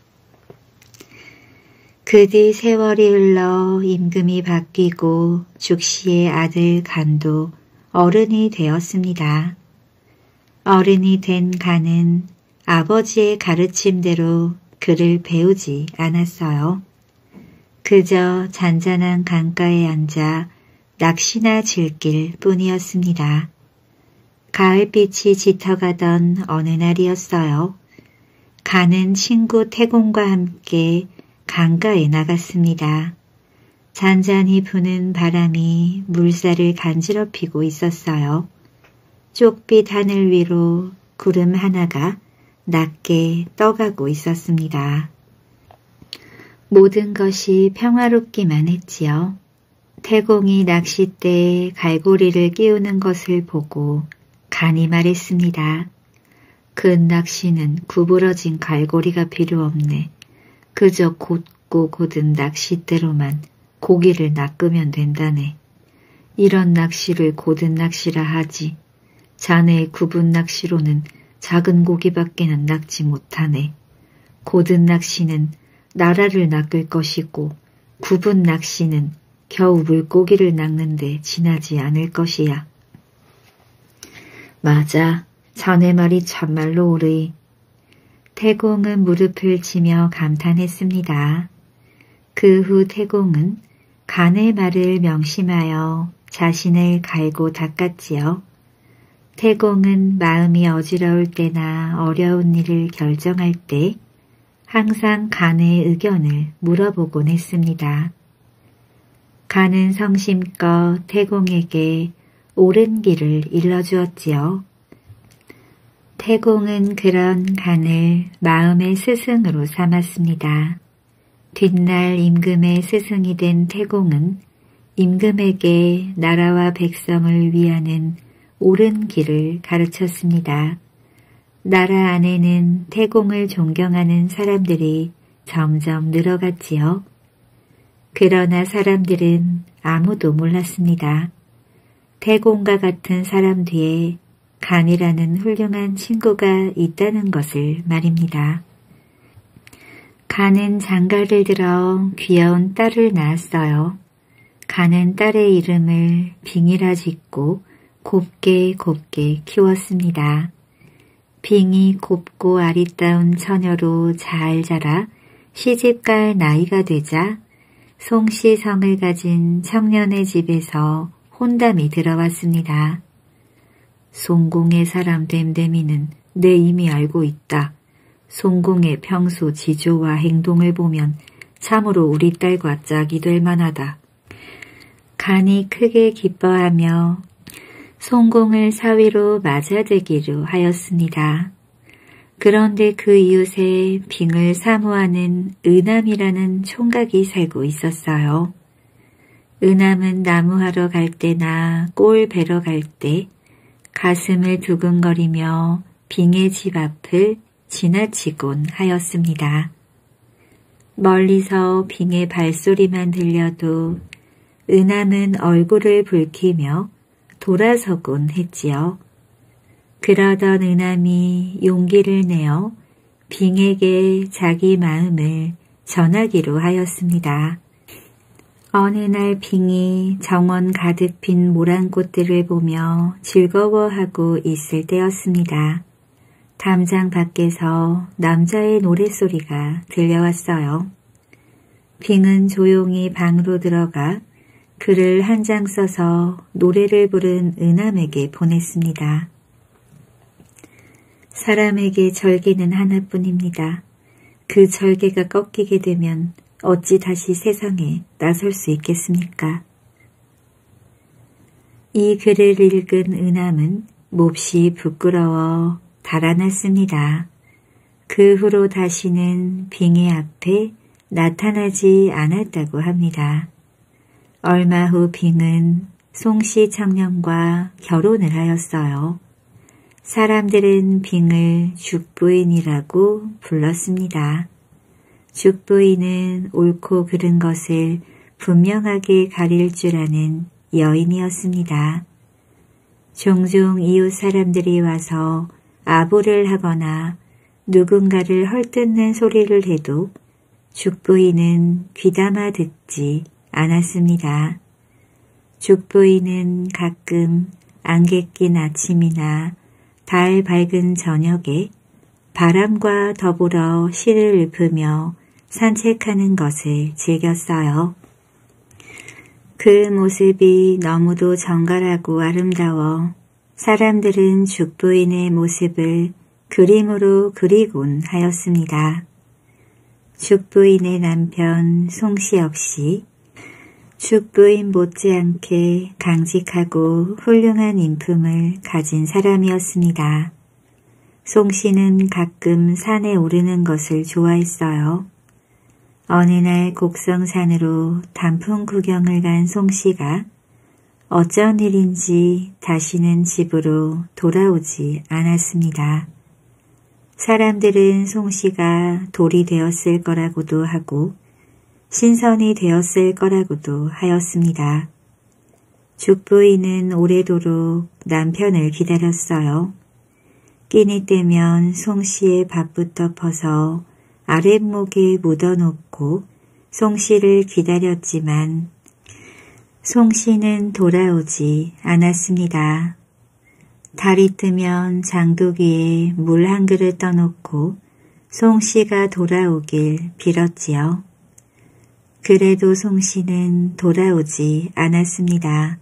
[SPEAKER 1] 그 뒤 세월이 흘러 임금이 바뀌고 죽씨의 아들 간도 어른이 되었습니다. 어른이 된 간은 아버지의 가르침대로 글을 배우지 않았어요. 그저 잔잔한 강가에 앉아 낚시나 즐길 뿐이었습니다. 가을빛이 짙어가던 어느 날이었어요. 가는 친구 태공과 함께 강가에 나갔습니다. 잔잔히 부는 바람이 물살을 간지럽히고 있었어요. 쪽빛 하늘 위로 구름 하나가 낮게 떠가고 있었습니다. 모든 것이 평화롭기만 했지요. 태공이 낚싯대에 갈고리를 끼우는 것을 보고 간이 말했습니다. 그 낚시는 구부러진 갈고리가 필요 없네. 그저 곧고 곧은 낚싯대로만 고기를 낚으면 된다네. 이런 낚시를 곧은 낚시라 하지. 자네의 굽은 낚시로는 작은 고기밖에는 낚지 못하네. 곧은 낚시는 나라를 낚을 것이고 굽은 낚시는 겨우 물고기를 낚는데 지나지 않을 것이야. 맞아. 자네 말이 참말로 옳으이. 태공은 무릎을 치며 감탄했습니다. 그 후 태공은 간의 말을 명심하여 자신을 갈고 닦았지요. 태공은 마음이 어지러울 때나 어려운 일을 결정할 때 항상 간의 의견을 물어보곤 했습니다. 간은 성심껏 태공에게 옳은 길을 일러주었지요. 태공은 그런 간을 마음의 스승으로 삼았습니다. 뒷날 임금의 스승이 된 태공은 임금에게 나라와 백성을 위하는 옳은 길을 가르쳤습니다. 나라 안에는 태공을 존경하는 사람들이 점점 늘어갔지요. 그러나 사람들은 아무도 몰랐습니다. 태공과 같은 사람 뒤에 간이라는 훌륭한 친구가 있다는 것을 말입니다. 간은 장가를 들어 귀여운 딸을 낳았어요. 간은 딸의 이름을 빙이라 짓고 곱게 곱게 키웠습니다. 빙이 곱고 아리따운 처녀로 잘 자라 시집갈 나이가 되자 송씨성을 가진 청년의 집에서 혼담이 들어왔습니다. 송공의 사람 댐댐이는 내 이미 알고 있다. 송공의 평소 지조와 행동을 보면 참으로 우리 딸과 짝이 될 만하다. 간이 크게 기뻐하며 송공을 사위로 맞아들기로 하였습니다. 그런데 그 이웃에 빙을 사모하는 의남이라는 총각이 살고 있었어요. 의남은 나무하러 갈 때나 꼴 베러 갈 때 가슴을 두근거리며 빙의 집 앞을 지나치곤 하였습니다. 멀리서 빙의 발소리만 들려도 의남은 얼굴을 붉히며 돌아서곤 했지요. 그러던 의남이 용기를 내어 빙에게 자기 마음을 전하기로 하였습니다. 어느 날 빙이 정원 가득 핀 모란꽃들을 보며 즐거워하고 있을 때였습니다. 담장 밖에서 남자의 노랫소리가 들려왔어요. 빙은 조용히 방으로 들어가 글을 한 장 써서 노래를 부른 의남에게 보냈습니다. 사람에게 절개는 하나뿐입니다. 그 절개가 꺾이게 되면 어찌 다시 세상에 나설 수 있겠습니까? 이 글을 읽은 의남은 몹시 부끄러워 달아났습니다. 그 후로 다시는 빙의 앞에 나타나지 않았다고 합니다. 얼마 후 빙은 송씨 청년과 결혼을 하였어요. 사람들은 빙을 죽부인이라고 불렀습니다. 죽부인은 옳고 그른 것을 분명하게 가릴 줄 아는 여인이었습니다. 종종 이웃 사람들이 와서 아부를 하거나 누군가를 헐뜯는 소리를 해도 죽부인은 귀담아 듣지 않았습니다. 죽부인은 가끔 안개 낀 아침이나 달 밝은 저녁에 바람과 더불어 시를 읊으며 산책하는 것을 즐겼어요. 그 모습이 너무도 정갈하고 아름다워 사람들은 죽부인의 모습을 그림으로 그리곤 하였습니다. 죽부인의 남편 송씨 역시 죽부인 못지않게 강직하고 훌륭한 인품을 가진 사람이었습니다. 송씨는 가끔 산에 오르는 것을 좋아했어요. 어느 날 곡성산으로 단풍 구경을 간 송씨가 어쩐 일인지 다시는 집으로 돌아오지 않았습니다. 사람들은 송씨가 돌이 되었을 거라고도 하고 신선이 되었을 거라고도 하였습니다. 죽부인은 오래도록 남편을 기다렸어요. 끼니 때면 송씨의 밥부터 퍼서 아랫목에 묻어놓고 송씨를 기다렸지만 송씨는 돌아오지 않았습니다. 달이 뜨면 장독 위에 물 한 그릇 떠놓고 송씨가 돌아오길 빌었지요. 그래도 송씨는 돌아오지 않았습니다.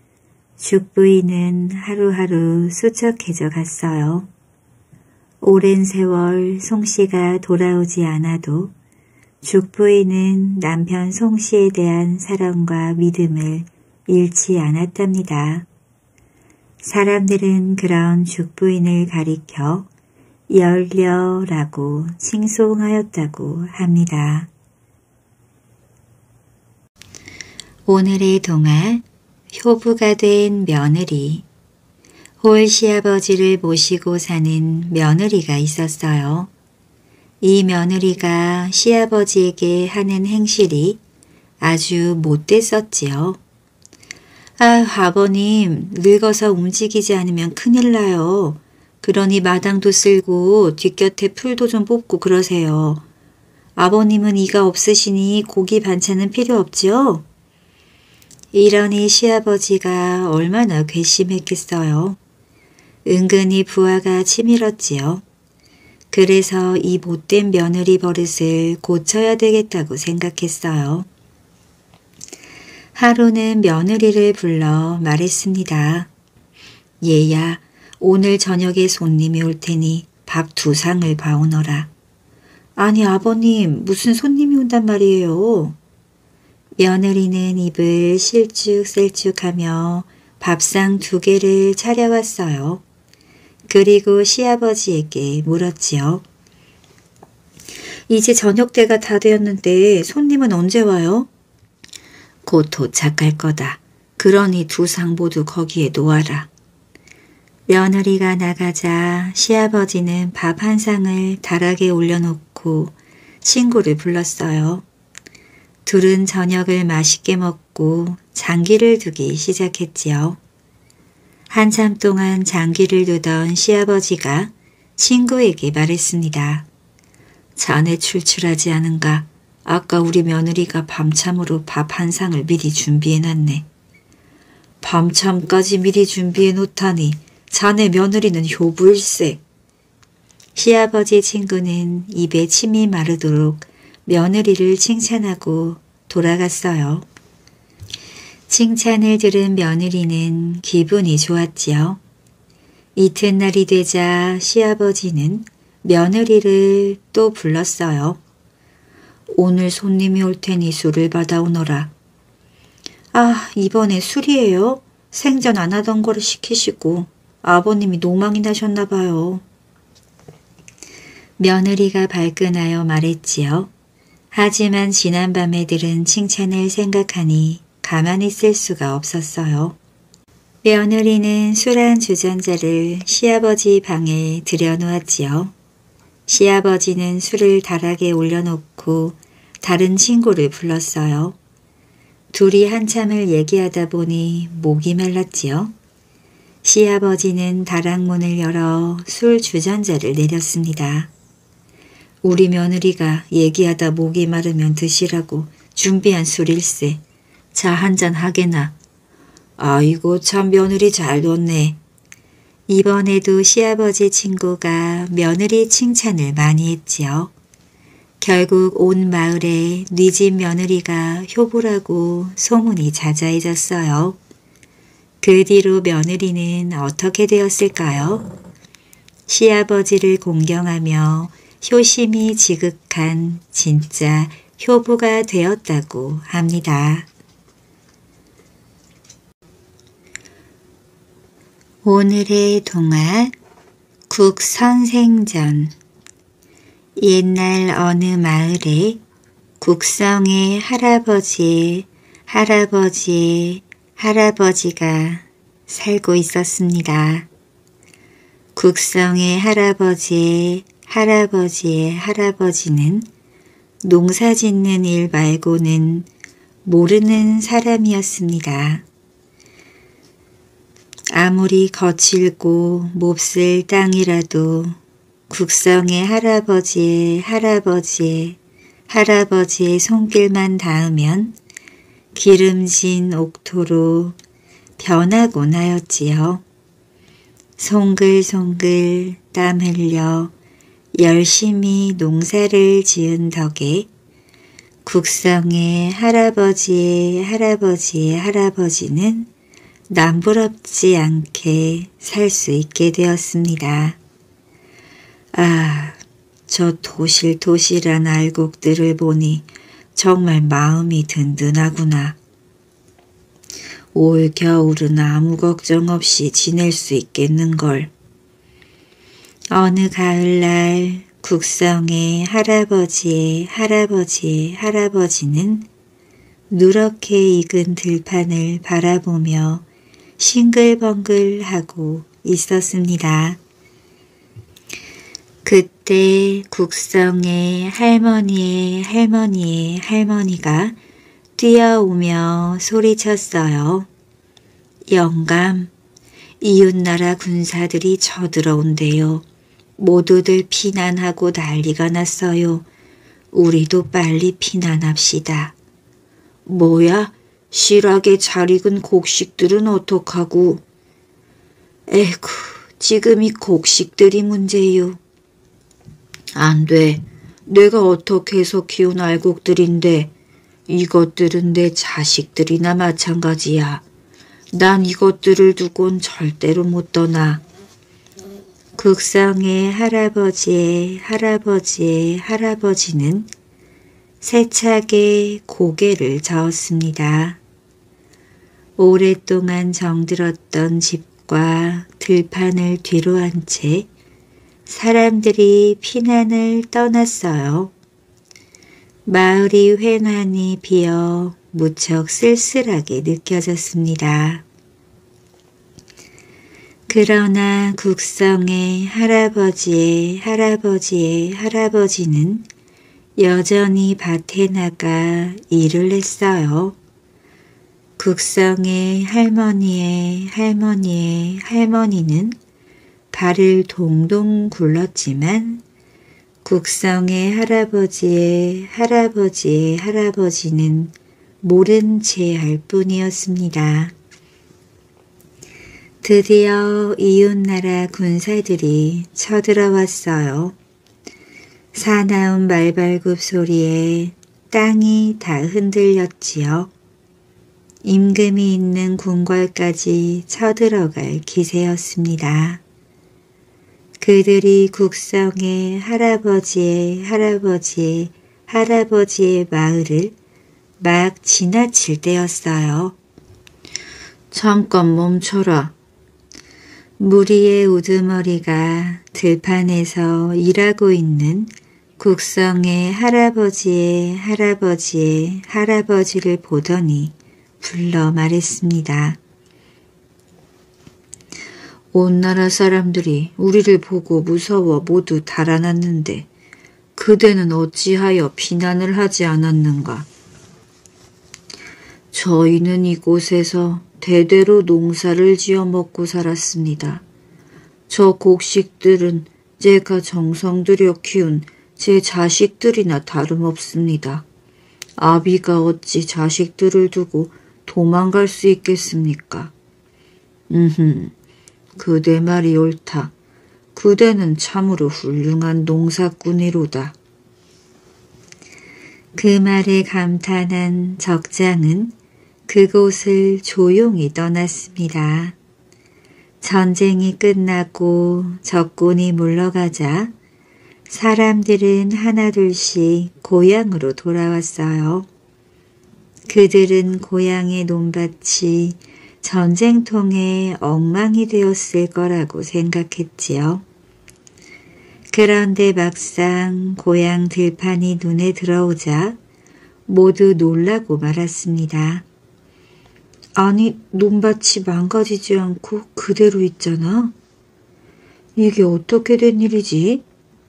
[SPEAKER 1] 죽부인은 하루하루 수척해져 갔어요. 오랜 세월 송씨가 돌아오지 않아도 죽부인은 남편 송씨에 대한 사랑과 믿음을 잃지 않았답니다. 사람들은 그런 죽부인을 가리켜 열려라고 칭송하였다고 합니다. 오늘의 동화 효부가 된 며느리. 홀 시아버지를 모시고 사는 며느리가 있었어요. 이 며느리가 시아버지에게 하는 행실이 아주 못됐었지요. 아, 아버님, 늙어서 움직이지 않으면 큰일 나요. 그러니 마당도 쓸고 뒷곁에 풀도 좀 뽑고 그러세요. 아버님은 이가 없으시니 고기 반찬은 필요 없지요? 이러니 시아버지가 얼마나 괘씸했겠어요. 은근히 부하가 치밀었지요. 그래서 이 못된 며느리 버릇을 고쳐야 되겠다고 생각했어요. 하루는 며느리를 불러 말했습니다. 얘야, 오늘 저녁에 손님이 올 테니 밥 두 상을 봐오너라. 아니 아버님, 무슨 손님이 온단 말이에요. 며느리는 입을 실쭉셀쭉하며 밥상 두 개를 차려왔어요. 그리고 시아버지에게 물었지요. 이제 저녁 때가 다 되었는데 손님은 언제 와요? 곧 도착할 거다. 그러니 두 상 모두 거기에 놓아라. 며느리가 나가자 시아버지는 밥 한 상을 다락에 올려놓고 친구를 불렀어요. 둘은 저녁을 맛있게 먹고 장기를 두기 시작했지요. 한참 동안 장기를 두던 시아버지가 친구에게 말했습니다. 자네 출출하지 않은가? 아까 우리 며느리가 밤참으로 밥 한 상을 미리 준비해놨네. 밤참까지 미리 준비해놓다니 자네 며느리는 효부일세. 시아버지 친구는 입에 침이 마르도록 며느리를 칭찬하고 돌아갔어요. 칭찬을 들은 며느리는 기분이 좋았지요. 이튿날이 되자 시아버지는 며느리를 또 불렀어요. 오늘 손님이 올 테니 술을 받아오너라. 아, 이번에 술이에요? 생전 안 하던 거를 시키시고 아버님이 노망이 나셨나 봐요. 며느리가 발끈하여 말했지요. 하지만 지난밤에 들은 칭찬을 생각하니 가만히 있을 수가 없었어요. 며느리는 술 한 주전자를 시아버지 방에 들여놓았지요. 시아버지는 술을 다락에 올려놓고 다른 친구를 불렀어요. 둘이 한참을 얘기하다 보니 목이 말랐지요. 시아버지는 다락문을 열어 술 주전자를 내렸습니다. 우리 며느리가 얘기하다 목이 마르면 드시라고 준비한 술일세. 자 한잔 하게나. 아이고 참 며느리 잘 뒀네. 이번에도 시아버지 친구가 며느리 칭찬을 많이 했지요. 결국 온 마을에 뉘집 며느리가 효부라고 소문이 자자해졌어요. 그 뒤로 며느리는 어떻게 되었을까요? 시아버지를 공경하며 효심이 지극한 진짜 효부가 되었다고 합니다. 오늘의 동화 국선생전. 옛날 어느 마을에 국성의 할아버지의 할아버지의 할아버지가 살고 있었습니다. 국성의 할아버지의 할아버지의 할아버지는 농사 짓는 일 말고는 모르는 사람이었습니다. 아무리 거칠고 몹쓸 땅이라도 국성의 할아버지의 할아버지의 할아버지의 손길만 닿으면 기름진 옥토로 변하곤 하였지요. 송글송글 땀 흘려 열심히 농사를 지은 덕에 국성의 할아버지의 할아버지의 할아버지는 남부럽지 않게 살 수 있게 되었습니다. 아, 저 도실도실한 알곡들을 보니 정말 마음이 든든하구나. 올 겨울은 아무 걱정 없이 지낼 수 있겠는걸. 어느 가을날 국성의 할아버지의 할아버지의 할아버지는 누렇게 익은 들판을 바라보며 싱글벙글하고 있었습니다. 그때 국성의 할머니의 할머니의 할머니가 뛰어오며 소리쳤어요. 영감, 이웃나라 군사들이 쳐들어온대요. 모두들 피난하고 난리가 났어요. 우리도 빨리 피난합시다. 뭐야? 실하게 잘 익은 곡식들은 어떡하고? 에이구, 지금 이 곡식들이 문제요. 안 돼. 내가 어떻게 해서 키운 알곡들인데 이것들은 내 자식들이나 마찬가지야. 난 이것들을 두곤 절대로 못 떠나. 국성의 할아버지의 할아버지의 할아버지는 세차게 고개를 저었습니다. 오랫동안 정들었던 집과 들판을 뒤로 한 채 사람들이 피난을 떠났어요. 마을이 휑하니 비어 무척 쓸쓸하게 느껴졌습니다. 그러나 국성의 할아버지의 할아버지의 할아버지는 여전히 밭에 나가 일을 했어요. 국성의 할머니의 할머니의 할머니는 발을 동동 굴렀지만 국성의 할아버지의 할아버지의 할아버지는 모른 채 할 뿐이었습니다. 드디어 이웃나라 군사들이 쳐들어왔어요. 사나운 말발굽 소리에 땅이 다 흔들렸지요. 임금이 있는 궁궐까지 쳐들어갈 기세였습니다. 그들이 국성의 할아버지의 할아버지의 할아버지의 마을을 막 지나칠 때였어요. 잠깐 멈춰라. 무리의 우두머리가 들판에서 일하고 있는 국성의 할아버지의 할아버지의 할아버지를 보더니 불러 말했습니다. 온 나라 사람들이 우리를 보고 무서워 모두 달아났는데 그대는 어찌하여 피난을 하지 않았는가? 저희는 이곳에서 대대로 농사를 지어 먹고 살았습니다. 저 곡식들은 제가 정성 들여 키운 제 자식들이나 다름없습니다. 아비가 어찌 자식들을 두고 도망갈 수 있겠습니까? 음흠, 그대 말이 옳다. 그대는 참으로 훌륭한 농사꾼이로다. 그 말에 감탄한 적장은 그곳을 조용히 떠났습니다. 전쟁이 끝나고 적군이 물러가자 사람들은 하나둘씩 고향으로 돌아왔어요. 그들은 고향의 논밭이 전쟁통에 엉망이 되었을 거라고 생각했지요. 그런데 막상 고향 들판이 눈에 들어오자 모두 놀라고 말았습니다. 아니, 논밭이 망가지지 않고 그대로 있잖아. 이게 어떻게 된 일이지?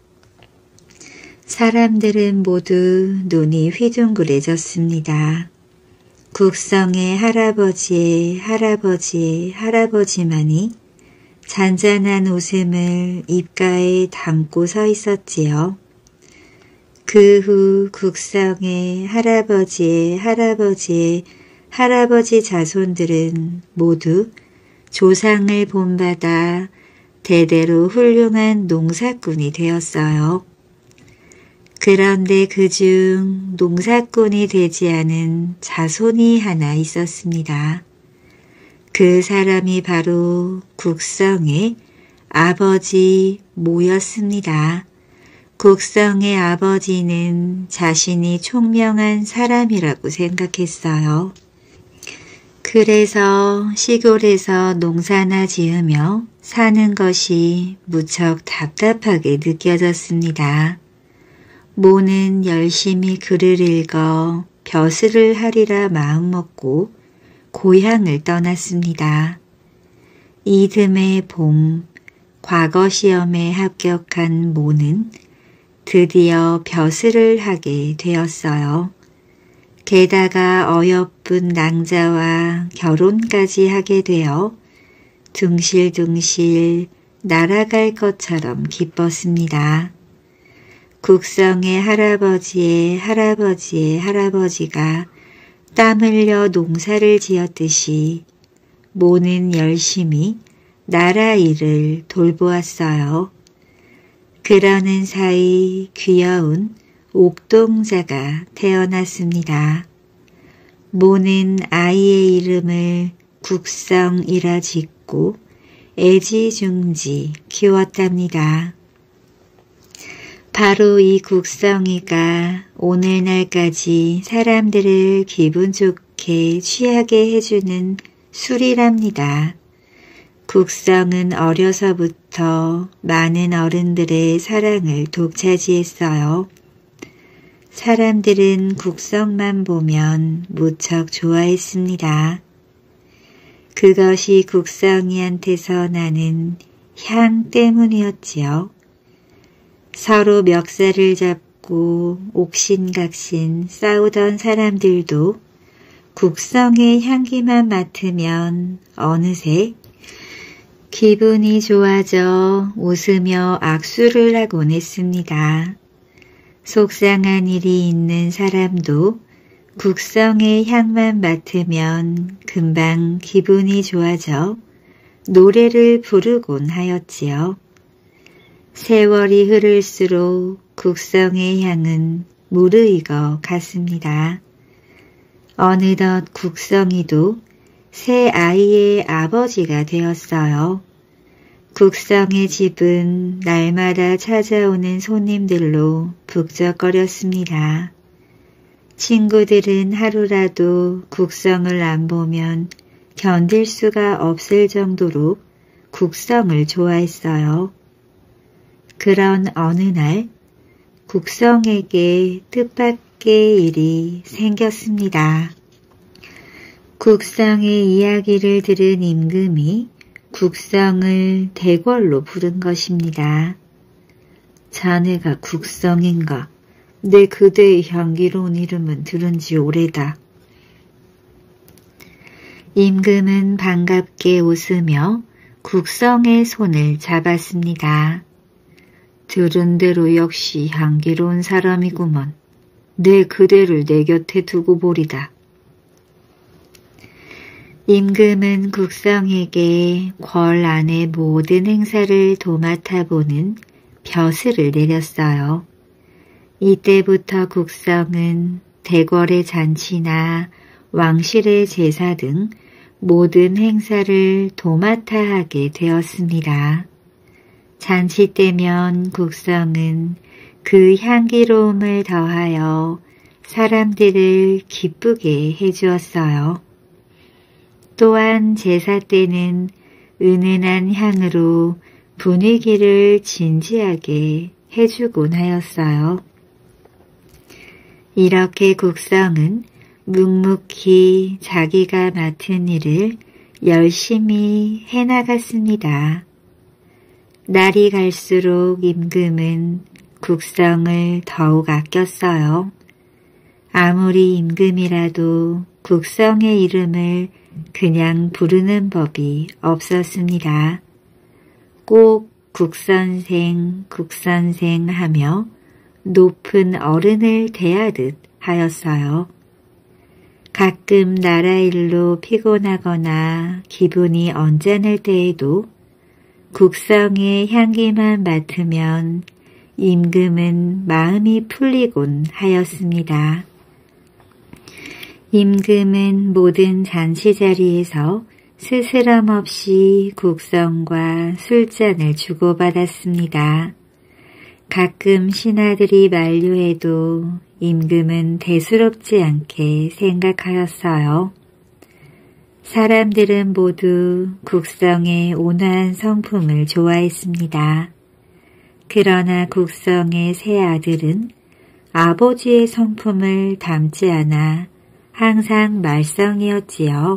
[SPEAKER 1] 사람들은 모두 눈이 휘둥그레졌습니다. 국성의 할아버지의 할아버지의 할아버지만이 잔잔한 웃음을 입가에 담고 서 있었지요. 그 후 국성의 할아버지의 할아버지의 할아버지 자손들은 모두 조상을 본받아 대대로 훌륭한 농사꾼이 되었어요. 그런데 그중 농사꾼이 되지 않은 자손이 하나 있었습니다. 그 사람이 바로 국성의 아버지 모였습니다. 국성의 아버지는 자신이 총명한 사람이라고 생각했어요. 그래서 시골에서 농사나 지으며 사는 것이 무척 답답하게 느껴졌습니다. 모는 열심히 글을 읽어 벼슬을 하리라 마음먹고 고향을 떠났습니다. 이듬해 봄, 과거 시험에 합격한 모는 드디어 벼슬을 하게 되었어요. 게다가 어여쁜 낭자와 결혼까지 하게 되어 둥실둥실 날아갈 것처럼 기뻤습니다. 국성의 할아버지의 할아버지의 할아버지가 땀 흘려 농사를 지었듯이 모는 열심히 나라 일을 돌보았어요. 그러는 사이 귀여운 옥동자가 태어났습니다. 모는 아이의 이름을 국성이라 짓고 애지중지 키웠답니다. 바로 이 국성이가 오늘날까지 사람들을 기분 좋게 취하게 해주는 술이랍니다. 국성은 어려서부터 많은 어른들의 사랑을 독차지했어요. 사람들은 국성만 보면 무척 좋아했습니다. 그것이 국성이한테서 나는 향 때문이었지요. 서로 멱살을 잡고 옥신각신 싸우던 사람들도 국성의 향기만 맡으면 어느새 기분이 좋아져 웃으며 악수를 하곤 했습니다. 속상한 일이 있는 사람도 국성의 향만 맡으면 금방 기분이 좋아져 노래를 부르곤 하였지요. 세월이 흐를수록 국성의 향은 무르익어 갔습니다. 어느덧 국성이도 새 아이의 아버지가 되었어요. 국성의 집은 날마다 찾아오는 손님들로 북적거렸습니다. 친구들은 하루라도 국성을 안 보면 견딜 수가 없을 정도로 국성을 좋아했어요. 그런 어느 날 국성에게 뜻밖의 일이 생겼습니다. 국성의 이야기를 들은 임금이 국성을 대궐로 부른 것입니다. 자네가 국성인가? 내 그대의 향기로운 이름은 들은 지 오래다. 임금은 반갑게 웃으며 국성의 손을 잡았습니다. 들은 대로 역시 향기로운 사람이구먼. 내 그대를 내 곁에 두고 보리다. 임금은 국성에게 궐 안의 모든 행사를 도맡아 보는 벼슬을 내렸어요. 이때부터 국성은 대궐의 잔치나 왕실의 제사 등 모든 행사를 도맡아 하게 되었습니다. 잔치 때면 국성은 그 향기로움을 더하여 사람들을 기쁘게 해주었어요. 또한 제사 때는 은은한 향으로 분위기를 진지하게 해주곤 하였어요. 이렇게 국성은 묵묵히 자기가 맡은 일을 열심히 해나갔습니다. 날이 갈수록 임금은 국성을 더욱 아꼈어요. 아무리 임금이라도 국성의 이름을 그냥 부르는 법이 없었습니다. 꼭 국선생, 국선생 하며 높은 어른을 대하듯 하였어요. 가끔 나라 일로 피곤하거나 기분이 언짢을 때에도 국성의 향기만 맡으면 임금은 마음이 풀리곤 하였습니다. 임금은 모든 잔치 자리에서 스스럼 없이 국성과 술잔을 주고받았습니다. 가끔 신하들이 만류해도 임금은 대수롭지 않게 생각하였어요. 사람들은 모두 국성의 온화한 성품을 좋아했습니다. 그러나 국성의 세 아들은 아버지의 성품을 닮지 않아 항상 말썽이었지요.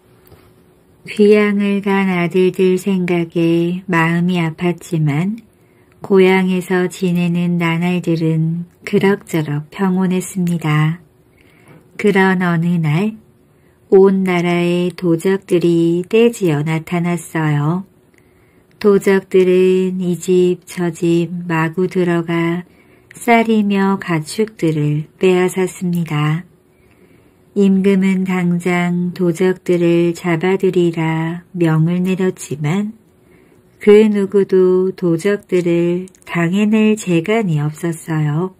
[SPEAKER 1] 귀양을 간 아들들 생각에 마음이 아팠지만 고향에서 지내는 나날들은 그럭저럭 평온했습니다. 그런 어느 날 온 나라의 도적들이 떼지어 나타났어요. 도적들은 이 집 저 집 마구 들어가 쌀이며 가축들을 빼앗았습니다. 임금은 당장 도적들을 잡아들이라 명을 내렸지만 그 누구도 도적들을 당해낼 재간이 없었어요.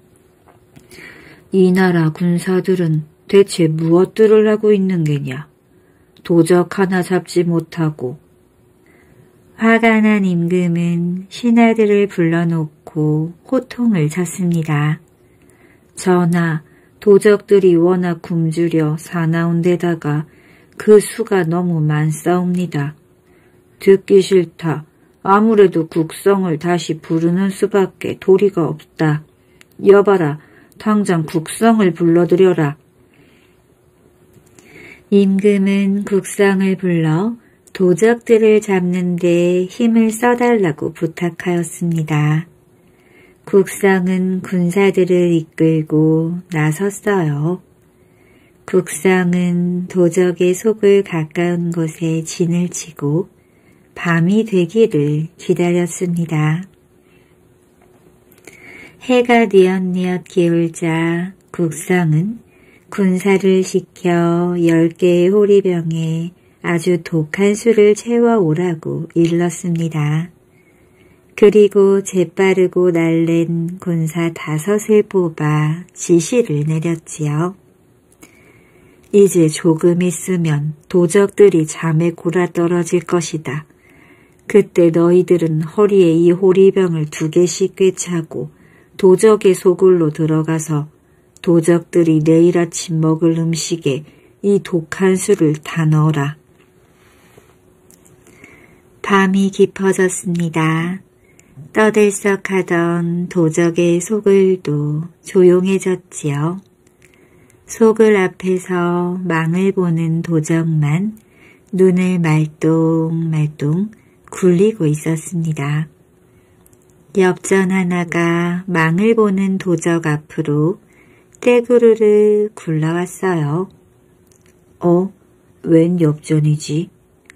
[SPEAKER 1] 이 나라 군사들은 대체 무엇들을 하고 있는 게냐? 도적 하나 잡지 못하고. 화가 난 임금은 신하들을 불러놓고 호통을 쳤습니다. 전하, 도적들이 워낙 굶주려 사나운 데다가 그 수가 너무 많사옵니다. 듣기 싫다. 아무래도 국성을 다시 부르는 수밖에 도리가 없다. 여봐라, 당장 국성을 불러들여라. 임금은 국성을 불러 도적들을 잡는 데 힘을 써달라고 부탁하였습니다. 국성은 군사들을 이끌고 나섰어요. 국성은 도적의 속을 가까운 곳에 진을 치고 밤이 되기를 기다렸습니다. 해가 뉘엿뉘엿 기울자 국성은 군사를 시켜 열 개의 호리병에 아주 독한 술을 채워오라고 일렀습니다. 그리고 재빠르고 날랜 군사 다섯을 뽑아 지시를 내렸지요. 이제 조금 있으면 도적들이 잠에 골아떨어질 것이다. 그때 너희들은 허리에 이 호리병을 두 개씩 꿰차고 도적의 소굴로 들어가서 도적들이 내일 아침 먹을 음식에 이 독한 술을 다 넣어라. 밤이 깊어졌습니다. 떠들썩하던 도적의 소굴도 조용해졌지요. 소굴 앞에서 망을 보는 도적만 눈을 말똥말똥 굴리고 있었습니다. 엽전 하나가 망을 보는 도적 앞으로 떼구르르 굴러왔어요. 어? 웬 엽전이지?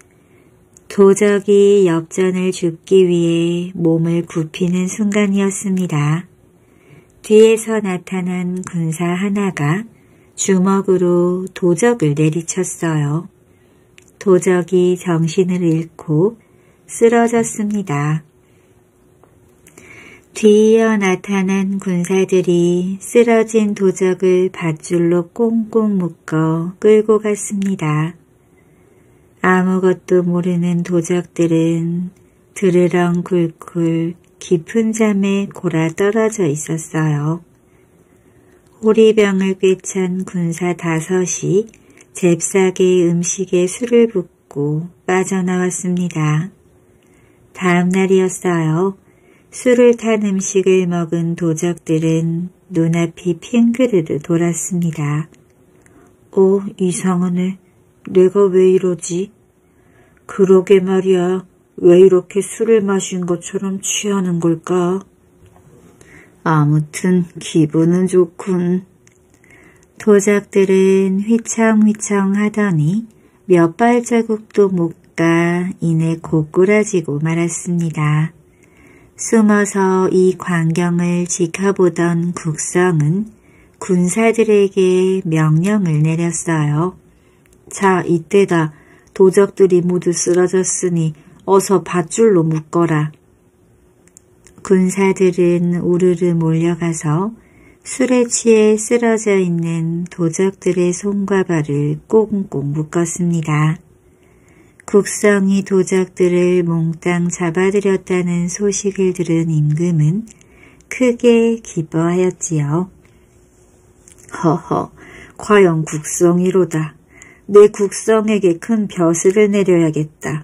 [SPEAKER 1] 도적이 엽전을 줍기 위해 몸을 굽히는 순간이었습니다. 뒤에서 나타난 군사 하나가 주먹으로 도적을 내리쳤어요. 도적이 정신을 잃고 쓰러졌습니다. 뒤이어 나타난 군사들이 쓰러진 도적을 밧줄로 꽁꽁 묶어 끌고 갔습니다. 아무것도 모르는 도적들은 드르렁 굴굴 깊은 잠에 골아 떨어져 있었어요. 호리병을 꿰찬 군사 다섯이 잽싸게 음식에 술을 붓고 빠져나왔습니다. 다음 날이었어요. 술을 탄 음식을 먹은 도적들은 눈앞이 핑그르르 돌았습니다. 어, 이상하네. 내가 왜 이러지? 그러게 말이야. 왜 이렇게 술을 마신 것처럼 취하는 걸까? 아무튼 기분은 좋군. 도적들은 휘청휘청 하더니 몇 발자국도 못 가 이내 고꾸라지고 말았습니다. 숨어서 이 광경을 지켜보던 국성은 군사들에게 명령을 내렸어요. 자, 이때다. 도적들이 모두 쓰러졌으니 어서 밧줄로 묶어라. 군사들은 우르르 몰려가서 술에 취해 쓰러져 있는 도적들의 손과 발을 꽁꽁 묶었습니다. 국성이 도적들을 몽땅 잡아들였다는 소식을 들은 임금은 크게 기뻐하였지요. 허허, 과연 국성이로다. 내 국성에게 큰 벼슬을 내려야겠다.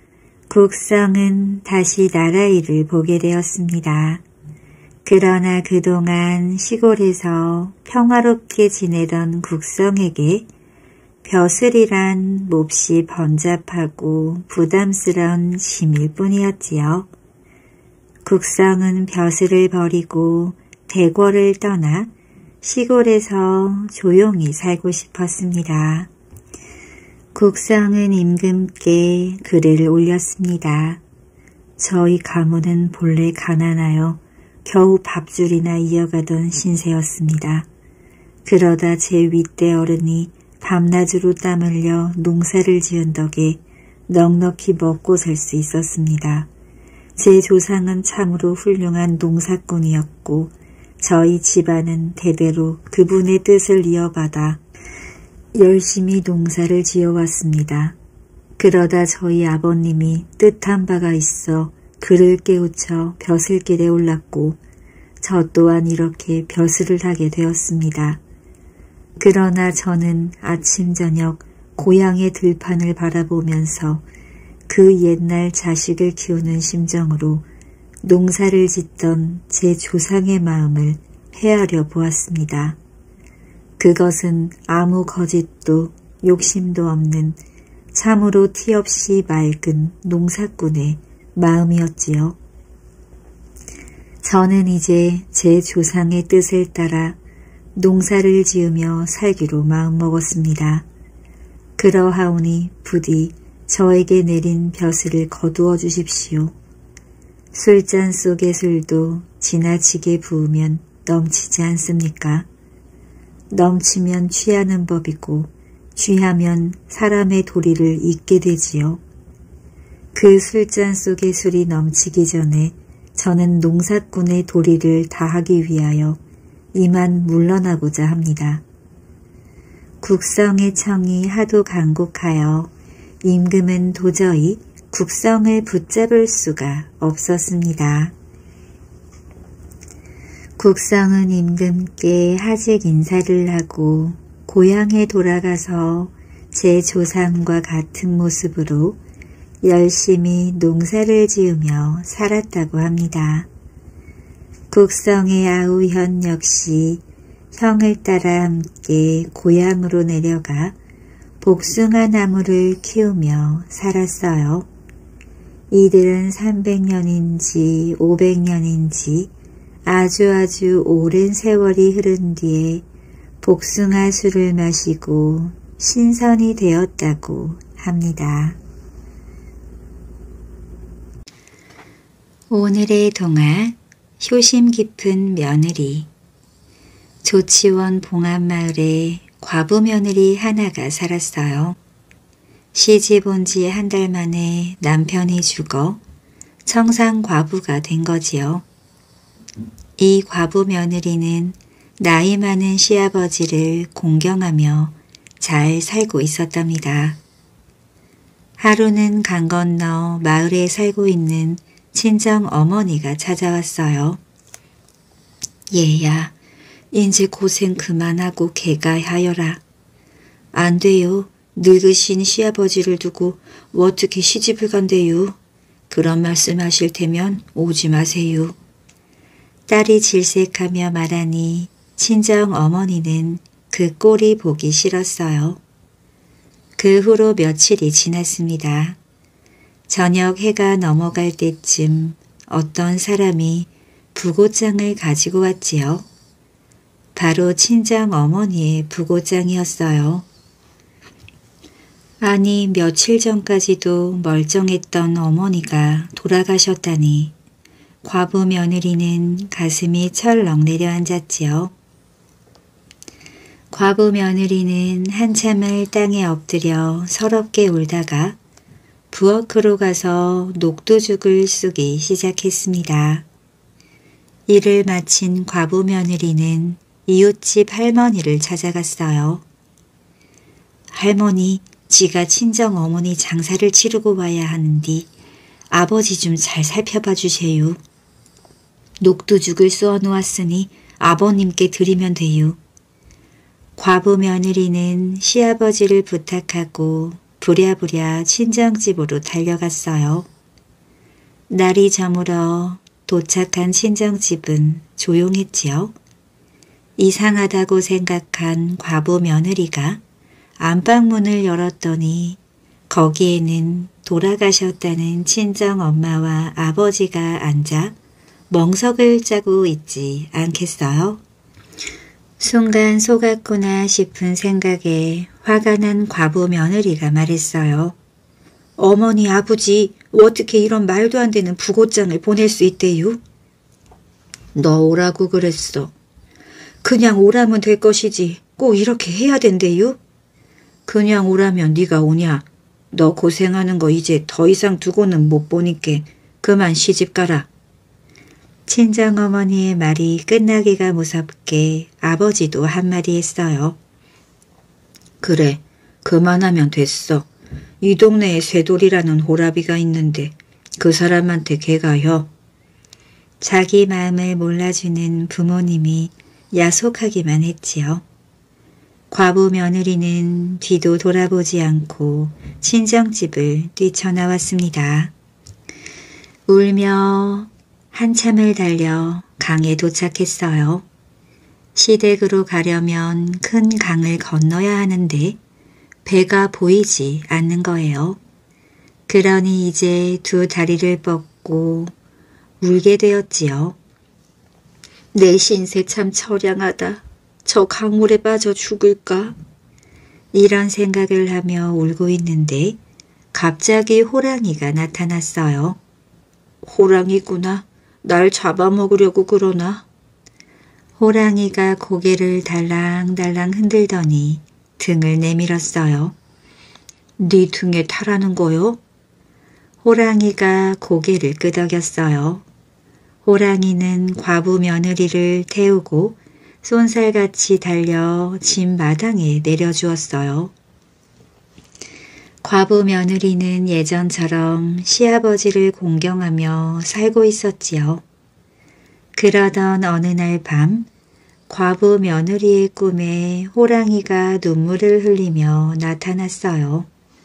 [SPEAKER 1] 국성은 다시 나라 일을 보게 되었습니다. 그러나 그동안 시골에서 평화롭게 지내던 국성에게 벼슬이란 몹시 번잡하고 부담스러운 짐일 뿐이었지요. 국성은 벼슬을 버리고 대궐을 떠나 시골에서 조용히 살고 싶었습니다. 국성은 임금께 글을 올렸습니다. 저희 가문은 본래 가난하여 겨우 밥줄이나 이어가던 신세였습니다. 그러다 제 윗대 어른이 밤낮으로 땀 흘려 농사를 지은 덕에 넉넉히 먹고 살 수 있었습니다. 제 조상은 참으로 훌륭한 농사꾼이었고 저희 집안은 대대로 그분의 뜻을 이어받아 열심히 농사를 지어왔습니다. 그러다 저희 아버님이 뜻한 바가 있어 그를 깨우쳐 벼슬길에 올랐고 저 또한 이렇게 벼슬을 하게 되었습니다. 그러나 저는 아침 저녁 고향의 들판을 바라보면서 그 옛날 자식을 키우는 심정으로 농사를 짓던 제 조상의 마음을 헤아려 보았습니다. 그것은 아무 거짓도 욕심도 없는 참으로 티 없이 맑은 농사꾼의 마음이었지요. 저는 이제 제 조상의 뜻을 따라 농사를 지으며 살기로 마음먹었습니다. 그러하오니 부디 저에게 내린 벼슬을 거두어 주십시오. 술잔 속의 술도 지나치게 부으면 넘치지 않습니까? 넘치면 취하는 법이고 취하면 사람의 도리를 잊게 되지요. 그 술잔 속의 술이 넘치기 전에 저는 농사꾼의 도리를 다하기 위하여 이만 물러나고자 합니다. 국성의 청이 하도 간곡하여 임금은 도저히 국성을 붙잡을 수가 없었습니다. 국성은 임금께 하직 인사를 하고 고향에 돌아가서 제 조상과 같은 모습으로 열심히 농사를 지으며 살았다고 합니다. 국성의 아우현 역시 형을 따라 함께 고향으로 내려가 복숭아 나무를 키우며 살았어요. 이들은 삼백 년인지 오백 년인지 아주 아주 오랜 세월이 흐른 뒤에 복숭아 술을 마시고 신선이 되었다고 합니다. 오늘의 동화 효심 깊은 며느리. 조치원 봉안마을에 과부 며느리 하나가 살았어요. 시집 온 지 한 달 만에 남편이 죽어 청상 과부가 된 거지요. 이 과부 며느리는 나이 많은 시아버지를 공경하며 잘 살고 있었답니다. 하루는 강 건너 마을에 살고 있는 친정 어머니가 찾아왔어요. 얘야, 인제 고생 그만하고 개가하여라. 안 돼요. 늙으신 시아버지를 두고 어떻게 시집을 간대요. 그런 말씀 하실 테면 오지 마세요. 딸이 질색하며 말하니 친정 어머니는 그 꼴이 보기 싫었어요. 그 후로 며칠이 지났습니다. 저녁 해가 넘어갈 때쯤 어떤 사람이 부고장을 가지고 왔지요. 바로 친정 어머니의 부고장이었어요. 아니 며칠 전까지도 멀쩡했던 어머니가 돌아가셨다니 과부 며느리는 가슴이 철렁 내려앉았지요. 과부 며느리는 한참을 땅에 엎드려 서럽게 울다가 부엌으로 가서 녹두죽을 쑤기 시작했습니다. 일을 마친 과부 며느리는 이웃집 할머니를 찾아갔어요. 할머니, 지가 친정 어머니 장사를 치르고 와야 하는디 아버지 좀 잘 살펴봐 주세요. 녹두죽을 쏘아 놓았으니 아버님께 드리면 돼요. 과부 며느리는 시아버지를 부탁하고 부랴부랴 친정집으로 달려갔어요. 날이 저물어 도착한 친정집은 조용했지요. 이상하다고 생각한 과부 며느리가 안방문을 열었더니 거기에는 돌아가셨다는 친정 엄마와 아버지가 앉아 멍석을 짜고 있지 않겠어요? 순간 속았구나 싶은 생각에 화가 난 과부 며느리가 말했어요. 어머니 아버지 어떻게 이런 말도 안 되는 부고장을 보낼 수 있대요? 너 오라고 그랬어. 그냥 오라면 될 것이지 꼭 이렇게 해야 된대요? 그냥 오라면 네가 오냐? 너 고생하는 거 이제 더 이상 두고는 못 보니까 그만 시집 가라. 친정어머니의 말이 끝나기가 무섭게 아버지도 한마디 했어요. 그래, 그만하면 됐어. 이 동네에 쇠돌이라는 호라비가 있는데 그 사람한테 개가요. 자기 마음을 몰라주는 부모님이 야속하기만 했지요. 과부 며느리는 뒤도 돌아보지 않고 친정집을 뛰쳐나왔습니다. 울며 한참을 달려 강에 도착했어요. 시댁으로 가려면 큰 강을 건너야 하는데 배가 보이지 않는 거예요. 그러니 이제 두 다리를 뻗고 울게 되었지요. 내 신세 참 처량하다. 저 강물에 빠져 죽을까? 이런 생각을 하며 울고 있는데 갑자기 호랑이가 나타났어요. 호랑이구나. 날 잡아먹으려고 그러나? 호랑이가 고개를 달랑달랑 흔들더니 등을 내밀었어요. 네 등에 타라는 거요? 호랑이가 고개를 끄덕였어요. 호랑이는 과부 며느리를 태우고 쏜살같이 달려 집 마당에 내려주었어요. 과부 며느리는 예전처럼 시아버지를 공경하며 살고 있었지요. 그러던 어느 날 밤 과부 며느리의 꿈에 호랑이가 눈물을 흘리며 나타났어요.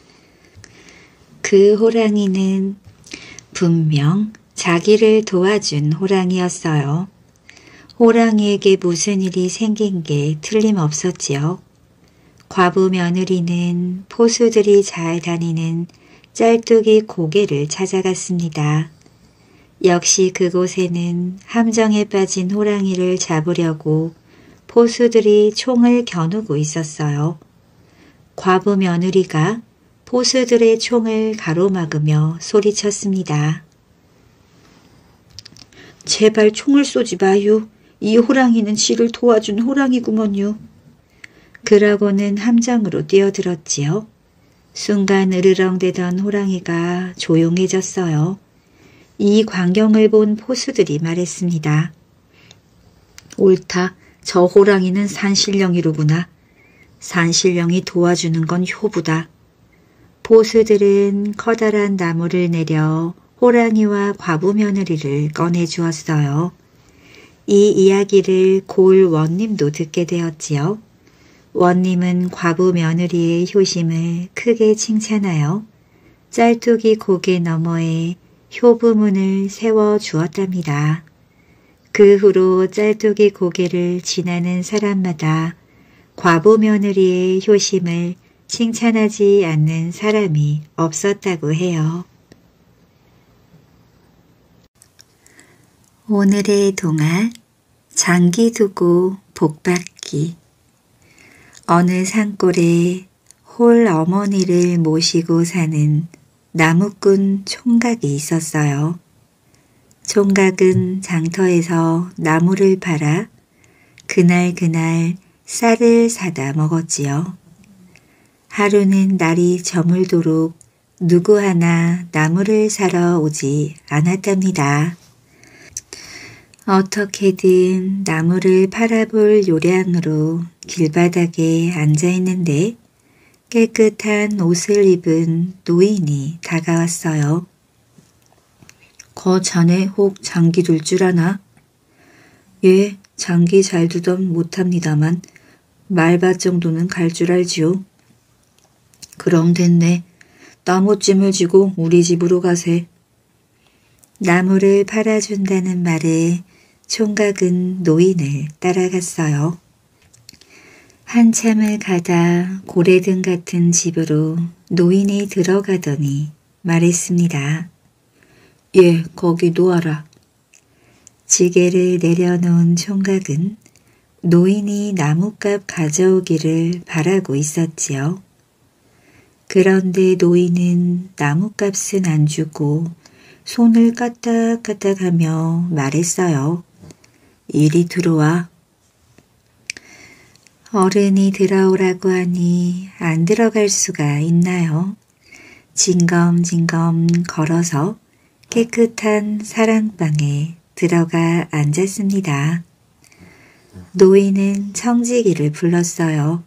[SPEAKER 1] 그 호랑이는 분명 자기를 도와준 호랑이였어요. 호랑이에게 무슨 일이 생긴 게 틀림없었지요. 과부 며느리는 포수들이 잘 다니는 짤뚝이 고개를 찾아갔습니다. 역시 그곳에는 함정에 빠진 호랑이를 잡으려고 포수들이 총을 겨누고 있었어요. 과부 며느리가 포수들의 총을 가로막으며 소리쳤습니다. 제발 총을 쏘지 마요. 이 호랑이는 지를 도와준 호랑이구먼요. 그러고는 함정으로 뛰어들었지요. 순간 으르렁대던 호랑이가 조용해졌어요. 이 광경을 본 포수들이 말했습니다.
[SPEAKER 2] 옳다. 저 호랑이는 산신령이로구나. 산신령이 도와주는 건 효부다. 보수들은 커다란 나무를 내려 호랑이와 과부 며느리를 꺼내주었어요. 이 이야기를 골 원님도 듣게 되었지요. 원님은 과부 며느리의 효심을 크게 칭찬하여 짤뚜기 고개 너머에 효부문을 세워주었답니다. 그 후로 짤뚜기 고개를 지나는 사람마다 과부 며느리의 효심을 칭찬하지 않는 사람이 없었다고 해요. 오늘의 동화 장기 두고 복받기. 어느 산골에 홀 어머니를 모시고 사는 나무꾼 총각이 있었어요. 총각은 장터에서 나무를 팔아 그날 그날 쌀을 사다 먹었지요. 하루는 날이 저물도록 누구 하나 나무를 사러 오지 않았답니다. 어떻게든 나무를 팔아볼 요량으로 길바닥에 앉아있는데 깨끗한 옷을 입은 노인이 다가왔어요. 거 자네 혹 장기 둘 줄 아나? 예, 장기 잘 두던 못합니다만 말밭 정도는 갈 줄 알지요. 그럼 됐네. 나무찜을 지고 우리 집으로 가세. 나무를 팔아준다는 말에 총각은 노인을 따라갔어요. 한참을 가다 고래등 같은 집으로 노인이 들어가더니 말했습니다. 예, 거기 놓아라. 지게를 내려놓은 총각은 노인이 나뭇값 가져오기를 바라고 있었지요. 그런데 노인은 나뭇값은 안 주고 손을 까딱까딱하며 말했어요. 이리 들어와. 어른이 들어오라고 하니 안 들어갈 수가 있나요? 징검징검 걸어서 깨끗한 사랑방에 들어가 앉았습니다. 노인은 청지기를 불렀어요.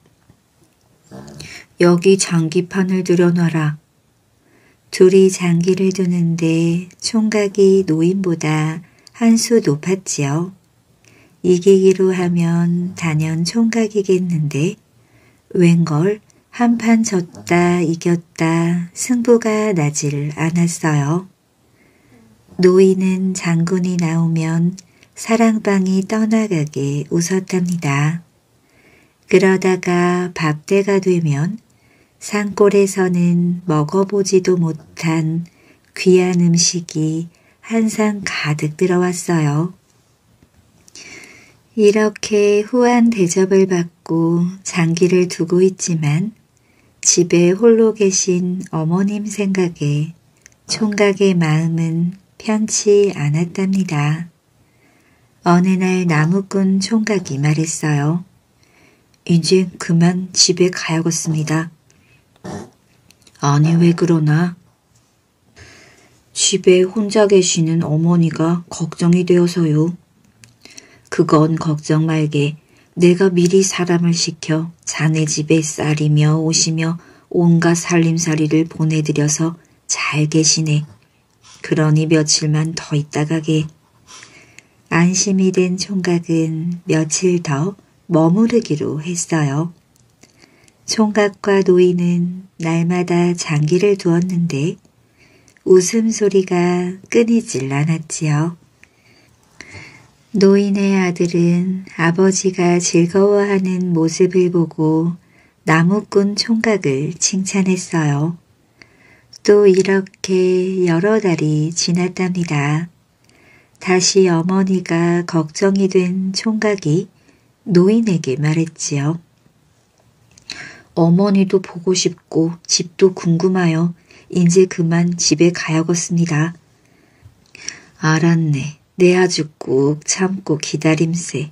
[SPEAKER 2] 여기 장기판을 들여놔라. 둘이 장기를 두는데 총각이 노인보다 한 수 높았지요. 이기기로 하면 단연 총각이겠는데 웬걸 한판 졌다 이겼다 승부가 나질 않았어요. 노인은 장군이 나오면 사랑방이 떠나가게 웃었답니다. 그러다가 밥때가 되면 산골에서는 먹어보지도 못한 귀한 음식이 한 상 가득 들어왔어요. 이렇게 후한 대접을 받고 장기를 두고 있지만 집에 홀로 계신 어머님 생각에 총각의 마음은 편치 않았답니다. 어느 날 나무꾼 총각이 말했어요. 이제 그만 집에 가야겠습니다. 아니 왜 그러나? 집에 혼자 계시는 어머니가 걱정이 되어서요. 그건 걱정 말게. 내가 미리 사람을 시켜 자네 집에 쌀이며 옷이며 온갖 살림살이를 보내드려서 잘 계시네. 그러니 며칠만 더 있다 가게. 안심이 된 총각은 며칠 더 머무르기로 했어요. 총각과 노인은 날마다 장기를 두었는데 웃음소리가 끊이질 않았지요. 노인의 아들은 아버지가 즐거워하는 모습을 보고 나무꾼 총각을 칭찬했어요. 또 이렇게 여러 달이 지났답니다. 다시 어머니가 걱정이 된 총각이 노인에게 말했지요. 어머니도 보고 싶고 집도 궁금하여 이제 그만 집에 가야겠습니다. 알았네. 내 아주 꾹 참고 기다림세.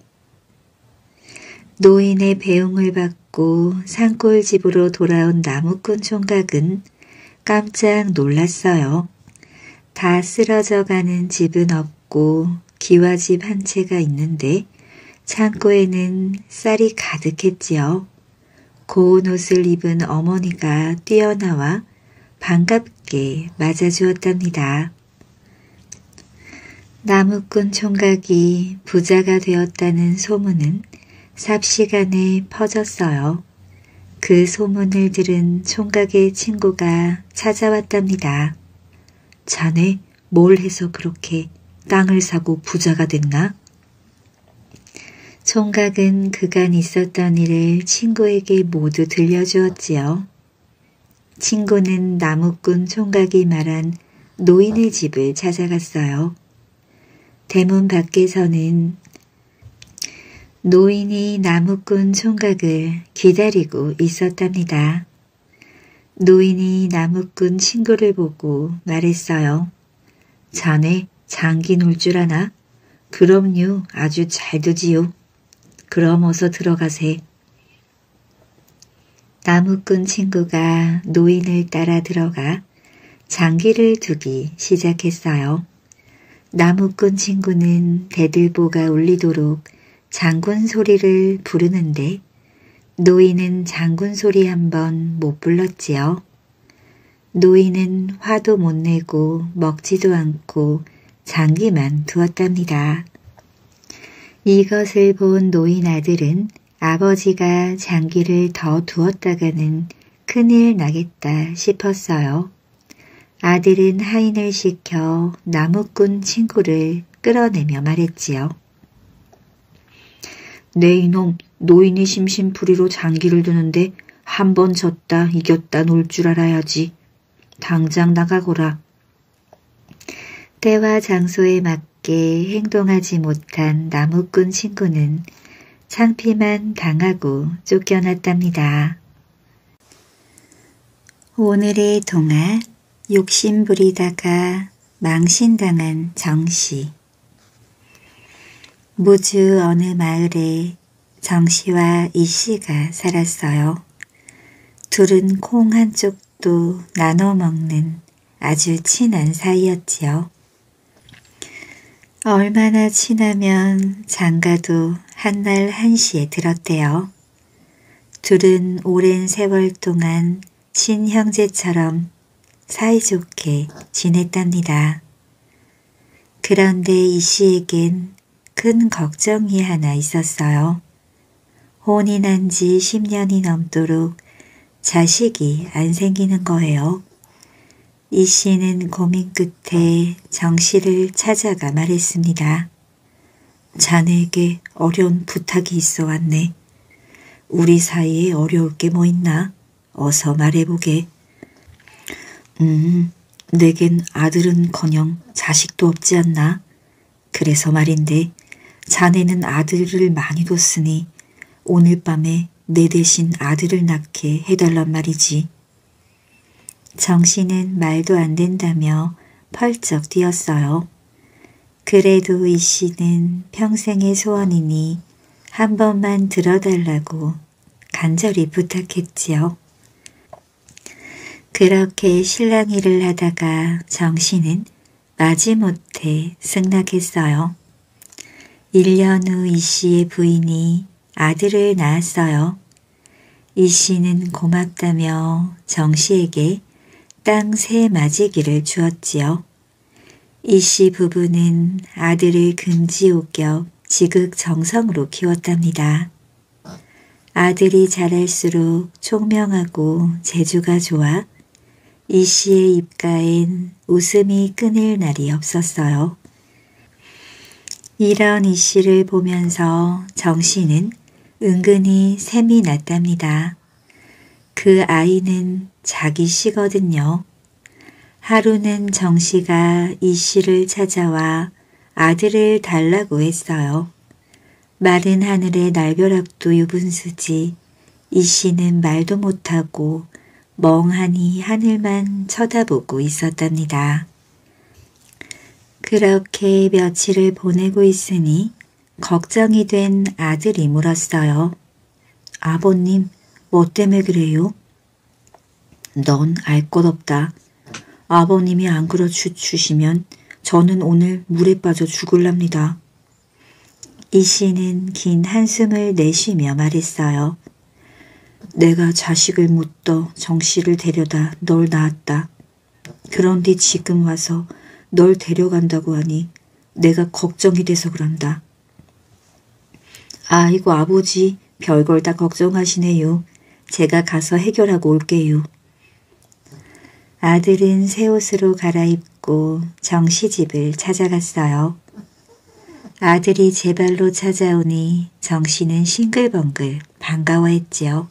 [SPEAKER 2] 노인의 배웅을 받고 산골집으로 돌아온 나무꾼 총각은 깜짝 놀랐어요. 다 쓰러져가는 집은 없고 기와집 한 채가 있는데
[SPEAKER 1] 창고에는 쌀이 가득했지요. 고운 옷을 입은 어머니가 뛰어나와 반갑게 맞아주었답니다. 나무꾼 총각이 부자가 되었다는 소문은 삽시간에 퍼졌어요. 그 소문을 들은 총각의 친구가 찾아왔답니다. 자네 뭘 해서 그렇게 땅을 사고 부자가 됐나? 총각은 그간 있었던 일을 친구에게 모두 들려주었지요. 친구는 나무꾼 총각이 말한 노인의 집을 찾아갔어요. 대문 밖에서는 노인이 나무꾼 총각을 기다리고 있었답니다. 노인이 나무꾼 친구를 보고 말했어요. 자네 장기 놀 줄 아나? 그럼요, 아주 잘 두지요. 그럼 어서 들어가세. 나무꾼 친구가 노인을 따라 들어가 장기를 두기 시작했어요. 나무꾼 친구는 대들보가 울리도록 장군 소리를 부르는데 노인은 장군 소리 한번 못 불렀지요. 노인은 화도 못 내고 먹지도 않고 장기만 두었답니다. 이것을 본 노인 아들은 아버지가 장기를 더 두었다가는 큰일 나겠다 싶었어요. 아들은 하인을 시켜 나무꾼 친구를 끌어내며 말했지요. 네 이놈, 노인이 심심풀이로 장기를 두는데 한 번 졌다 이겼다 놀 줄 알아야지. 당장 나가거라. 때와 장소에 맞게 행동하지 못한 나무꾼 친구는 창피만 당하고 쫓겨났답니다. 오늘의 동화, 욕심부리다가 망신당한 정씨. 무주 어느 마을에 정씨와 이씨가 살았어요. 둘은 콩 한쪽도 나눠 먹는 아주 친한 사이였지요. 얼마나 친하면 장가도 한날 한시에 들었대요. 둘은 오랜 세월 동안 친형제처럼 사이좋게 지냈답니다. 그런데 이씨에겐 큰 걱정이 하나 있었어요. 혼이 난 지 십 년이 넘도록 자식이 안 생기는 거예요. 이씨는 고민 끝에 정씨를 찾아가 말했습니다. 자네에게 어려운 부탁이 있어 왔네. 우리 사이에 어려울 게 뭐 있나? 어서 말해보게. 음, 내겐 아들은커녕 자식도 없지 않나? 그래서 말인데 자네는 아들을 많이 뒀으니 오늘 밤에 내 대신 아들을 낳게 해달란 말이지. 정씨는 말도 안 된다며 펄쩍 뛰었어요. 그래도 이씨는 평생의 소원이니 한 번만 들어달라고 간절히 부탁했지요. 그렇게 실랑이를 하다가 정씨는 마지못해 승낙했어요. 일 년 후 이씨의 부인이 아들을 낳았어요. 이씨는 고맙다며 정씨에게 땅 세 마지기를 주었지요. 이씨 부부는 아들을 금지옥겹 지극정성으로 키웠답니다. 아들이 자랄수록 총명하고 재주가 좋아 이씨의 입가엔 웃음이 끊일 날이 없었어요. 이런 이씨를 보면서 정씨는 은근히 샘이 났답니다. 그 아이는 자기 씨거든요. 하루는 정씨가 이씨를 찾아와 아들을 달라고 했어요. 마른 하늘의 날벼락도 유분수지 이씨는 말도 못하고 멍하니 하늘만 쳐다보고 있었답니다. 그렇게 며칠을 보내고 있으니 걱정이 된 아들이 물었어요. 아버님, 뭐 때문에 그래요? 넌 알 것 없다. 아버님이 안 그러주시면 저는 오늘 물에 빠져 죽을랍니다. 이 씨는 긴 한숨을 내쉬며 말했어요. 내가 자식을 묻더 정 씨를 데려다 널 낳았다. 그런데 지금 와서 널 데려간다고 하니 내가 걱정이 돼서 그런다. 아이고 아버지, 별걸 다 걱정하시네요. 제가 가서 해결하고 올게요. 아들은 새 옷으로 갈아입고 정씨 집을 찾아갔어요. 아들이 제 발로 찾아오니 정씨는 싱글벙글 반가워했지요.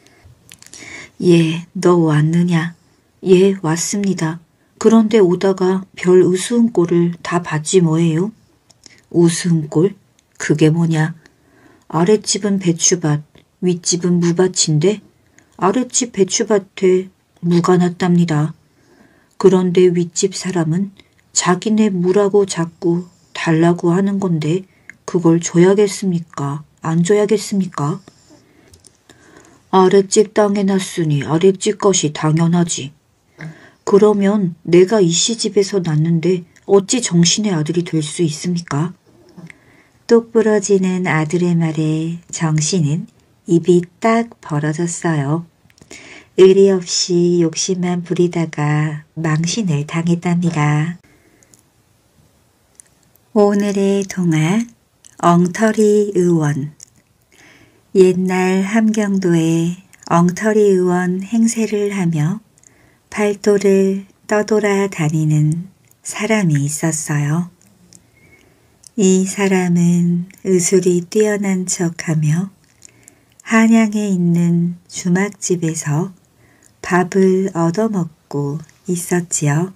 [SPEAKER 1] 예, 너 왔느냐? 예, 왔습니다. 그런데 오다가 별 우스운 꼴을 다 봤지 뭐예요? 우스운 꼴? 그게 뭐냐? 아랫집은 배추밭, 윗집은 무밭인데 아랫집 배추밭에 무가 났답니다. 그런데 윗집 사람은 자기네 무라고 자꾸 달라고 하는 건데 그걸 줘야겠습니까? 안 줘야겠습니까? 아랫집 땅에 났으니 아랫집 것이 당연하지. 그러면 내가 이씨 집에서 났는데 어찌 정신의 아들이 될 수 있습니까? 똑 부러지는 아들의 말에 정씨는 입이 딱 벌어졌어요. 의리 없이 욕심만 부리다가 망신을 당했답니다. 오늘의 동화 엉터리 의원. 옛날 함경도에 엉터리 의원 행세를 하며 팔도를 떠돌아 다니는 사람이 있었어요. 이 사람은 의술이 뛰어난 척하며 한양에 있는 주막집에서 밥을 얻어먹고 있었지요.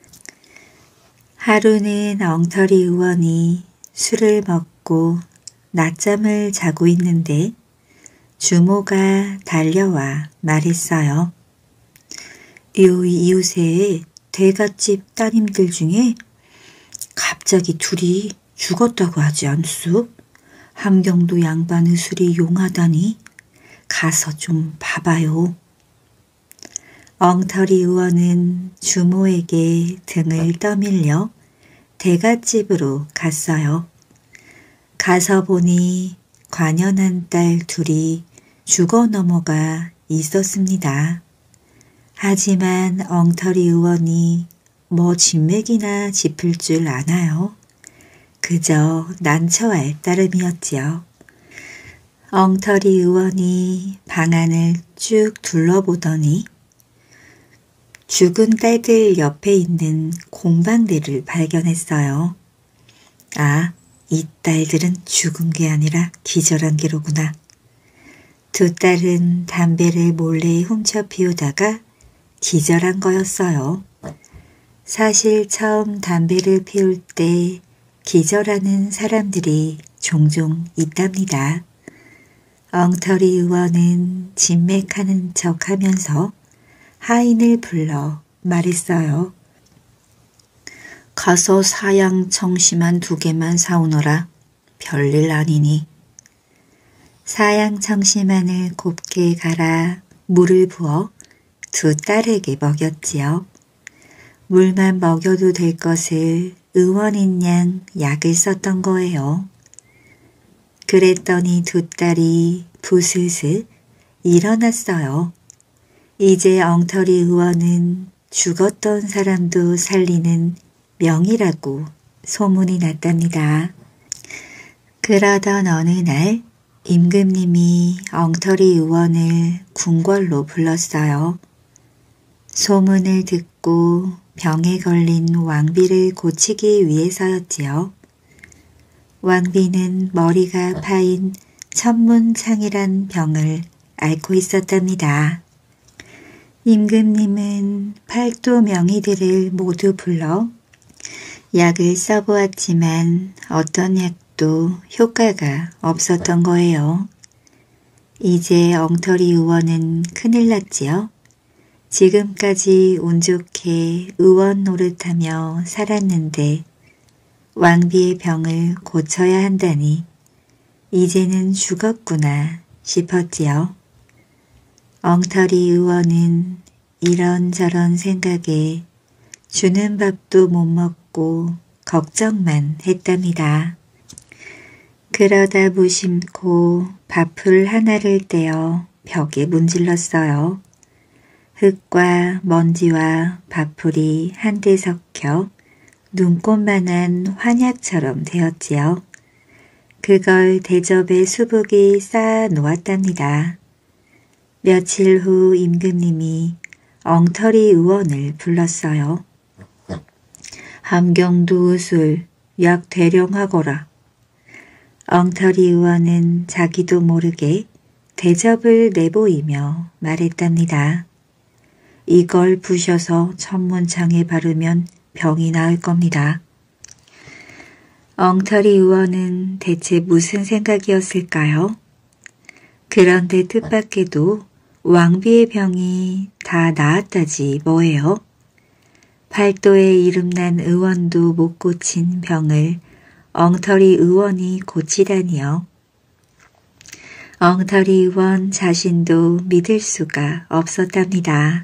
[SPEAKER 1] 하루는 엉터리 의원이 술을 먹고 낮잠을 자고 있는데 주모가 달려와 말했어요. 요 이웃에 대갓집 따님들 중에 갑자기 둘이 죽었다고 하지 않소? 함경도 양반 의술이 용하다니 가서 좀 봐봐요. 엉터리 의원은 주모에게 등을 떠밀려 대갓집으로 갔어요. 가서 보니 관연한 딸 둘이 죽어 넘어가 있었습니다. 하지만 엉터리 의원이 뭐 진맥이나 짚을 줄 아나요? 그저 난처할 따름이었지요. 엉터리 의원이 방안을 쭉 둘러보더니 죽은 딸들 옆에 있는 공방대를 발견했어요. 아, 이 딸들은 죽은 게 아니라 기절한 게로구나. 두 딸은 담배를 몰래 훔쳐 피우다가 기절한 거였어요. 사실 처음 담배를 피울 때 기절하는 사람들이 종종 있답니다. 엉터리 의원은 진맥하는 척하면서 하인을 불러 말했어요. 가서 사양 청심한 두 개만 사오너라. 별일 아니니. 사양 청심안을 곱게 갈아 물을 부어 두 딸에게 먹였지요. 물만 먹여도 될 것을 의원인 양 약을 썼던 거예요. 그랬더니 두 딸이 부스스 일어났어요. 이제 엉터리 의원은 죽었던 사람도 살리는 명이라고 소문이 났답니다. 그러던 어느 날 임금님이 엉터리 의원을 궁궐로 불렀어요. 소문을 듣고 병에 걸린 왕비를 고치기 위해서였지요. 왕비는 머리가 파인 천문창이란 병을 앓고 있었답니다. 임금님은 팔도 명의들을 모두 불러 약을 써보았지만 어떤 약도 효과가 없었던 거예요. 이제 엉터리 의원은 큰일 났지요. 지금까지 운 좋게 의원 노릇하며 살았는데 왕비의 병을 고쳐야 한다니 이제는 죽었구나 싶었지요. 엉터리 의원은 이런저런 생각에 주는 밥도 못 먹고 걱정만 했답니다. 그러다 무심코 밥풀 하나를 떼어 벽에 문질렀어요. 흙과 먼지와 밥풀이 한데 섞여 눈꽃만한 환약처럼 되었지요. 그걸 대접에 수북이 쌓아 놓았답니다. 며칠 후 임금님이 엉터리 의원을 불렀어요. 함경도 술, 약 대령하거라. 엉터리 의원은 자기도 모르게 대접을 내보이며 말했답니다. 이걸 부셔서 천문창에 바르면 병이 나을 겁니다. 엉터리 의원은 대체 무슨 생각이었을까요? 그런데 뜻밖에도 왕비의 병이 다 나았다지 뭐예요? 팔도에 이름난 의원도 못 고친 병을 엉터리 의원이 고치다니요. 엉터리 의원 자신도 믿을 수가 없었답니다.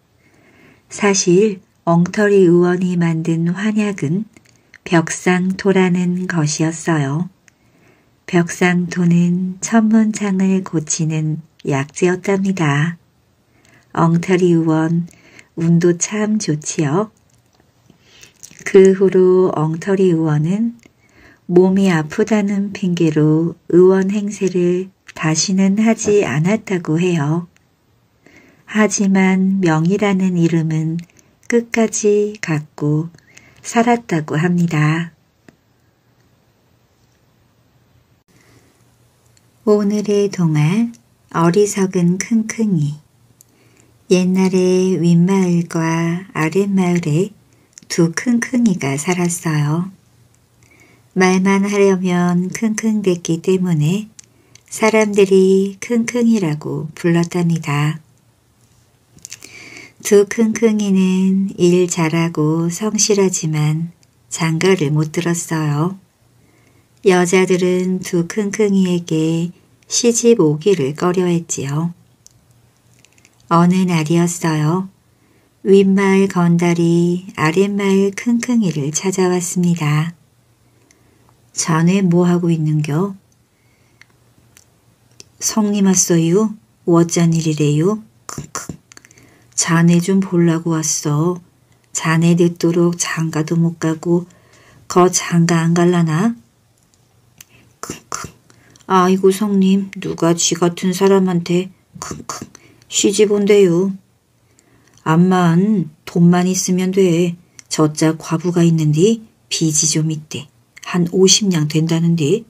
[SPEAKER 1] 사실 엉터리 의원이 만든 환약은 벽상토라는 것이었어요. 벽상토는 천문창을 고치는 약재였답니다. 엉터리 의원 운도 참 좋지요. 그 후로 엉터리 의원은 몸이 아프다는 핑계로 의원 행세를 다시는 하지 않았다고 해요. 하지만 명이라는 이름은 끝까지 갖고 살았다고 합니다. 오늘의 동화 어리석은 킁킁이. 옛날에 윗마을과 아랫마을에 두 킁킁이가 살았어요. 말만 하려면 킁킁댔기 때문에 사람들이 킁킁이라고 불렀답니다. 두 킁킁이는 일 잘하고 성실하지만 장가를 못 들었어요. 여자들은 두 킁킁이에게 시집 오기를 꺼려했지요. 어느 날이었어요. 윗마을 건달이 아랫마을 킁킁이를 찾아왔습니다. 자네 뭐하고 있는겨? 성님 왔어요? 어쩐 일이래요? 킁킁. 자네 좀 보려고 왔어. 자네 늦도록 장가도 못 가고 거 장가 안 갈라나? 킁킁. 아이고 성님, 누가 쥐 같은 사람한테 킁킁 시집 온대요. 암만 돈만 있으면 돼. 저짝 과부가 있는데 빚이 좀 있대. 한 오십 냥 된다는데.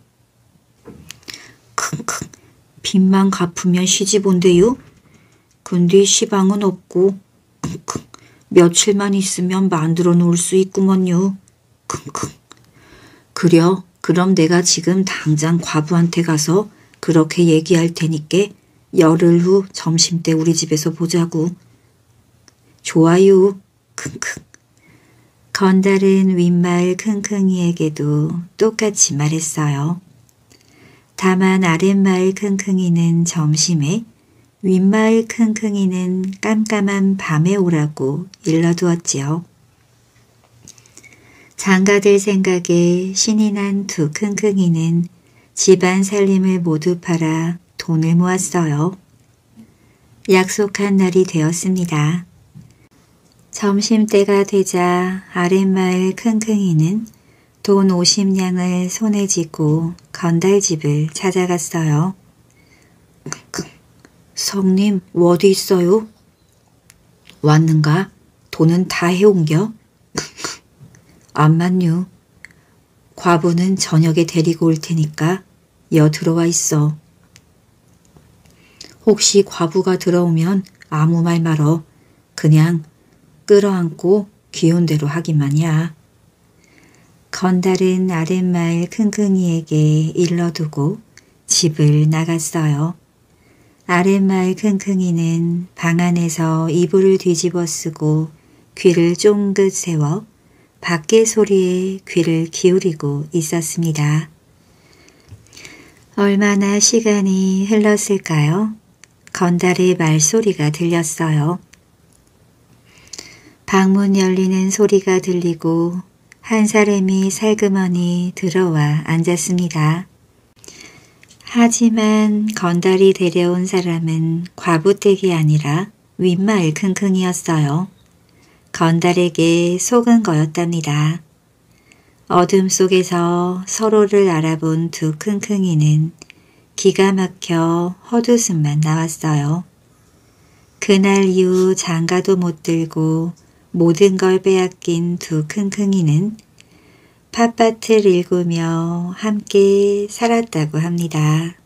[SPEAKER 1] 킁킁. 빚만 갚으면 시집 온대요? 근데 시방은 없고 킁킁. 며칠만 있으면 만들어 놓을 수 있구먼요. 킁킁. 그려. 그럼 내가 지금 당장 과부한테 가서 그렇게 얘기할 테니께 열흘 후 점심때 우리 집에서 보자고. 좋아요. 킁킁. 건달은 윗마을 킁킁이에게도 똑같이 말했어요. 다만 아랫마을 킁킁이는 점심에, 윗마을 킁킁이는 깜깜한 밤에 오라고 일러두었지요. 장가들 생각에 신이 난 두 킁킁이는 집안 살림을 모두 팔아 돈을 모았어요. 약속한 날이 되었습니다. 점심때가 되자 아랫마을 킁킁이는 돈 오십 냥을 손에 쥐고 건달집을 찾아갔어요. 성님, 어디 있어요? 왔는가? 돈은 다 해온겨? 암만요. 과부는 저녁에 데리고 올 테니까 여 들어와 있어. 혹시 과부가 들어오면 아무 말 말어. 그냥 끌어안고 귀여운 대로 하기만이야. 건달은 아랫마을 킁킁이에게 일러두고 집을 나갔어요. 아랫마을 킁킁이는 방 안에서 이불을 뒤집어 쓰고 귀를 쫑긋 세워 밖의 소리에 귀를 기울이고 있었습니다. 얼마나 시간이 흘렀을까요? 건달의 말소리가 들렸어요. 방문 열리는 소리가 들리고 한 사람이 살그머니 들어와 앉았습니다. 하지만 건달이 데려온 사람은 과부댁이 아니라 윗마을 킁킁이었어요. 건달에게 속은 거였답니다. 어둠 속에서 서로를 알아본 두 킁킁이는 기가 막혀 헛웃음만 나왔어요. 그날 이후 장가도 못 들고 모든 걸 빼앗긴 두 킁킁이는 팥밭을 일구며 함께 살았다고 합니다.